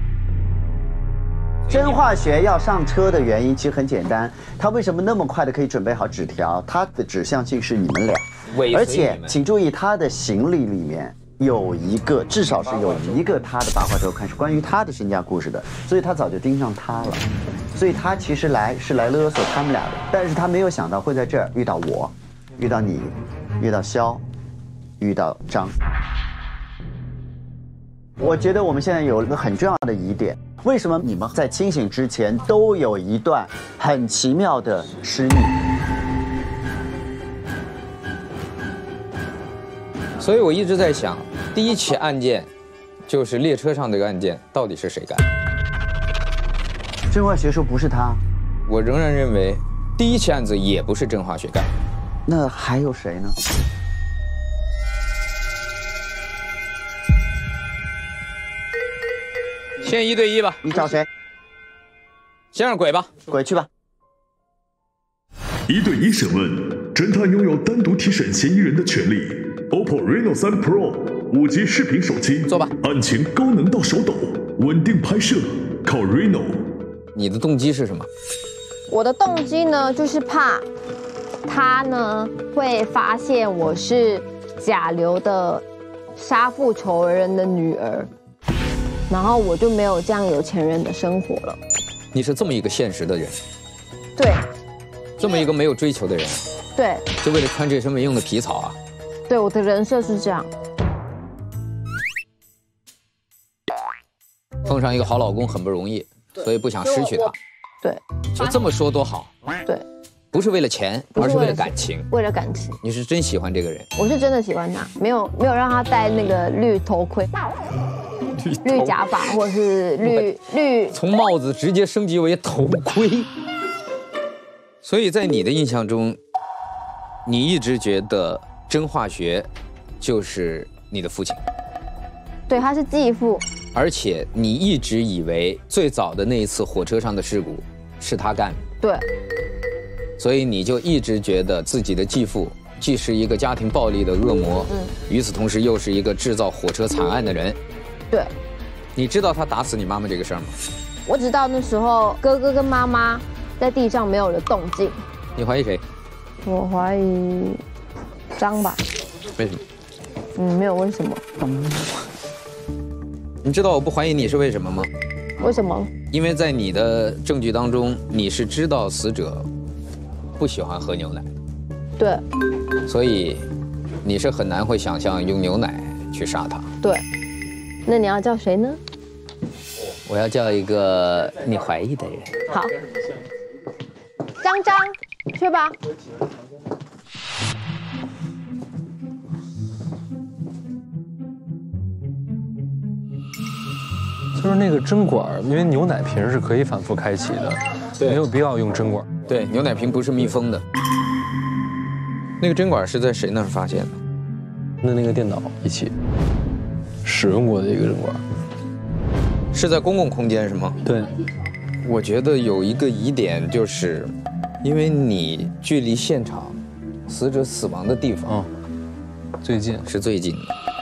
真化学要上车的原因其实很简单，他为什么那么快的可以准备好纸条？他的指向性是你们俩，而且请注意，他的行李里面有一个，至少是有一个他的八卦周刊是关于他的身家故事的，所以他早就盯上他了。所以他其实是来勒索他们俩的，但是他没有想到会在这儿遇到我，遇到你，遇到肖，遇到张。 我觉得我们现在有一个很重要的疑点，为什么你们在清醒之前都有一段很奇妙的失忆？ 所以我一直在想，第一起案件就是列车上这个案件，到底是谁干？ 真化学说不是他， 我仍然认为第一起案子也不是真化学干。 那还有谁呢？ 先1对1吧。 你找谁？ 先让鬼吧。 鬼去吧。 1对1审问，侦探拥有单独提审嫌疑人的权利。OPPO Reno 3 Pro 5G 视频手机， 坐吧。 案情高能到手抖，稳定拍摄，靠 Reno。 你的动机是什么？ 我的动机呢，就是怕他呢会发现我是甲流的杀父仇人的女儿，然后我就没有这样有钱人的生活了。 你是这么一个现实的人。 对。 这么一个没有追求的人， 对， 就为了穿这身没用的皮草啊！ 对，我的人设是这样。 碰上一个好老公很不容易，所以不想失去他。 对， 就这么说多好。 对， 不是为了钱，而是为了感情。 为了感情， 你是真喜欢这个人？ 我是真的喜欢他，没有让他戴那个绿头盔、绿假发，或者是绿。 从帽子直接升级为头盔。 所以在你的印象中，你一直觉得真化学就是你的父亲， 对，他是继父， 而且你一直以为最早的那一次火车上的事故是他干的， 对， 所以你就一直觉得自己的继父既是一个家庭暴力的恶魔，与此同时又是一个制造火车惨案的人， 对。 你知道他打死你妈妈这个事儿吗？ 我只知道那时候哥哥跟妈妈。 在地上没有了动静。 你怀疑谁？ 我怀疑张吧。 为什么？ 没有为什么。 你知道我不怀疑你是为什么吗？ 为什么？ 因为在你的证据当中，你是知道死者不喜欢喝牛奶。 对。 所以你是很难会想象用牛奶去杀他。 对。那你要叫谁呢？ 我要叫一个你怀疑的人。 好。 张，去吧。 就是那个针管，因为牛奶瓶是可以反复开启的，没有必要用针管。 对，牛奶瓶不是密封的。那个针管是在谁那儿发现的？ 那个电脑一起使用过的一个针管， 是在公共空间是吗？ 对。 我觉得有一个疑点就是。 因为你距离现场死者死亡的地方， 最近是最近的，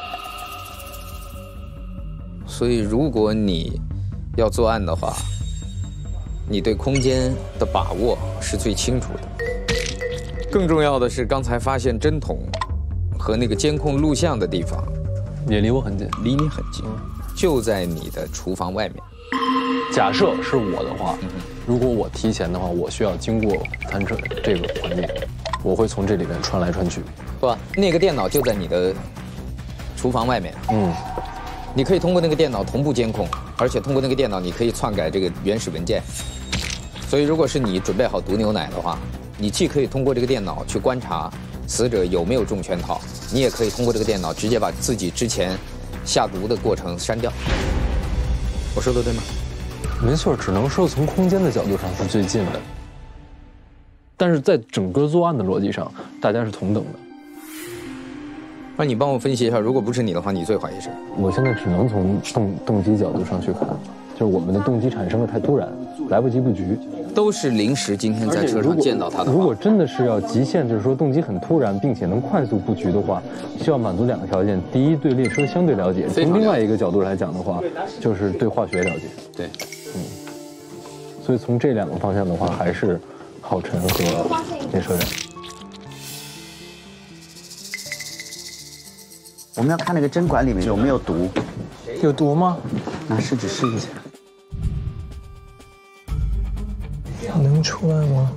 所以如果你要作案的话，你对空间的把握是最清楚的。更重要的是，刚才发现针筒和那个监控录像的地方， 也离我很近， 离你很近，就在你的厨房外面。 假设是我的话，如果我提前的话，我需要经过餐车这个环境，我会从这里面穿来穿去。 不，那个电脑就在你的厨房外面。你可以通过那个电脑同步监控，而且通过那个电脑你可以篡改这个原始文件。所以，如果是你准备好毒牛奶的话，你既可以通过这个电脑去观察死者有没有中圈套，你也可以通过这个电脑直接把自己之前下毒的过程删掉。我说的对吗？ 没错，只能说从空间的角度上是最近的，但是在整个作案的逻辑上，大家是同等的。 那你帮我分析一下，如果不是你的话，你最怀疑谁？ 我现在只能从动机角度上去看，就是我们的动机产生的太突然，来不及布局。 都是临时今天在车上见到他的话。 如果真的是要极限，就是说动机很突然，并且能快速布局的话，需要满足2个条件：第一，对列车相对了解；从另外一个角度来讲的话，就是对化学了解。 对。 所以从这2个方向的话，还是郝晨和列车员。 我们要看那个针管里面有没有毒。 有毒吗？ 拿试纸试一下。 能出来吗？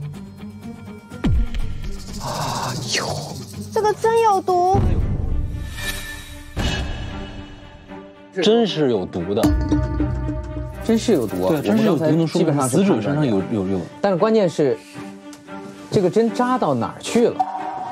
这个针有毒。 真是有毒的， 真是有毒啊！ 对，真是有毒，能说基本上死者身上有用。 但是关键是，这个针扎到哪儿去了？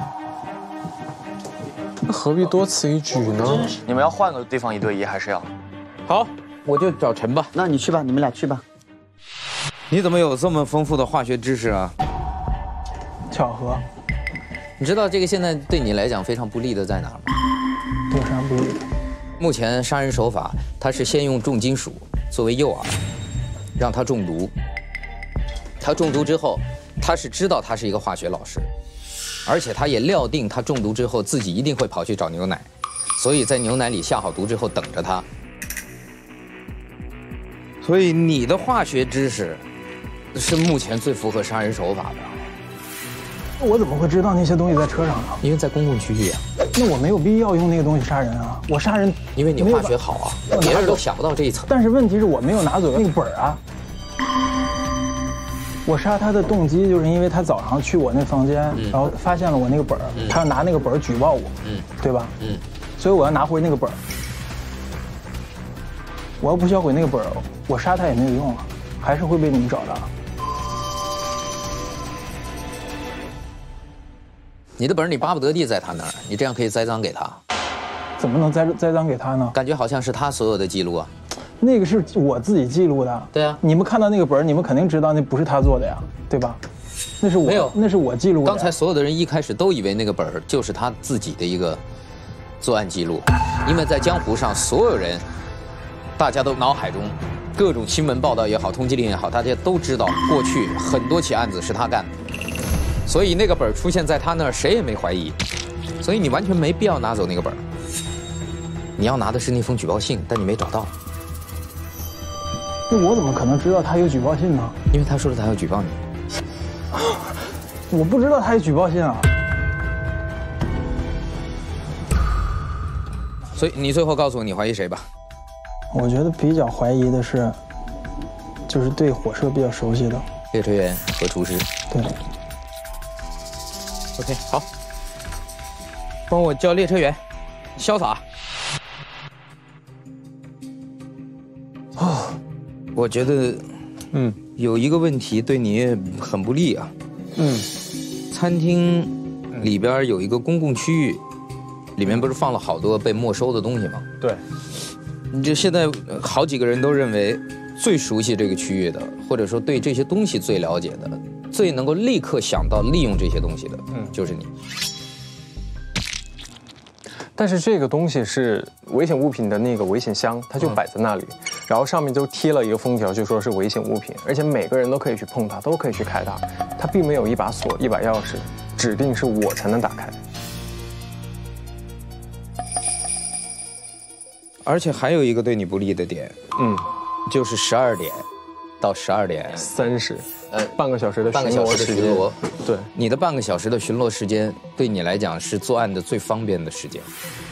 那何必多此一举呢？ 你们要换个地方1对1，还是要？ 好，我就找陈吧。 那你去吧，你们俩去吧。 你怎么有这么丰富的化学知识啊？ 巧合。 你知道这个现在对你来讲非常不利的在哪儿吗？ 有啥不利的？ 目前杀人手法，他是先用重金属作为诱饵，让他中毒。他中毒之后，他是知道他是一个化学老师，而且他也料定他中毒之后自己一定会跑去找牛奶，所以在牛奶里下好毒之后等着他。所以你的化学知识是目前最符合杀人手法的。 我怎么会知道那些东西在车上呢？ 因为在公共区域啊。 那我没有必要用那个东西杀人啊！我杀人， 因为你化学好啊，别人都想不到这一层。 但是问题是我没有拿走那个本儿啊。我杀他的动机就是因为他早上去我那房间，然后发现了我那个本儿，他要拿那个本儿举报我，对吧？所以我要拿回那个本儿。我要不销毁那个本儿，我杀他也没有用啊，还是会被你们找到。 你的本儿你巴不得地在他那儿，你这样可以栽赃给他。 怎么能栽赃给他呢？ 感觉好像是他所有的记录啊。 那个是我自己记录的。 对啊， 你们看到那个本儿，你们肯定知道那不是他做的呀，对吧？那是我， 没有， 那是我记录的。 刚才所有的人一开始都以为那个本儿就是他自己的一个作案记录，因为在江湖上所有人，大家都脑海中各种新闻报道也好，通缉令也好，大家都知道过去很多起案子是他干的。所以那个本儿出现在他那儿，谁也没怀疑，所以你完全没必要拿走那个本儿。你要拿的是那封举报信，但你没找到。 那我怎么可能知道他有举报信呢？ 因为他说了他要举报你。 我不知道他有举报信啊。 所以你最后告诉我你怀疑谁吧？ 我觉得比较怀疑的是，就是对火车比较熟悉的列车员和厨师。 对。 OK， 好，帮我叫列车员，潇洒。哦，我觉得，有一个问题对你很不利啊。餐厅里边有一个公共区域，里面不是放了好多被没收的东西吗？ 对。 你这现在好几个人都认为，最熟悉这个区域的，或者说对这些东西最了解的。最能够立刻想到利用这些东西的，就是你。 但是这个东西是危险物品的那个危险箱，它就摆在那里，然后上面就贴了一个封条，就说是危险物品，而且每个人都可以去碰它，都可以去开它，它并没有一把锁、一把钥匙，指定是我才能打开。 而且还有一个对你不利的点，就是12点到12点 30。半个小时的巡逻时间，对， 你的半个小时的巡逻时间对你来讲是作案的最方便的时间，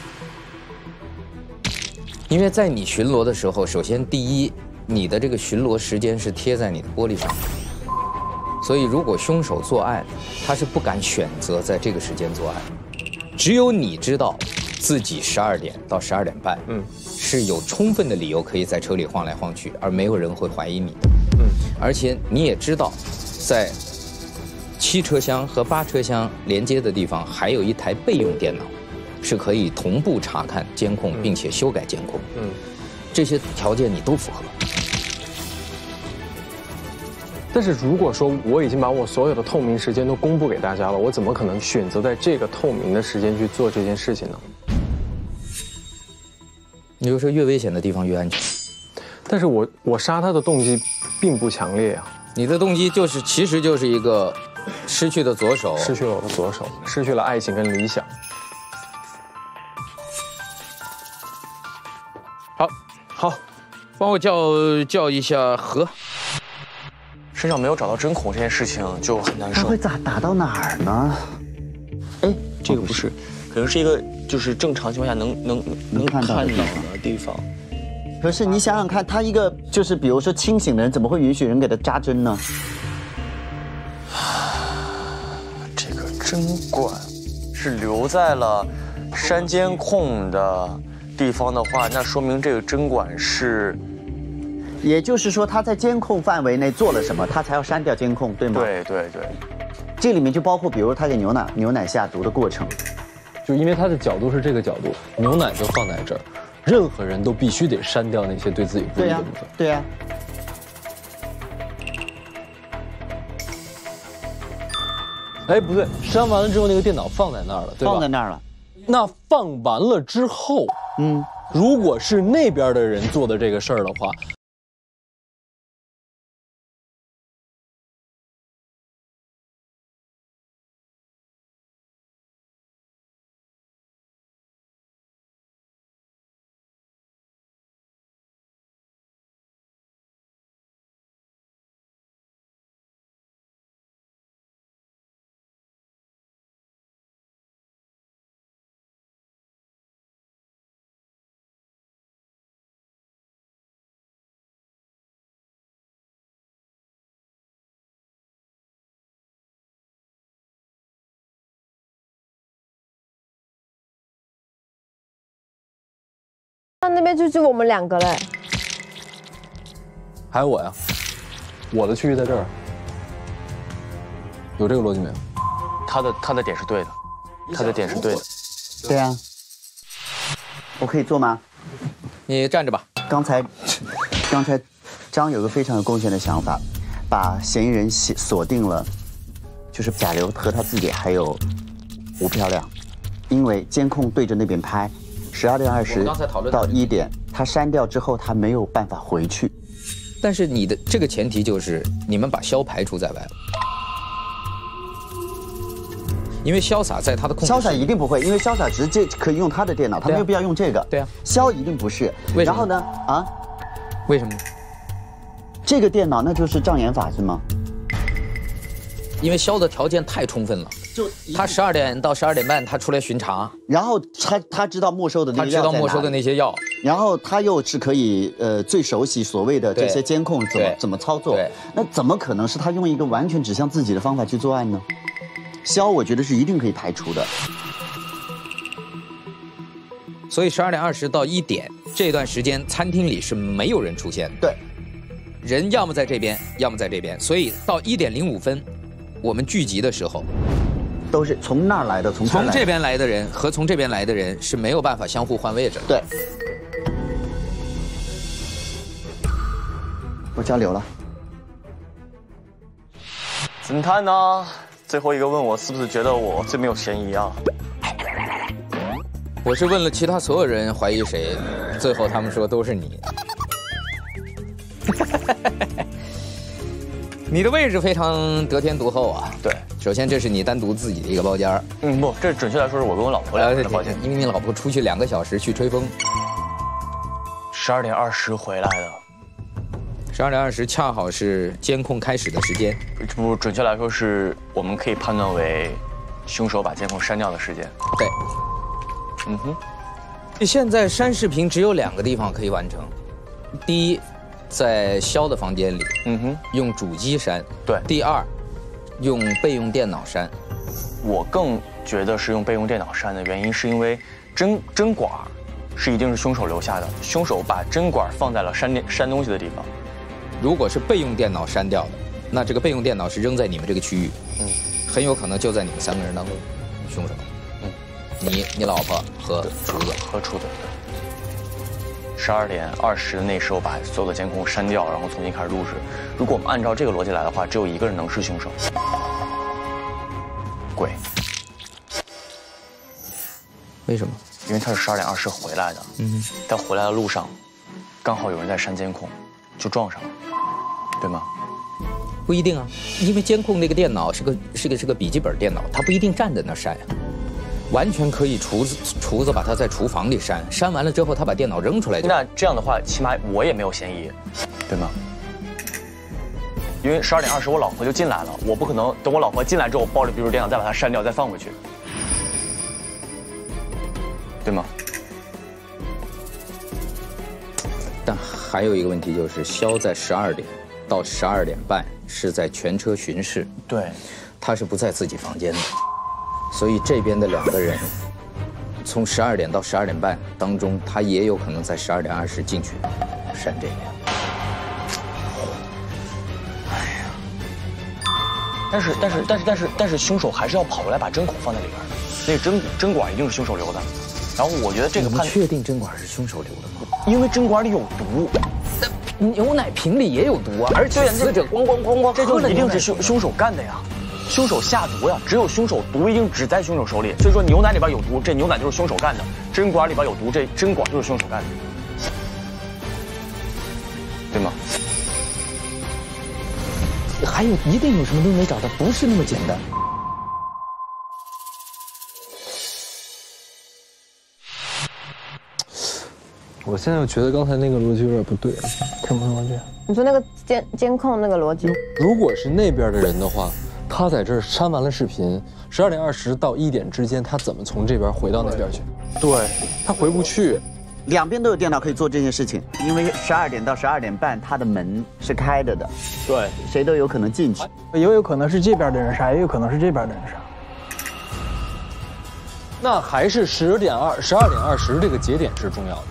因为在你巡逻的时候，首先第一，你的这个巡逻时间是贴在你的玻璃上，所以如果凶手作案，他是不敢选择在这个时间作案，只有你知道自己12点到12点半，是有充分的理由可以在车里晃来晃去，而没有人会怀疑你的。而且你也知道，在7车厢和8车厢连接的地方，还有一台备用电脑，是可以同步查看监控并且修改监控。这些条件你都符合。 但是如果说我已经把我所有的透明时间都公布给大家了，我怎么可能选择在这个透明的时间去做这件事情呢？ 你就说越危险的地方越安全。 但是我杀他的动机并不强烈啊。 你的动机其实就是一个失去的左手， 失去了我的左手，失去了爱情跟理想。 好，帮我叫一下何。 身上没有找到针孔这件事情就很难受。 他会咋打到哪儿呢？ 哎，这个不是，可能是一个就是正常情况下能看到的地方。 可是你想想看，他一个就是比如说清醒的人，怎么会允许人给他扎针呢？ 这个针管是留在了删监控的地方的话，那说明这个针管是， 也就是说他在监控范围内做了什么，他才要删掉监控，对吗？ 对。 这里面就包括，比如他给牛奶下毒的过程， 就因为他的角度是这个角度，牛奶就放在这儿，任何人都必须得删掉那些对自己不利的部分。 对呀。 哎，不对，删完了之后那个电脑放在那儿了，对吧？ 放在那儿了。 那放完了之后，如果是那边的人做的这个事儿的话。 那边就是我们2个嘞， 还有我呀，我的区域在这儿，有这个逻辑没有？ 他的点是对的，他的点是对的。 对啊，我可以做吗？ 你站着吧。 刚才张有个非常有贡献的想法，把嫌疑人锁定了，就是贾流和他自己还有吴漂亮，因为监控对着那边拍。12点20到1点，他删掉之后，他没有办法回去。 但是你的这个前提就是你们把肖排除在外了，因为潇洒在他的控制。 潇洒一定不会，因为潇洒直接可以用他的电脑，他没有必要用这个。 对啊， 肖一定不是。然后呢？啊？ 为什么？ 这个电脑那就是障眼法是吗？ 因为肖的条件太充分了。他12点到12点半，他出来巡查， 然后他知道没收的那些药， 他知道没收的那些药， 然后他又是可以最熟悉所谓的这些监控怎么操作，那怎么可能是他用一个完全指向自己的方法去作案呢？肖我觉得是一定可以排除的。 所以12点20到1点这段时间，餐厅里是没有人出现的， 对， 人要么在这边，要么在这边，所以到1点05分，我们聚集的时候。 都是从那儿来的，从这边来的人和从这边来的人是没有办法相互换位置的。 对，我交流了。 侦探呢？最后一个问我是不是觉得我最没有嫌疑啊？ 我是问了其他所有人怀疑谁，最后他们说都是你。你的位置非常得天独厚啊！ 对， 首先这是你单独自己的一个包间不，这准确来说是我跟我老婆两个人的包间， 因为你老婆出去2个小时去吹风。 12点20回来的。 12点20恰好是监控开始的时间。 不，准确来说是我们可以判断为凶手把监控删掉的时间。 对。现在删视频只有2个地方可以完成，第一。在肖的房间里，用主机删。 对。 第2，用备用电脑删。 我更觉得是用备用电脑删的原因，是因为针管是一定是凶手留下的，凶手把针管放在了删东西的地方。 如果是备用电脑删掉的，那这个备用电脑是扔在你们这个区域，很有可能就在你们3个人当中，凶手，你老婆和厨子。12点20的那时候把所有的监控删掉，然后重新开始录制。如果我们按照这个逻辑来的话，只有一个人能是凶手。鬼。 为什么？ 因为他是12点20回来的。但回来的路上，刚好有人在删监控，就撞上了，对吗？ 不一定啊，因为监控那个电脑是个笔记本电脑，它不一定站在那删啊。完全可以厨子把他在厨房里删完了之后，他把电脑扔出来就。 那这样的话，起码我也没有嫌疑，对吗？因为12点20我老婆就进来了，我不可能等我老婆进来之后抱着笔记本电脑再把它删掉再放回去，对吗？ 但还有一个问题就是，肖在12点到12点半是在全车巡视， 对， 他是不在自己房间的。所以这边的2个人从12点到12点半当中，他也有可能在12点20进去删这个。 但是凶手还是要跑过来把针孔放在里边的，那个针管一定是凶手留的。然后我觉得这个你们确定针管是凶手留的吗？ 因为针管里有毒。 牛奶瓶里也有毒啊，而且死者咣咣咣咣， 这就一定是凶手干的呀。凶手下毒呀，只有凶手毒一定只在凶手手里。所以说牛奶里边有毒，这牛奶就是凶手干的；针管里边有毒，这针管就是凶手干的，对吗？ 还有一定有什么东西没找到，不是那么简单。 我现在觉得刚才那个逻辑有点不对， 什么逻辑？ 你说那个监控那个逻辑？ 如果是那边的人的话，他在这儿删完了视频，12点20到1点之间，他怎么从这边回到那边去？ 对，他回不去。 两边都有电脑可以做这件事情，因为12点到12点半，它的门是开着的， 对， 谁都有可能进去。 也有可能是这边的人杀，也有可能是这边的人杀。 那还是12点20这个节点是重要的。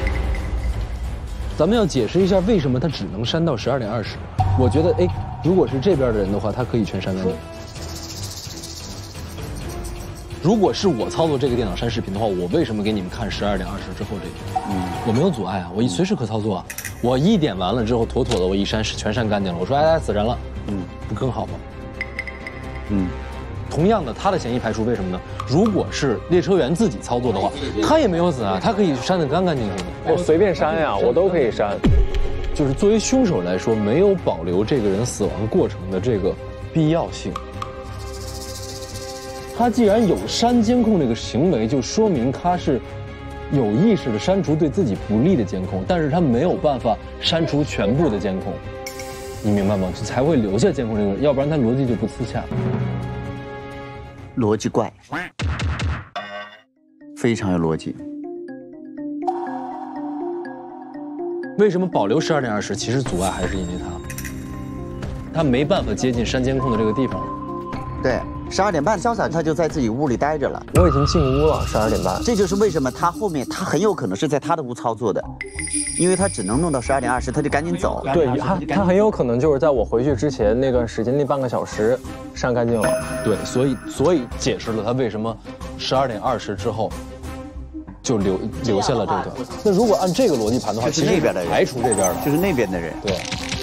咱们要解释一下为什么他只能删到12点20。我觉得，哎，如果是这边的人的话，他可以全删干净。如果是我操作这个电脑删视频的话，我为什么给你们看12点20之后这个？我没有阻碍啊，我随时可操作啊。我1点完了之后，妥妥的我一删全删干净了。我说，哎，死人了，不更好吗？同样的，他的嫌疑排除，为什么呢？如果是列车员自己操作的话，他也没有死啊，他可以删得干干净净的。 我随便删呀，我都可以删。 就是作为凶手来说，没有保留这个人死亡过程的这个必要性。他既然有删监控这个行为，就说明他是有意识的删除对自己不利的监控，但是他没有办法删除全部的监控，你明白吗？才会留下监控这个，要不然他逻辑就不自洽。 逻辑怪，非常有逻辑。 为什么保留12点20？其实阻碍还是因为他没办法接近删监控的这个地方。 对，12点半，潇洒他就在自己屋里待着了。 我已经进屋了，12点半。 这就是为什么他后面他很有可能是在他的屋操作的，因为他只能弄到12点20，他就赶紧走。 对，他很有可能就是在我回去之前那段时间那半个小时删干净了。 对，所以解释了他为什么12点20之后就留下了这段。那如果按这个逻辑盘的话， 就是那边的人排除这边的， 就是那边的人。 对。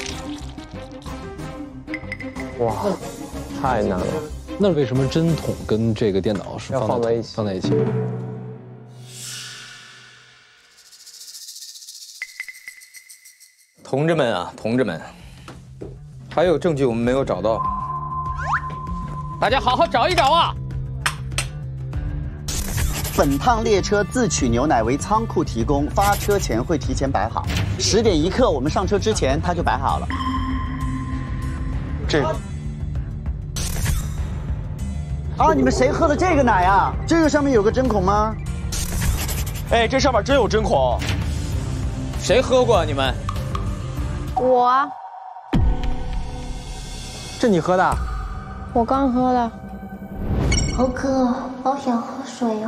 哇，太难了。 那为什么针筒跟这个电脑是放在一起？ 同志们啊，同志们，还有证据我们没有找到，大家好好找一找啊！ 本趟列车自取牛奶为仓库提供，发车前会提前摆好。10点1刻我们上车之前它就摆好了。 这个。 啊！你们谁喝的这个奶啊？这个上面有个针孔吗？ 哎，这上面真有针孔。 谁喝过？你们？ 我啊。 这你喝的？ 我刚喝的。 好渴，好想喝水哦。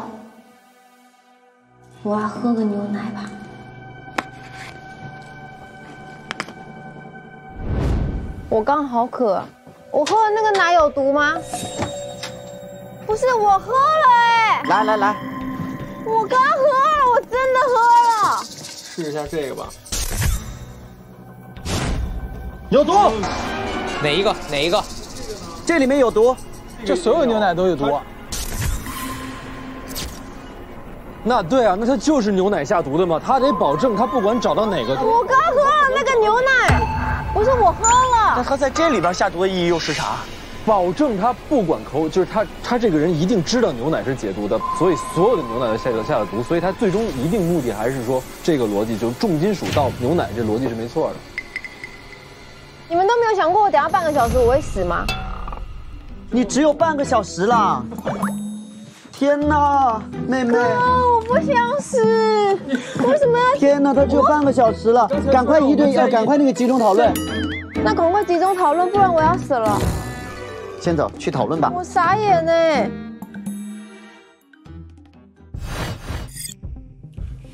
我要喝个牛奶吧。 我刚好渴，我喝的那个奶有毒吗？不是我喝了哎！ 来， 我刚喝了，我真的喝了。 试一下这个吧。 有毒！ 哪一个？ 这里面有毒， 这所有牛奶都有毒。 那对啊，那他就是牛奶下毒的嘛，他得保证他不管找到哪个。 我刚喝了那个牛奶，不是我喝了。 那他在这里边下毒的意义又是啥？ 保证他不管就是他这个人一定知道牛奶是解毒的，所以所有的牛奶都下了毒，所以他最终一定目的还是说这个逻辑就是重金属到牛奶，这逻辑是没错的。 你们都没有想过我等下半个小时我会死吗？ 你只有半个小时了。天哪，妹妹！ 我不想死，为什么要？ 天哪，他只有半个小时了，赶快赶快那个集中讨论。 那赶快集中讨论，不然我要死了。 先走去讨论吧。 我傻眼呢。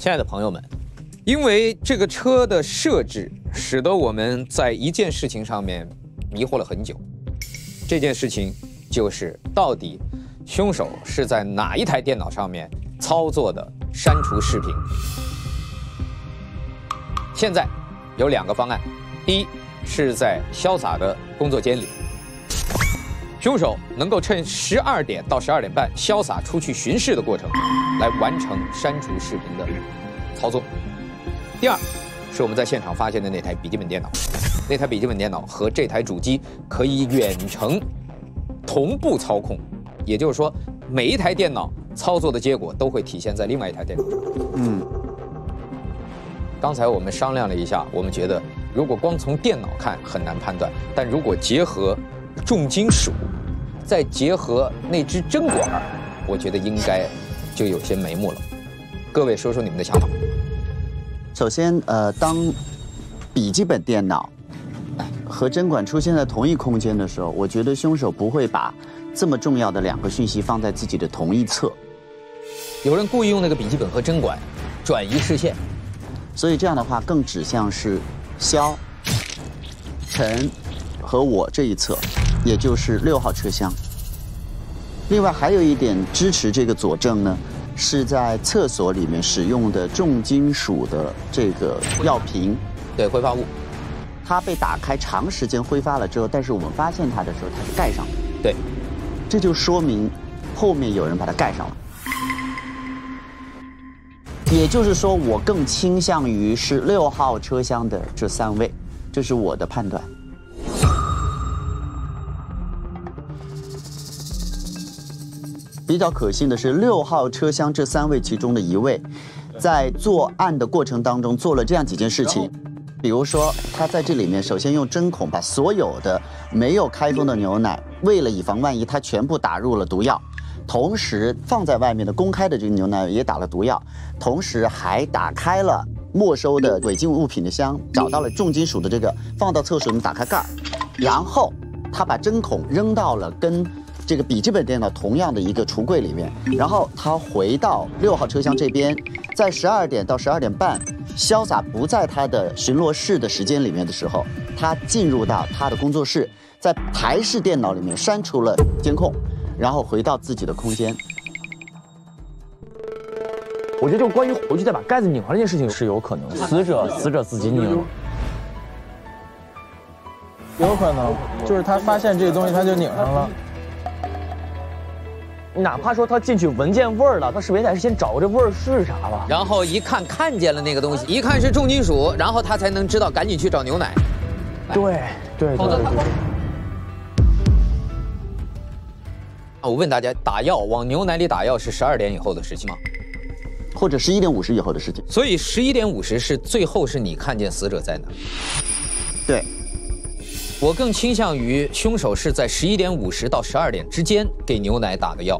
亲爱的朋友们，因为这个车的设置，使得我们在一件事情上面迷惑了很久。这件事情就是到底凶手是在哪一台电脑上面操作的删除视频？现在有2个方案，第一是在潇洒的工作间里，凶手能够趁12点到12点半潇洒出去巡视的过程，来完成删除视频的操作。第二是我们在现场发现的那台笔记本电脑，那台笔记本电脑和这台主机可以远程同步操控，也就是说，每一台电脑操作的结果都会体现在另外一台电脑上。刚才我们商量了一下，我们觉得如果光从电脑看很难判断，但如果结合重金属，再结合那支针管，我觉得应该就有些眉目了。各位说说你们的想法。 首先，当笔记本电脑和针管出现在同一空间的时候，我觉得凶手不会把这么重要的2个讯息放在自己的同一侧。 有人故意用那个笔记本和针管转移视线， 所以这样的话更指向是肖、陈和我这一侧，也就是6号车厢。另外还有一点支持这个佐证呢，是在厕所里面使用的重金属的这个药瓶， 对，挥发物， 它被打开长时间挥发了之后，但是我们发现它的时候它是盖上的， 对， 这就说明后面有人把它盖上了。也就是说，我更倾向于是6号车厢的这3位，这是我的判断。比较可信的是6号车厢这3位其中的1位，在作案的过程当中做了这样几件事情，比如说他在这里面首先用针孔把所有的没有开封的牛奶，为了以防万一，他全部打入了毒药。同时放在外面的公开的这个牛奶也打了毒药，同时还打开了没收的违禁物品的箱，找到了重金属的这个，放到厕所里面打开盖儿，然后他把针孔扔到了跟这个笔记本电脑同样的一个橱柜里面，然后他回到6号车厢这边，在12点到12点半，潇洒不在他的巡逻室的时间里面的时候，他进入到他的工作室，在台式电脑里面删除了监控。然后回到自己的空间。 我觉得就关于回去再把盖子拧上这件事情是有可能的。死者自己拧了， 有可能就是他发现这个东西他就拧上了。 哪怕说他进去闻见味儿了，他是不是也得先找这味儿是啥吧？ 然后一看看见了那个东西，一看是重金属，然后他才能知道赶紧去找牛奶。 对。 我问大家，打药往牛奶里打药是12点以后的事情吗？ 或者11点50以后的事情？ 所以11点50是最后是你看见死者在哪？ 对， 我更倾向于凶手是在11点50到12点之间给牛奶打的药，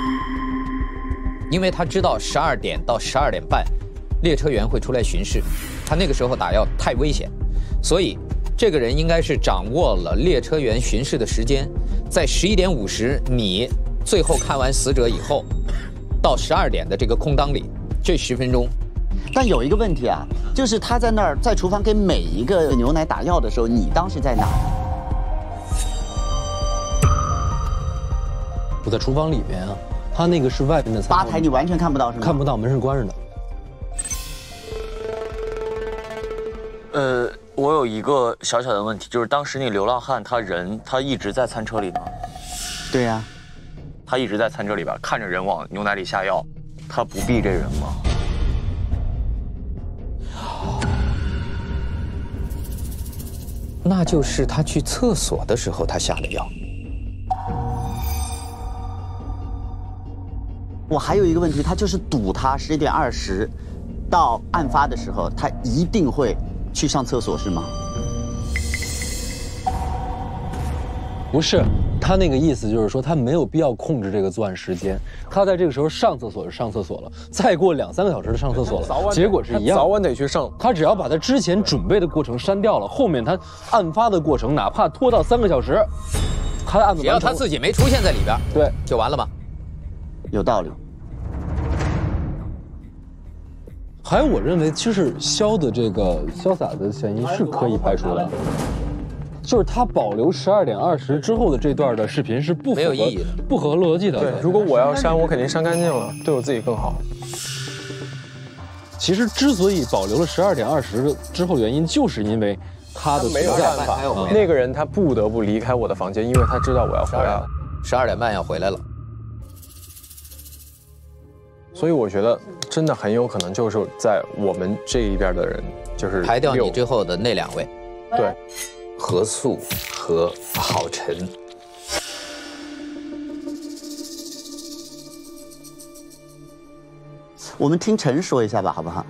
因为他知道12点到12点半，列车员会出来巡视，他那个时候打药太危险，所以这个人应该是掌握了列车员巡视的时间。在11点50，你最后看完死者以后，到12点的这个空档里，这10分钟。 但有一个问题啊，就是他在那儿在厨房给每一个牛奶打药的时候，你当时在哪？ 我在厨房里面啊，他那个是外面的吧台，你完全看不到是吗？ 看不到，门是关着的。 我有一个小小的问题，就是当时那流浪汉他一直在餐车里吗？ 对呀， 他一直在餐车里边看着人往牛奶里下药，他不避这人吗？ 那就是他去厕所的时候他下的药。 我还有一个问题，他就是赌他11点20到案发的时候，他一定会去上厕所是吗？ 不是，他那个意思就是说他没有必要控制这个作案时间，他在这个时候上厕所就上厕所了，再过2、3个小时就上厕所了，结果是一样， 早晚得去上。 他只要把他之前准备的过程删掉了，后面他案发的过程哪怕拖到3个小时，他的案子只要他自己没出现在里边， 对， 就完了吗？ 有道理。 还有，我认为其实肖的这个潇洒的嫌疑是可以排除的，就是他保留12点20之后的这段的视频是没有意义的，不合逻辑的。 对，如果我要删，我肯定删干净了，对我自己更好。 其实之所以保留了12点20之后的原因，就是因为他的没有办法，那个人他不得不离开我的房间，因为他知道我要回来了 ，12点半要回来了。 所以我觉得真的很有可能就是在我们这一边的人，就是排掉你之后的那2位， 对， 何素和郝晨。 我们听陈说一下吧，好不好？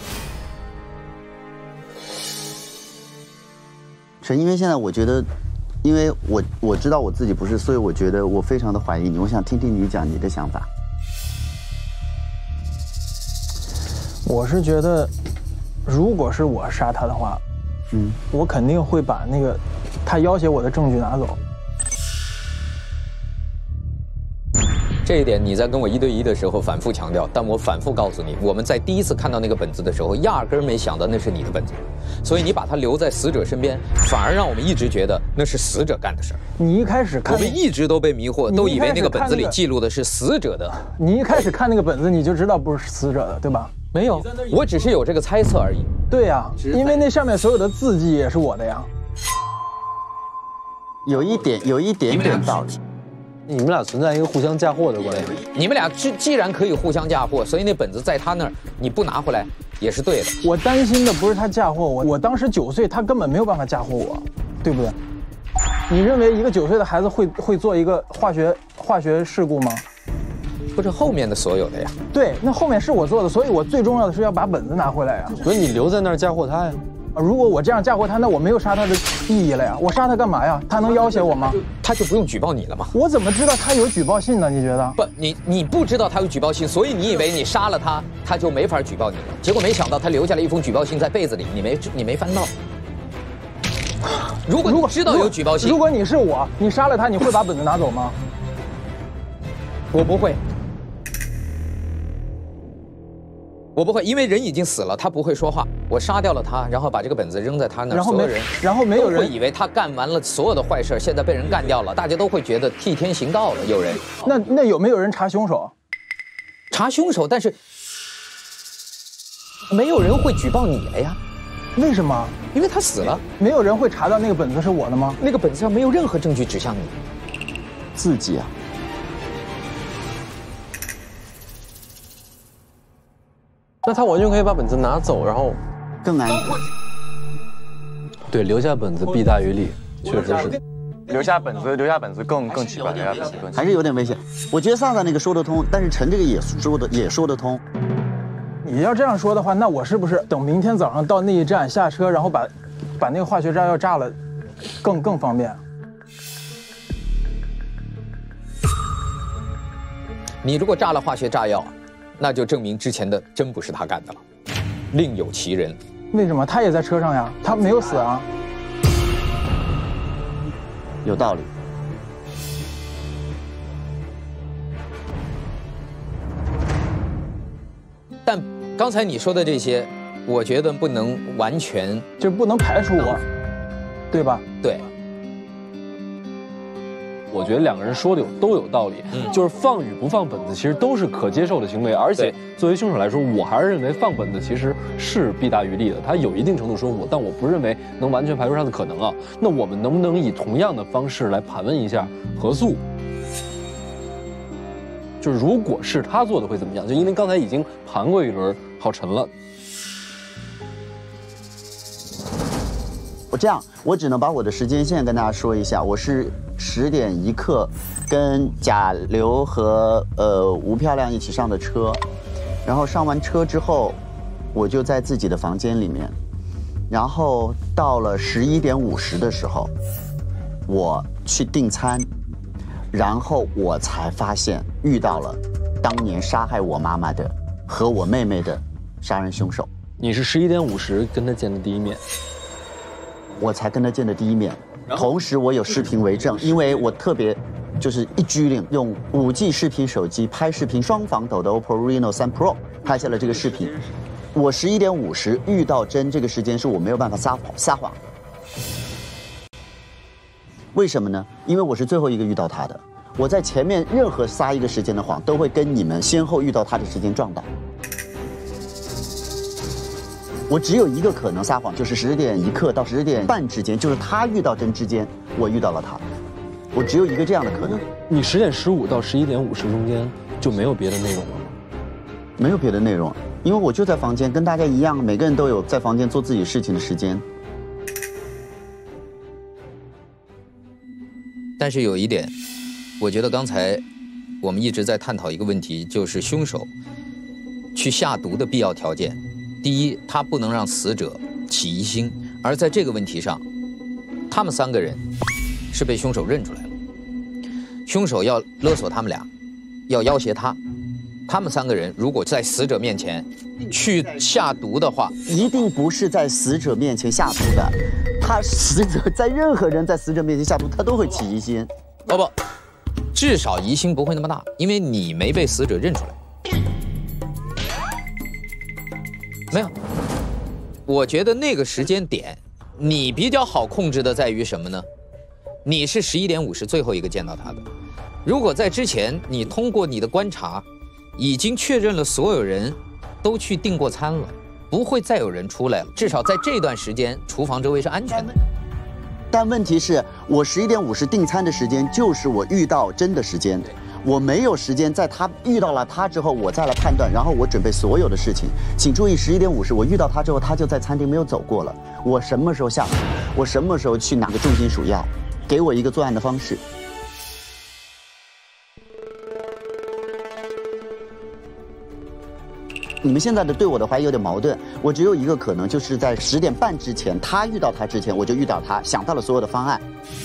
陈，因为现在我觉得，因为我知道我自己不是，所以我觉得我非常的怀疑你。我想听听你讲你的想法。 我是觉得，如果是我杀他的话，我肯定会把那个他要挟我的证据拿走。 这一点你在跟我1对1的时候反复强调，但我反复告诉你，我们在第一次看到那个本子的时候，压根儿没想到那是你的本子，所以你把它留在死者身边，反而让我们一直觉得那是死者干的事儿。 你一开始看， 我们一直都被迷惑，都以为那个本子里记录的是死者的。 你一开始看那个本子，你就知道不是死者的，对吧？ 没有，我只是有这个猜测而已。 对呀，因为那上面所有的字迹也是我的呀。 有一点点道理。 你们俩存在一个互相嫁祸的关系。 你们俩既然可以互相嫁祸，所以那本子在他那儿，你不拿回来也是对的。 我担心的不是他嫁祸我，我当时9岁，他根本没有办法嫁祸我，对不对？你认为一个9岁的孩子会做一个化学事故吗？ 不是后面的所有的呀。 对，那后面是我做的，所以我最重要的是要把本子拿回来呀。 所以你留在那儿嫁祸他呀。 如果我这样嫁祸他，那我没有杀他的意义了呀。我杀他干嘛呀？他能要挟我吗？ 他就不用举报你了吗？ 我怎么知道他有举报信呢？你觉得？ 不，你不知道他有举报信，所以你以为你杀了他，他就没法举报你了。结果没想到他留下了一封举报信在被子里，你没翻到。如果你知道有举报信， 如果你是我，你杀了他，你会把本子拿走吗？ 我不会。我不会，因为人已经死了，他不会说话。我杀掉了他，然后把这个本子扔在他那儿， 然后没有人会以为他干完了所有的坏事，现在被人干掉了，大家都会觉得替天行道了。有人， 那有没有人查凶手？ 查凶手，但是没有人会举报你了呀？ 为什么？ 因为他死了， 没有人会查到那个本子是我的吗？ 那个本子上没有任何证据指向你， 自己啊。 那他完全可以把本子拿走，然后更安全。 对，留下本子弊大于利，确实是。 留下本子更奇怪，留下本子更还是有点危险。我觉得萨萨那个说得通，但是陈这个也说得通。 你要这样说的话，那我是不是等明天早上到那一站下车，然后把那个化学炸药炸了，更方便？ 你如果炸了化学炸药，那就证明之前的真不是他干的了，另有其人。 为什么？他也在车上呀，他没有死啊。 有道理。 但刚才你说的这些，我觉得不能完全， 就不能排除我，对吧？ 对。 我觉得2个人说的都有道理，就是放与不放本子其实都是可接受的行为，而且作为凶手来说，我还是认为放本子其实是弊大于利的，它有一定程度说服，但我不认为能完全排除它的可能啊。那我们能不能以同样的方式来盘问一下何素？就是如果是他做的会怎么样？就因为刚才已经盘过一轮郝晨了。 我只能把我的时间线跟大家说一下，我是10点1刻跟贾刘和吴漂亮一起上的车，然后上完车之后，我就在自己的房间里面，然后到了11点50的时候，我去订餐，然后我才发现遇到了当年杀害我妈妈的和我妹妹的杀人凶手。 你是11点50跟他见的第一面？ 我才跟他见的第一面，同时我有视频为证，因为我特别就是一居令用5G 视频手机拍视频双防抖的 OPPO Reno 3 Pro 拍下了这个视频。 我11点50遇到真这个时间是我没有办法撒谎。为什么呢？因为我是最后一个遇到他的。我在前面任何撒一个时间的谎，都会跟你们先后遇到他的时间撞到。我只有一个可能撒谎，就是10点1刻到10点半之间，就是他遇到真之间，我遇到了他。我只有一个这样的可能。 你10点15到11点50中间就没有别的内容了吗？ 没有别的内容，因为我就在房间，跟大家一样，每个人都有在房间做自己事情的时间。 但是有一点，我觉得刚才我们一直在探讨一个问题，就是凶手去下毒的必要条件。第一，他不能让死者起疑心，而在这个问题上，他们3个人是被凶手认出来了。凶手要勒索他们俩，要要挟他。他们3个人如果在死者面前去下毒的话， 一定不是在死者面前下毒的。他死者在任何人在死者面前下毒，他都会起疑心。 不，至少疑心不会那么大，因为你没被死者认出来。没有，我觉得那个时间点，你比较好控制的在于什么呢？你是11点50最后一个见到他的。如果在之前，你通过你的观察，已经确认了所有人都去订过餐了，不会再有人出来了。至少在这段时间，厨房周围是安全的。 但问题是我11点50订餐的时间，就是我遇到真的时间。我没有时间在他遇到了他之后，我再来判断，然后我准备所有的事情。请注意，11点50我遇到他之后，他就在餐厅没有走过了。我什么时候下毒？我什么时候去拿个重金属药？给我一个作案的方式。你们现在的对我的怀疑有点矛盾，我只有一个可能，就是在10点半之前，他遇到他之前，我就遇到他，想到了所有的方案。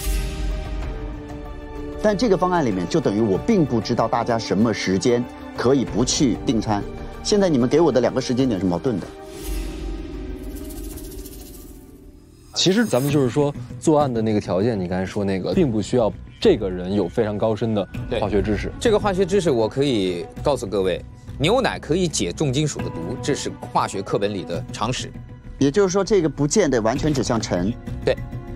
但这个方案里面，就等于我并不知道大家什么时间可以不去订餐。现在你们给我的2个时间点是矛盾的。 其实咱们就是说，作案的那个条件，你刚才说那个，并不需要这个人有非常高深的化学知识。 这个化学知识我可以告诉各位，牛奶可以解重金属的毒，这是化学课本里的常识。 也就是说，这个不见得完全指向陈。 对。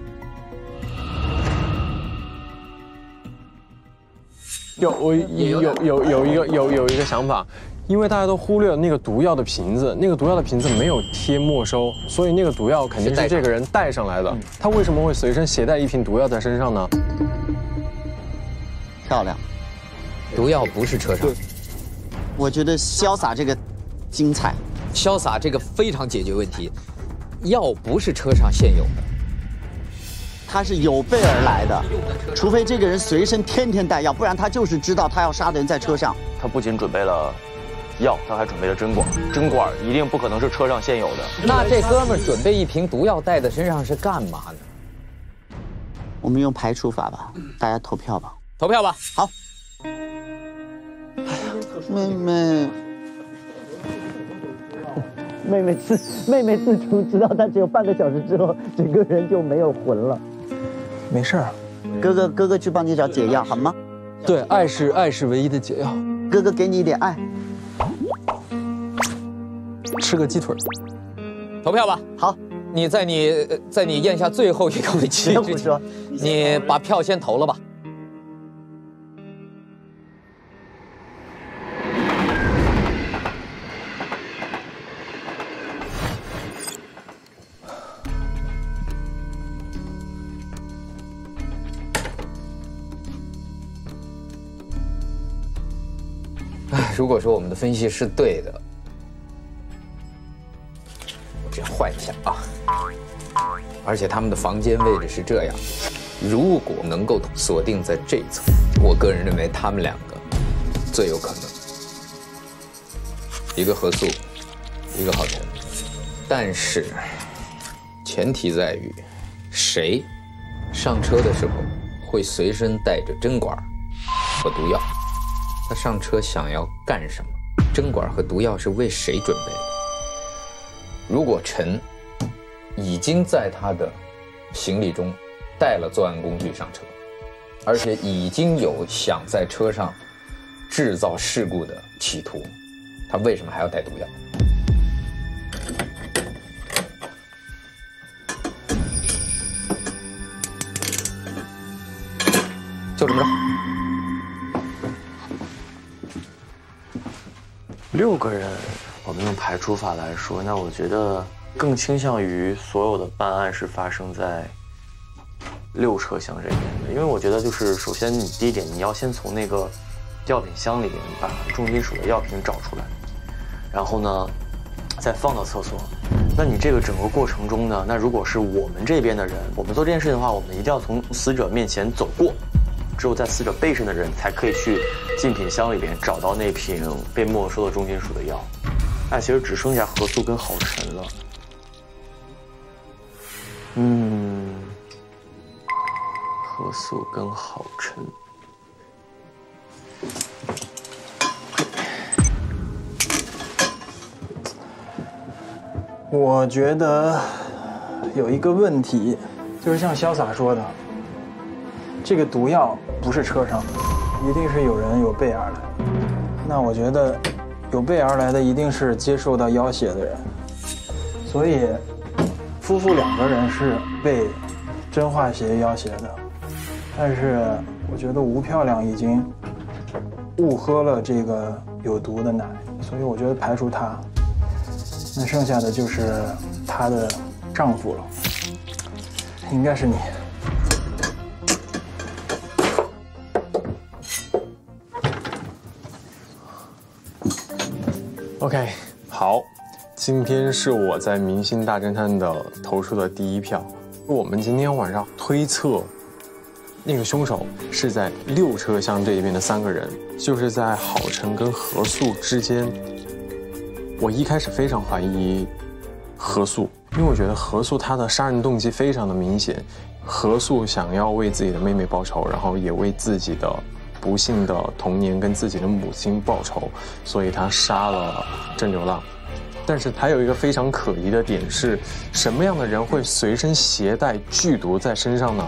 有一个想法，因为大家都忽略了那个毒药的瓶子，那个毒药的瓶子没有贴没收，所以那个毒药肯定是这个人带上来的。他为什么会随身携带一瓶毒药在身上呢？ 漂亮， 毒药不是车上。 我觉得潇洒这个精彩， 潇洒这个非常解决问题。药不是车上现有的。 他是有备而来的，除非这个人随身天天带药，不然他就是知道他要杀的人在车上。 他不仅准备了药，他还准备了针管，针管一定不可能是车上现有的。 那这哥们儿准备一瓶毒药带在身上是干嘛呢？ 我们用排除法吧，大家投票吧。 投票吧。 好。妹妹自从知道他只有半个小时之后，整个人就没有魂了。 没事儿， 哥哥去帮你找解药好吗？ 对，爱是唯一的解药。 哥哥给你一点爱。 吃个鸡腿。 投票吧。 好， 你在你咽下最后一口气之前，你把票先投了吧。如果说我们的分析是对的，我这样换一下啊。而且他们的房间位置是这样，如果能够锁定在这一层，我个人认为他们2个最有可能，一个何素，一个郝晨。但是前提在于，谁上车的时候会随身带着针管和毒药？他上车想要干什么？针管和毒药是为谁准备的？如果陈已经在他的行李中带了作案工具上车，而且已经有想在车上制造事故的企图，他为什么还要带毒药？ 就这么着。 6个人，我们用排除法来说，那我觉得更倾向于所有的办案是发生在6车厢这边的，因为我觉得就是首先你第一点，你要先从那个药品箱里面把重金属的药品找出来，然后呢再放到厕所。那你这个整个过程中呢，那如果是我们这边的人，我们做这件事情的话，我们一定要从死者面前走过。 只有在死者背上的人才可以去竞品箱里边找到那瓶被没收的重金属的药，那其实只剩下何素跟郝晨了。何素跟郝晨。 我觉得有一个问题，就是像潇洒说的。 这个毒药不是车上的，一定是有人有备而来。那我觉得，有备而来的一定是接受到要挟的人。所以，夫妇2个人是被真化协要挟的，但是我觉得吴漂亮已经误喝了这个有毒的奶，所以我觉得排除她，那剩下的就是她的丈夫了，应该是你。 OK， 好，今天是我在明星大侦探的投出的第1票。我们今天晚上推测，那个凶手是在6车厢这一边的3个人，就是在郝晨跟何素之间。我一开始非常怀疑何素，因为我觉得何素她的杀人动机非常的明显，何素想要为自己的妹妹报仇，然后也为自己的 不幸的童年跟自己的母亲报仇，所以他杀了郑流浪。但是还有一个非常可疑的点是，什么样的人会随身携带剧毒在身上呢？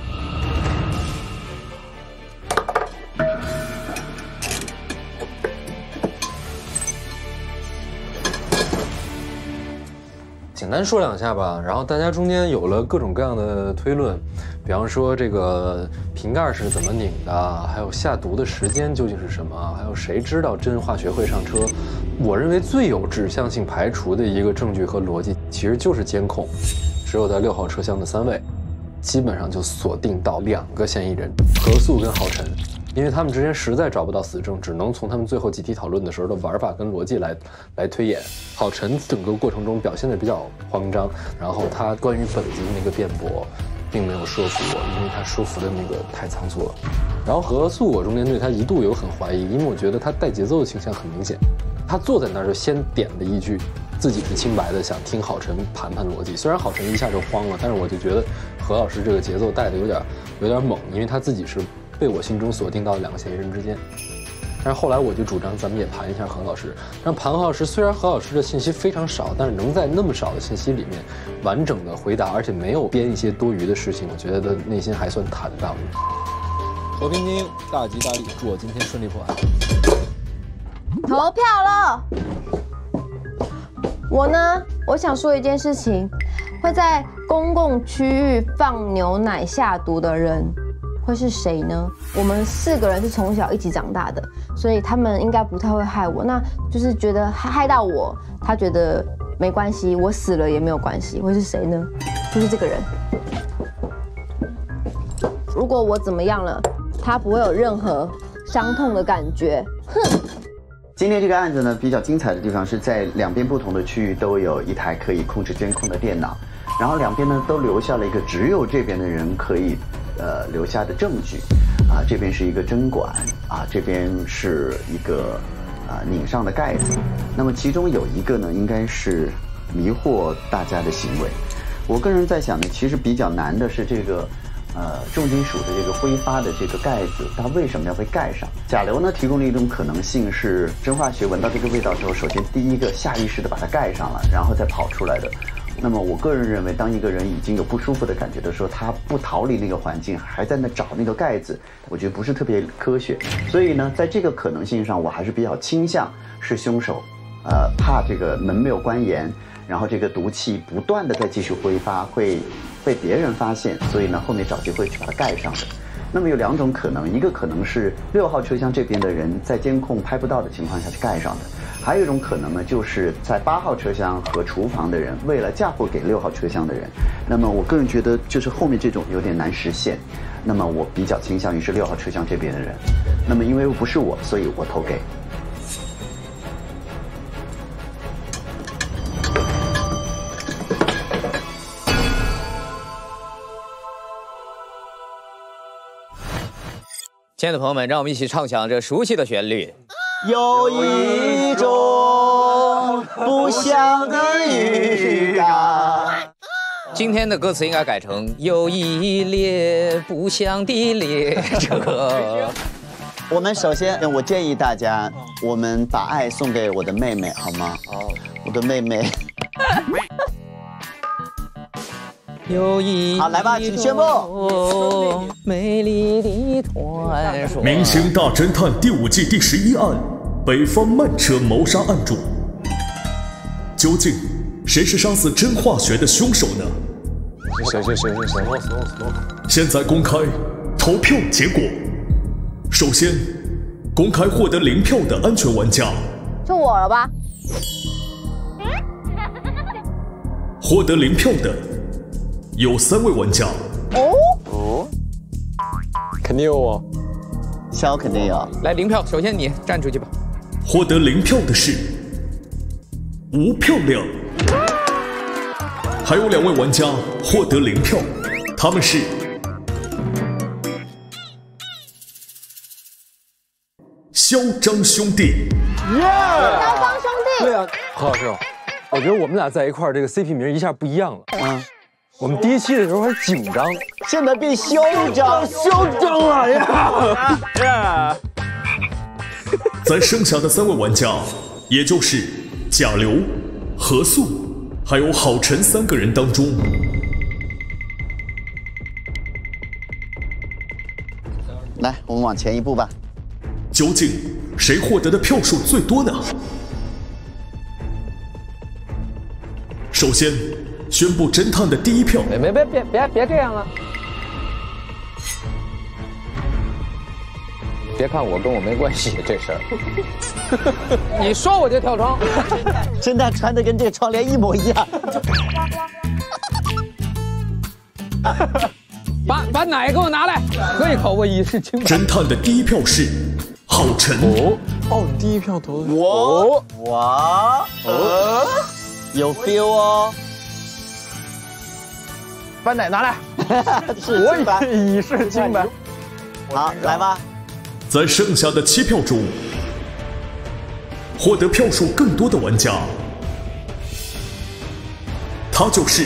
简单说2下吧，然后大家中间有了各种各样的推论，比方说这个瓶盖是怎么拧的，还有下毒的时间究竟是什么，还有谁知道真化学会上车。我认为最有指向性排除的一个证据和逻辑，其实就是监控，只有在6号车厢的3位，基本上就锁定到2个嫌疑人，何素跟郝晨。 因为他们之间实在找不到死证，只能从他们最后集体讨论的时候的玩法跟逻辑来推演。郝晨整个过程中表现得比较慌张，然后他关于本子的那个辩驳，并没有说服我，因为他说服的那个太仓促了。然后何素，我中间对他一度有很怀疑，因为我觉得他带节奏的倾向很明显。他坐在那儿就先点了一句，自己是清白的，想听郝晨盘逻辑。虽然郝晨一下就慌了，但是我就觉得何老师这个节奏带的有点猛，因为他自己是 被我心中锁定到2个嫌疑人之间，但是后来我就主张咱们也盘一下何老师，让盘何老师。虽然何老师的信息非常少，但是能在那么少的信息里面完整的回答，而且没有编一些多余的事情，我觉得内心还算坦荡。和平精英，大吉大利，祝我今天顺利破案。 投票了。我呢，我想说一件事情，会在公共区域放牛奶下毒的人 会是谁呢？我们4个人是从小一起长大的，所以他们应该不太会害我。那就是觉得害到我，他觉得没关系，我死了也没有关系。会是谁呢？就是这个人。如果我怎么样了，他不会有任何伤痛的感觉。哼！ 今天这个案子呢，比较精彩的地方是在2边不同的区域都有一台可以控制监控的电脑，然后2边呢都留下了一个只有这边的人可以 留下的证据，这边是一个针管，这边是一个拧上的盖子。那么其中有一个呢，应该是迷惑大家的行为。我个人在想呢，其实比较难的是这个重金属的这个挥发的这个盖子，它为什么要被盖上？甲流呢提供了一种可能性是真化学闻到这个味道之后，首先第一个下意识的把它盖上了，然后再跑出来的。 那么我个人认为，当一个人已经有不舒服的感觉的时候，他不逃离那个环境，还在那找那个盖子，我觉得不是特别科学。所以呢，在这个可能性上，我还是比较倾向是凶手，怕这个门没有关严，然后这个毒气不断的在继续挥发，会被别人发现，所以呢后面找机会去把它盖上的。 那么有2种可能，一个可能是6号车厢这边的人在监控拍不到的情况下去盖上的，还有一种可能呢，就是在8号车厢和厨房的人为了嫁祸给6号车厢的人。那么我个人觉得就是后面这种有点难实现，那么我比较倾向于是6号车厢这边的人。那么因为不是我，所以我投给。 亲爱的朋友们，让我们一起唱响这熟悉的旋律。 有一种不祥的预感。 今天的歌词应该改成有一列不祥的列车。 我们首先，我建议大家，我们把爱送给我的妹妹，好吗？哦，我的妹妹。 好， 来吧，请宣布。 美丽的传说。 明星大侦探第5季第11案，北方慢车谋杀案中，究竟谁是杀死真化学的凶手呢？ 谁？ 现在公开投票结果。首先，公开获得0票的安全玩家， 就我了吧？ 获得0票的有3位玩家。 哦，肯定有我， 肖肯定有。 来0票，首先你站出去吧。 获得0票的是吴漂亮，还有2位玩家获得0票，他们是肖张兄弟。 肖张兄弟。 对啊，何老师，我觉得我们俩在一块儿，这个 CP 名一下不一样了。我们第1期的时候还紧张， 现在变嚣张了呀！ 在剩下的3位玩家，也就是贾刘、何素还有郝晨3个人当中， 来，我们往前一步吧。 究竟谁获得的票数最多呢？首先宣布侦探的第1票。 别这样了！别看我跟我没关系这事儿，你说我就跳窗。 侦探穿的跟这个窗帘一模一样。 把奶给我拿来，喝一口我以示清白。 侦探的第1票是郝晨。 哦，你第1票投的我有 feel 哦。 把奶拿来。 我以示清白。 好，来吧。 在剩下的7票中，获得票数更多的玩家，他就是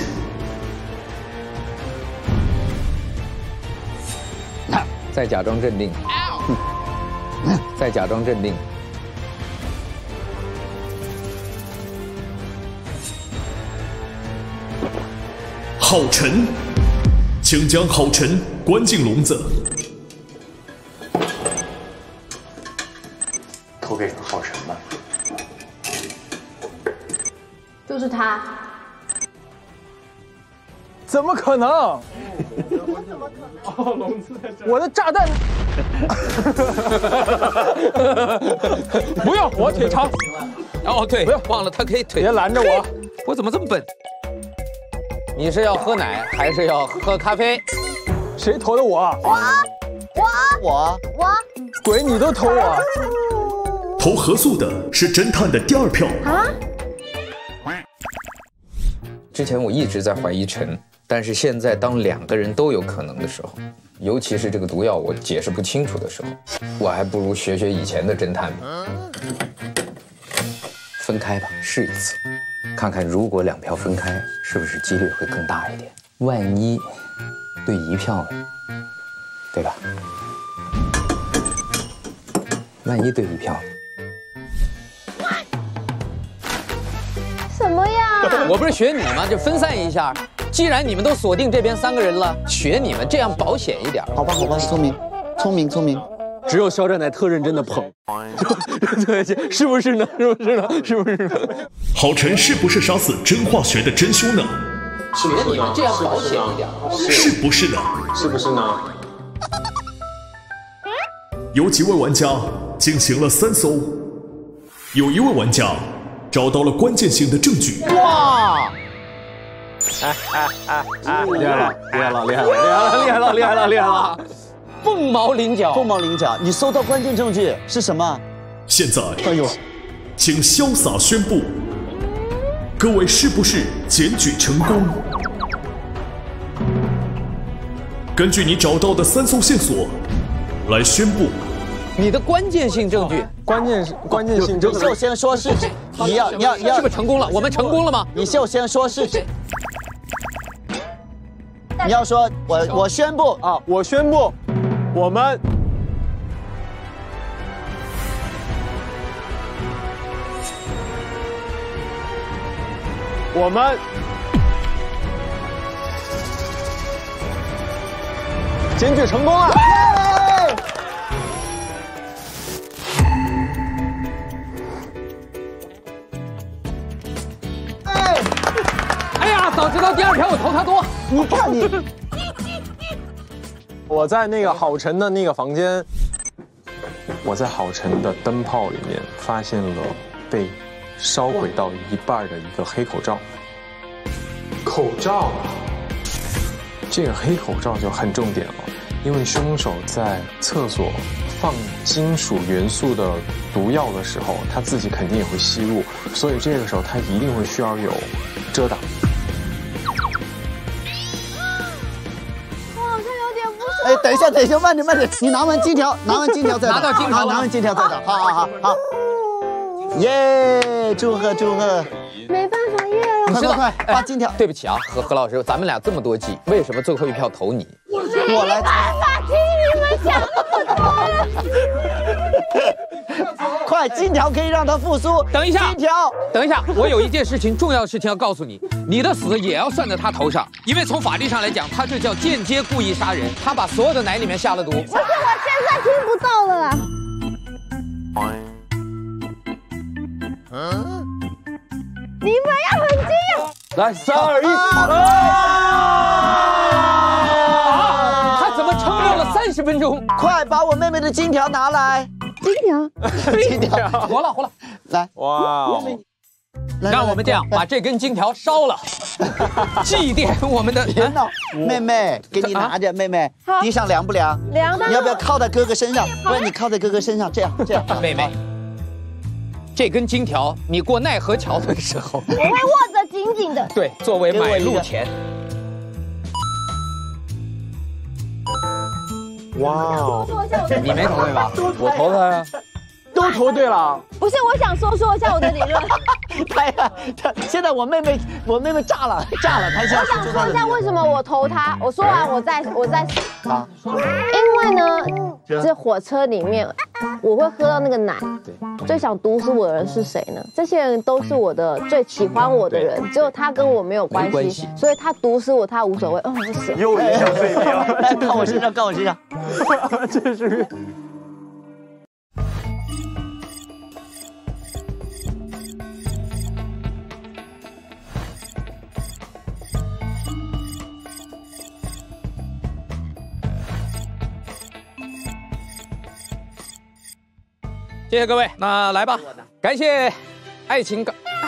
再假装镇定，再假装镇定。 郝晨，请将郝晨关进笼子。 投给郝晨吧。 就是他。 怎么可能？我的炸弹。不用，我腿长。 哦，对，忘了他可以腿。 别拦着我， 我怎么这么笨？你是要喝奶还是要喝咖啡？ 谁投的我？ 我。 鬼，你都投我。 投何素的是侦探的第2票。 之前我一直在怀疑陈，但是现在当2个人都有可能的时候，尤其是这个毒药我解释不清楚的时候，我还不如学以前的侦探吧。分开吧，试一次，看看如果2票分开，是不是几率会更大一点？万一对1票呢？对吧？万一对1票呢？ 什么呀？ 我不是学你吗？就分散一下。既然你们都锁定这边3个人了，学你们这样保险一点。 好吧，聪明。 只有肖战才特认真的捧，是不是呢？ 郝晨是不是杀死真化学的真凶呢？ 学你们这样保险一点。 是不是呢？ 是不是呢？ 有几位玩家进行了3搜，有1位玩家找到了关键性的证据。 哇！ 厉害了，厉害了，厉害了，厉害了，厉害了，厉害了，厉害了！ 凤毛麟角， 凤毛麟角，你搜到关键证据是什么？ 现在， 哎呦， 请潇洒宣布，各位是不是检举成功？根据你找到的3搜线索来宣布你的关键性证据。 关键性证据。 你首先说事情，你要是不是成功了？我们成功了吗？ 你首先说事情。你要说我宣布啊，我宣布，我们检举成功了。 哎呀，早知道第2条我投他多。 你看你， 我在那个郝晨的那个房间，我在郝晨的灯泡里面发现了被烧毁到一半的一个黑口罩。口罩，这个黑口罩就很重点了，因为凶手在厕所放金属元素的毒药的时候，他自己肯定也会吸入，所以这个时候他一定会需要有遮挡。 哎，等一下，慢点，你拿完金条再打， 拿到金条， 拿完金条再打，好，耶！祝贺！ 没办法耶了， 快，发金条！ 对不起啊，何老师，咱们俩这么多季，为什么最后一票投你？ 我来。 没办法听你们讲那么多了。快，金条可以让他复苏。 等一下， 金条， 等一下，我有一件事情，重要的事情要告诉你，你的死也要算在他头上，因为从法律上来讲，他就叫间接故意杀人，他把所有的奶里面下了毒。可是我现在听不到了啦。你们要很惊讶。 来，3、2、1， 他怎么撑到了30分钟？ 快把我妹妹的金条拿来！金条， 活了， 来， 哇！ 让我们这样把这根金条烧了，祭奠我们的。 别闹，妹妹，给你拿着，妹妹，地上凉不凉？ 凉的。 你要不要靠在哥哥身上？不然你靠在哥哥身上，这样。 妹妹。这根金条，你过奈何桥的时候， 我会握着紧紧的。 对，作为买路钱。 哇哦！ 你没投对吧？ 我投他呀，都投对了。 不是，我想说一下我的理论。 他现在我妹妹炸了，他想。 我想说一下为什么我投他。我说完我再啊，因为呢，这火车里面我会喝到那个奶。最想毒死我的人是谁呢？这些人都是我的最喜欢我的人，只有他跟我没有关系，所以他毒死我他无所谓。我死了。 又一下废了，来靠我身上， 这是。 谢谢各位，那来吧，感谢爱情，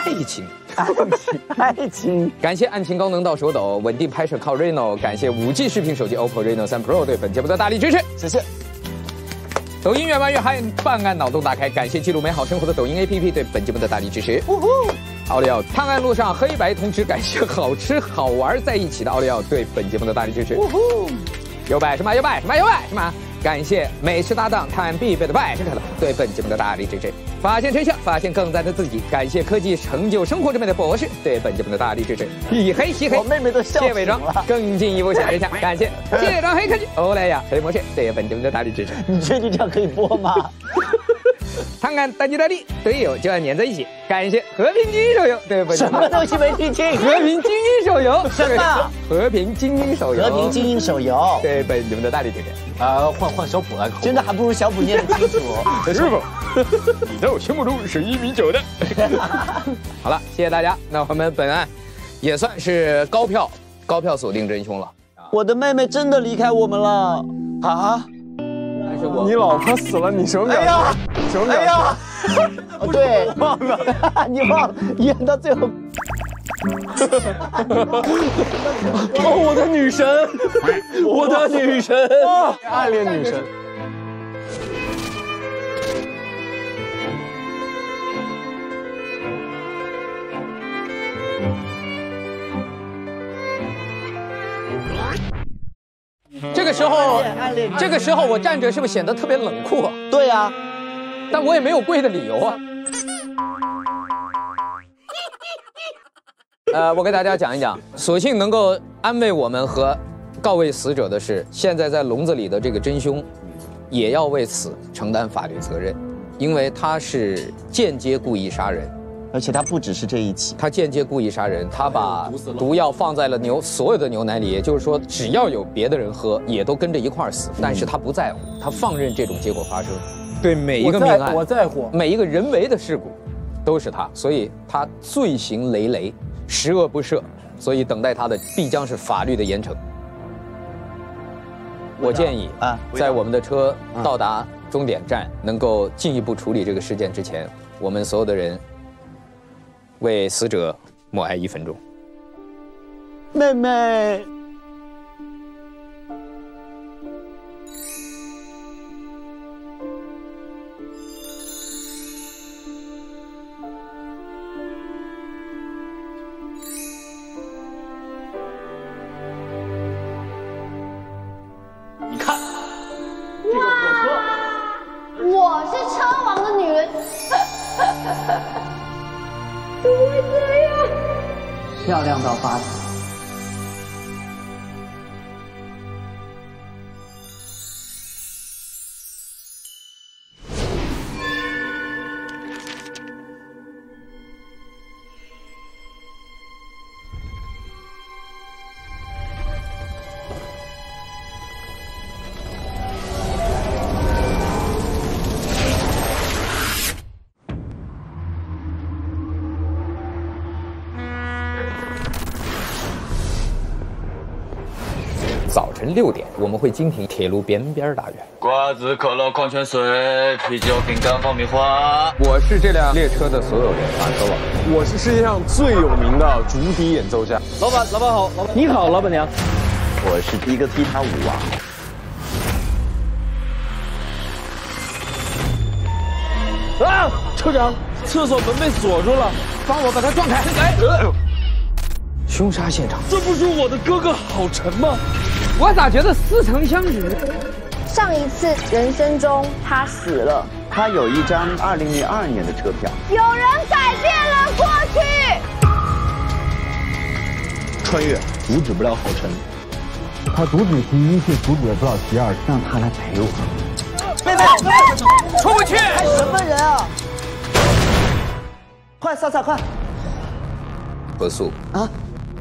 感谢案情高能到手抖，稳定拍摄靠 Reno， 感谢5G 视频手机 OPPO Reno 3 Pro 对本节目的大力支持， 谢谢。 抖音越玩越嗨，办案脑洞大开，感谢记录美好生活的抖音 APP 对本节目的大力支持。奥利奥探案路上黑白通吃，感谢好吃好玩在一起的奥利奥对本节目的大力支持。有拜什么？感谢美食搭档探案必备的拜师可乐对本节目的大力支持，发现真相，发现更赞的自己，感谢科技成就生活之美的博士对本节目的大力支持。以黑洗黑， 我妹妹都笑死了。 谢伪装，更进一步显真相，感谢卸妆黑科技欧莱雅黑模式对本节目的大力支持。 你确定这样可以播吗？ 探案单机大力，队友就要粘在一起。感谢和平精英手游对本节目。 什么东西没听清？ 和平精英手游什么？ 和平精英手游。 和平精英手游对本节目的大力支持。 换小普来口，真的还不如小普念得清楚。 师傅，你在我心目中是1.9米的。 好了，谢谢大家。那我们本案也算是高票锁定真凶了。 我的妹妹真的离开我们了啊！ 是我。 你老婆死了，你什么表情？什么表情？ 哎呀，对，忘了，你忘了，演到最后。 哦，我的女神，我的女神， 暗恋女神。 这个时候我站着是不是显得特别冷酷啊？ 对呀， 但我也没有跪的理由啊。我给大家讲一讲，所幸能够安慰我们和告慰死者的是，现在在笼子里的这个真凶，也要为此承担法律责任，因为他是间接故意杀人。 而且他不只是这一起， 他间接故意杀人，他把毒药放在了所有的牛奶里，也就是说，只要有别的人喝，也都跟着一块儿死。但是他不在乎，他放任这种结果发生。对每一个命案， 我在乎每一个人为的事故，都是他，所以他罪行累累，十恶不赦，所以等待他的必将是法律的严惩。我建议在我们的车到达终点站，能够进一步处理这个事件之前，我们所有的人。为死者默哀1分钟。 妹妹， 你看，这个火车， 我是车王的女人。怎么会这样？ 漂亮到发紫。 早晨6点，我们会经停铁路边大院。 瓜子、可乐、矿泉水、啤酒、饼干、爆米花。 我是这辆列车的所有人，马车王。 我是世界上最有名的竹笛演奏家。 老板好，老板你好，老板娘。 我是第一个踢踏舞王。 啊！车长，厕所门被锁住了，帮我把它撞开。 凶杀现场， 这不是我的哥哥郝晨吗？ 我咋觉得似曾相识？ 上一次人生中他死了， 他有一张2002年的车票。 有人改变了过去。 穿越阻止不了郝晨， 他阻止其一，却阻止不了其二， 让他来陪我。 妹妹，出不去！ 还什么人啊？快，萨萨，快！ 何素啊！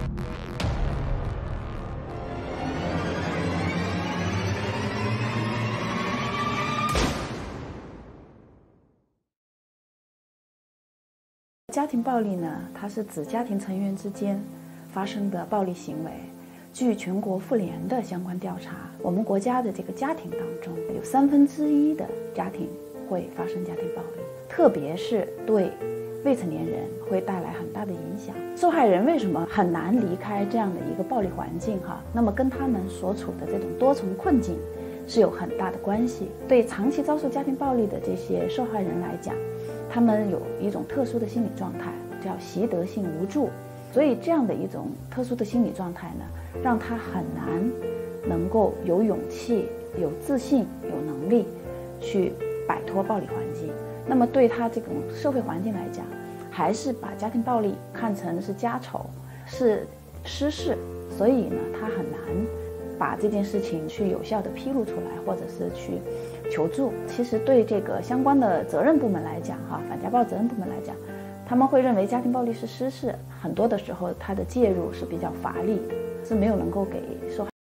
家庭暴力呢，它是指家庭成员之间发生的暴力行为。据全国妇联的相关调查，我们国家的这个家庭当中，有1/3的家庭会发生家庭暴力，特别是对未成年人会带来很大的影响。受害人为什么很难离开这样的一个暴力环境？那么跟他们所处的这种多重困境是有很大的关系。对长期遭受家庭暴力的这些受害人来讲，他们有一种特殊的心理状态，叫习得性无助。所以这样的一种特殊的心理状态呢，让他很难能够有勇气、有自信、有能力去摆脱暴力环境。那么对他这种社会环境来讲，还是把家庭暴力看成是家丑，是私事，所以呢，他很难把这件事情去有效的披露出来，或者是去求助。其实对这个相关的责任部门来讲，反家暴责任部门来讲，他们会认为家庭暴力是私事，很多的时候他的介入是比较乏力的，是没有能够给受害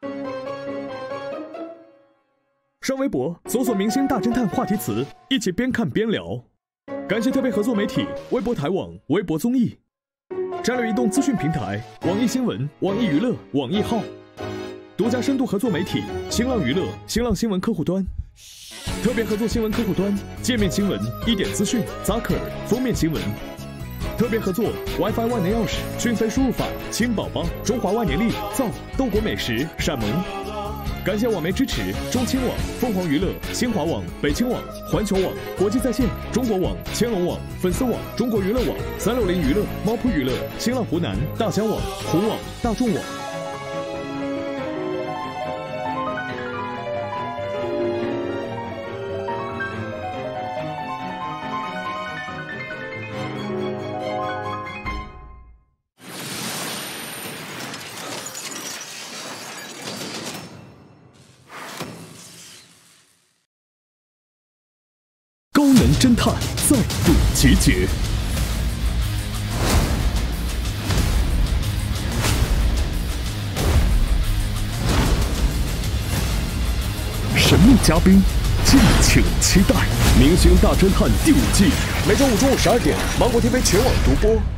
上微博搜索“明星大侦探”话题词，一起边看边聊。感谢特别合作媒体微博台网、微博综艺，战略移动资讯平台网易新闻、网易娱乐、网易号，独家深度合作媒体新浪娱乐、新浪新闻客户端，特别合作新闻客户端界面新闻、一点资讯、Zucker 封面新闻。特别合作 WiFi 万能钥匙、讯飞输入法、亲宝宝、中华万年历、造豆果美食、闪萌。感谢网媒支持：中青网、凤凰娱乐、新华网、北青网、环球网、国际在线、中国网、千龙网、粉丝网、中国娱乐网、360娱乐、猫扑娱乐、新浪湖南、大疆网、虎网、大众网。高能侦探再度集结，神秘嘉宾，敬请期待《明星大侦探》第5季，每周五中午12点，芒果 TV 全网独播。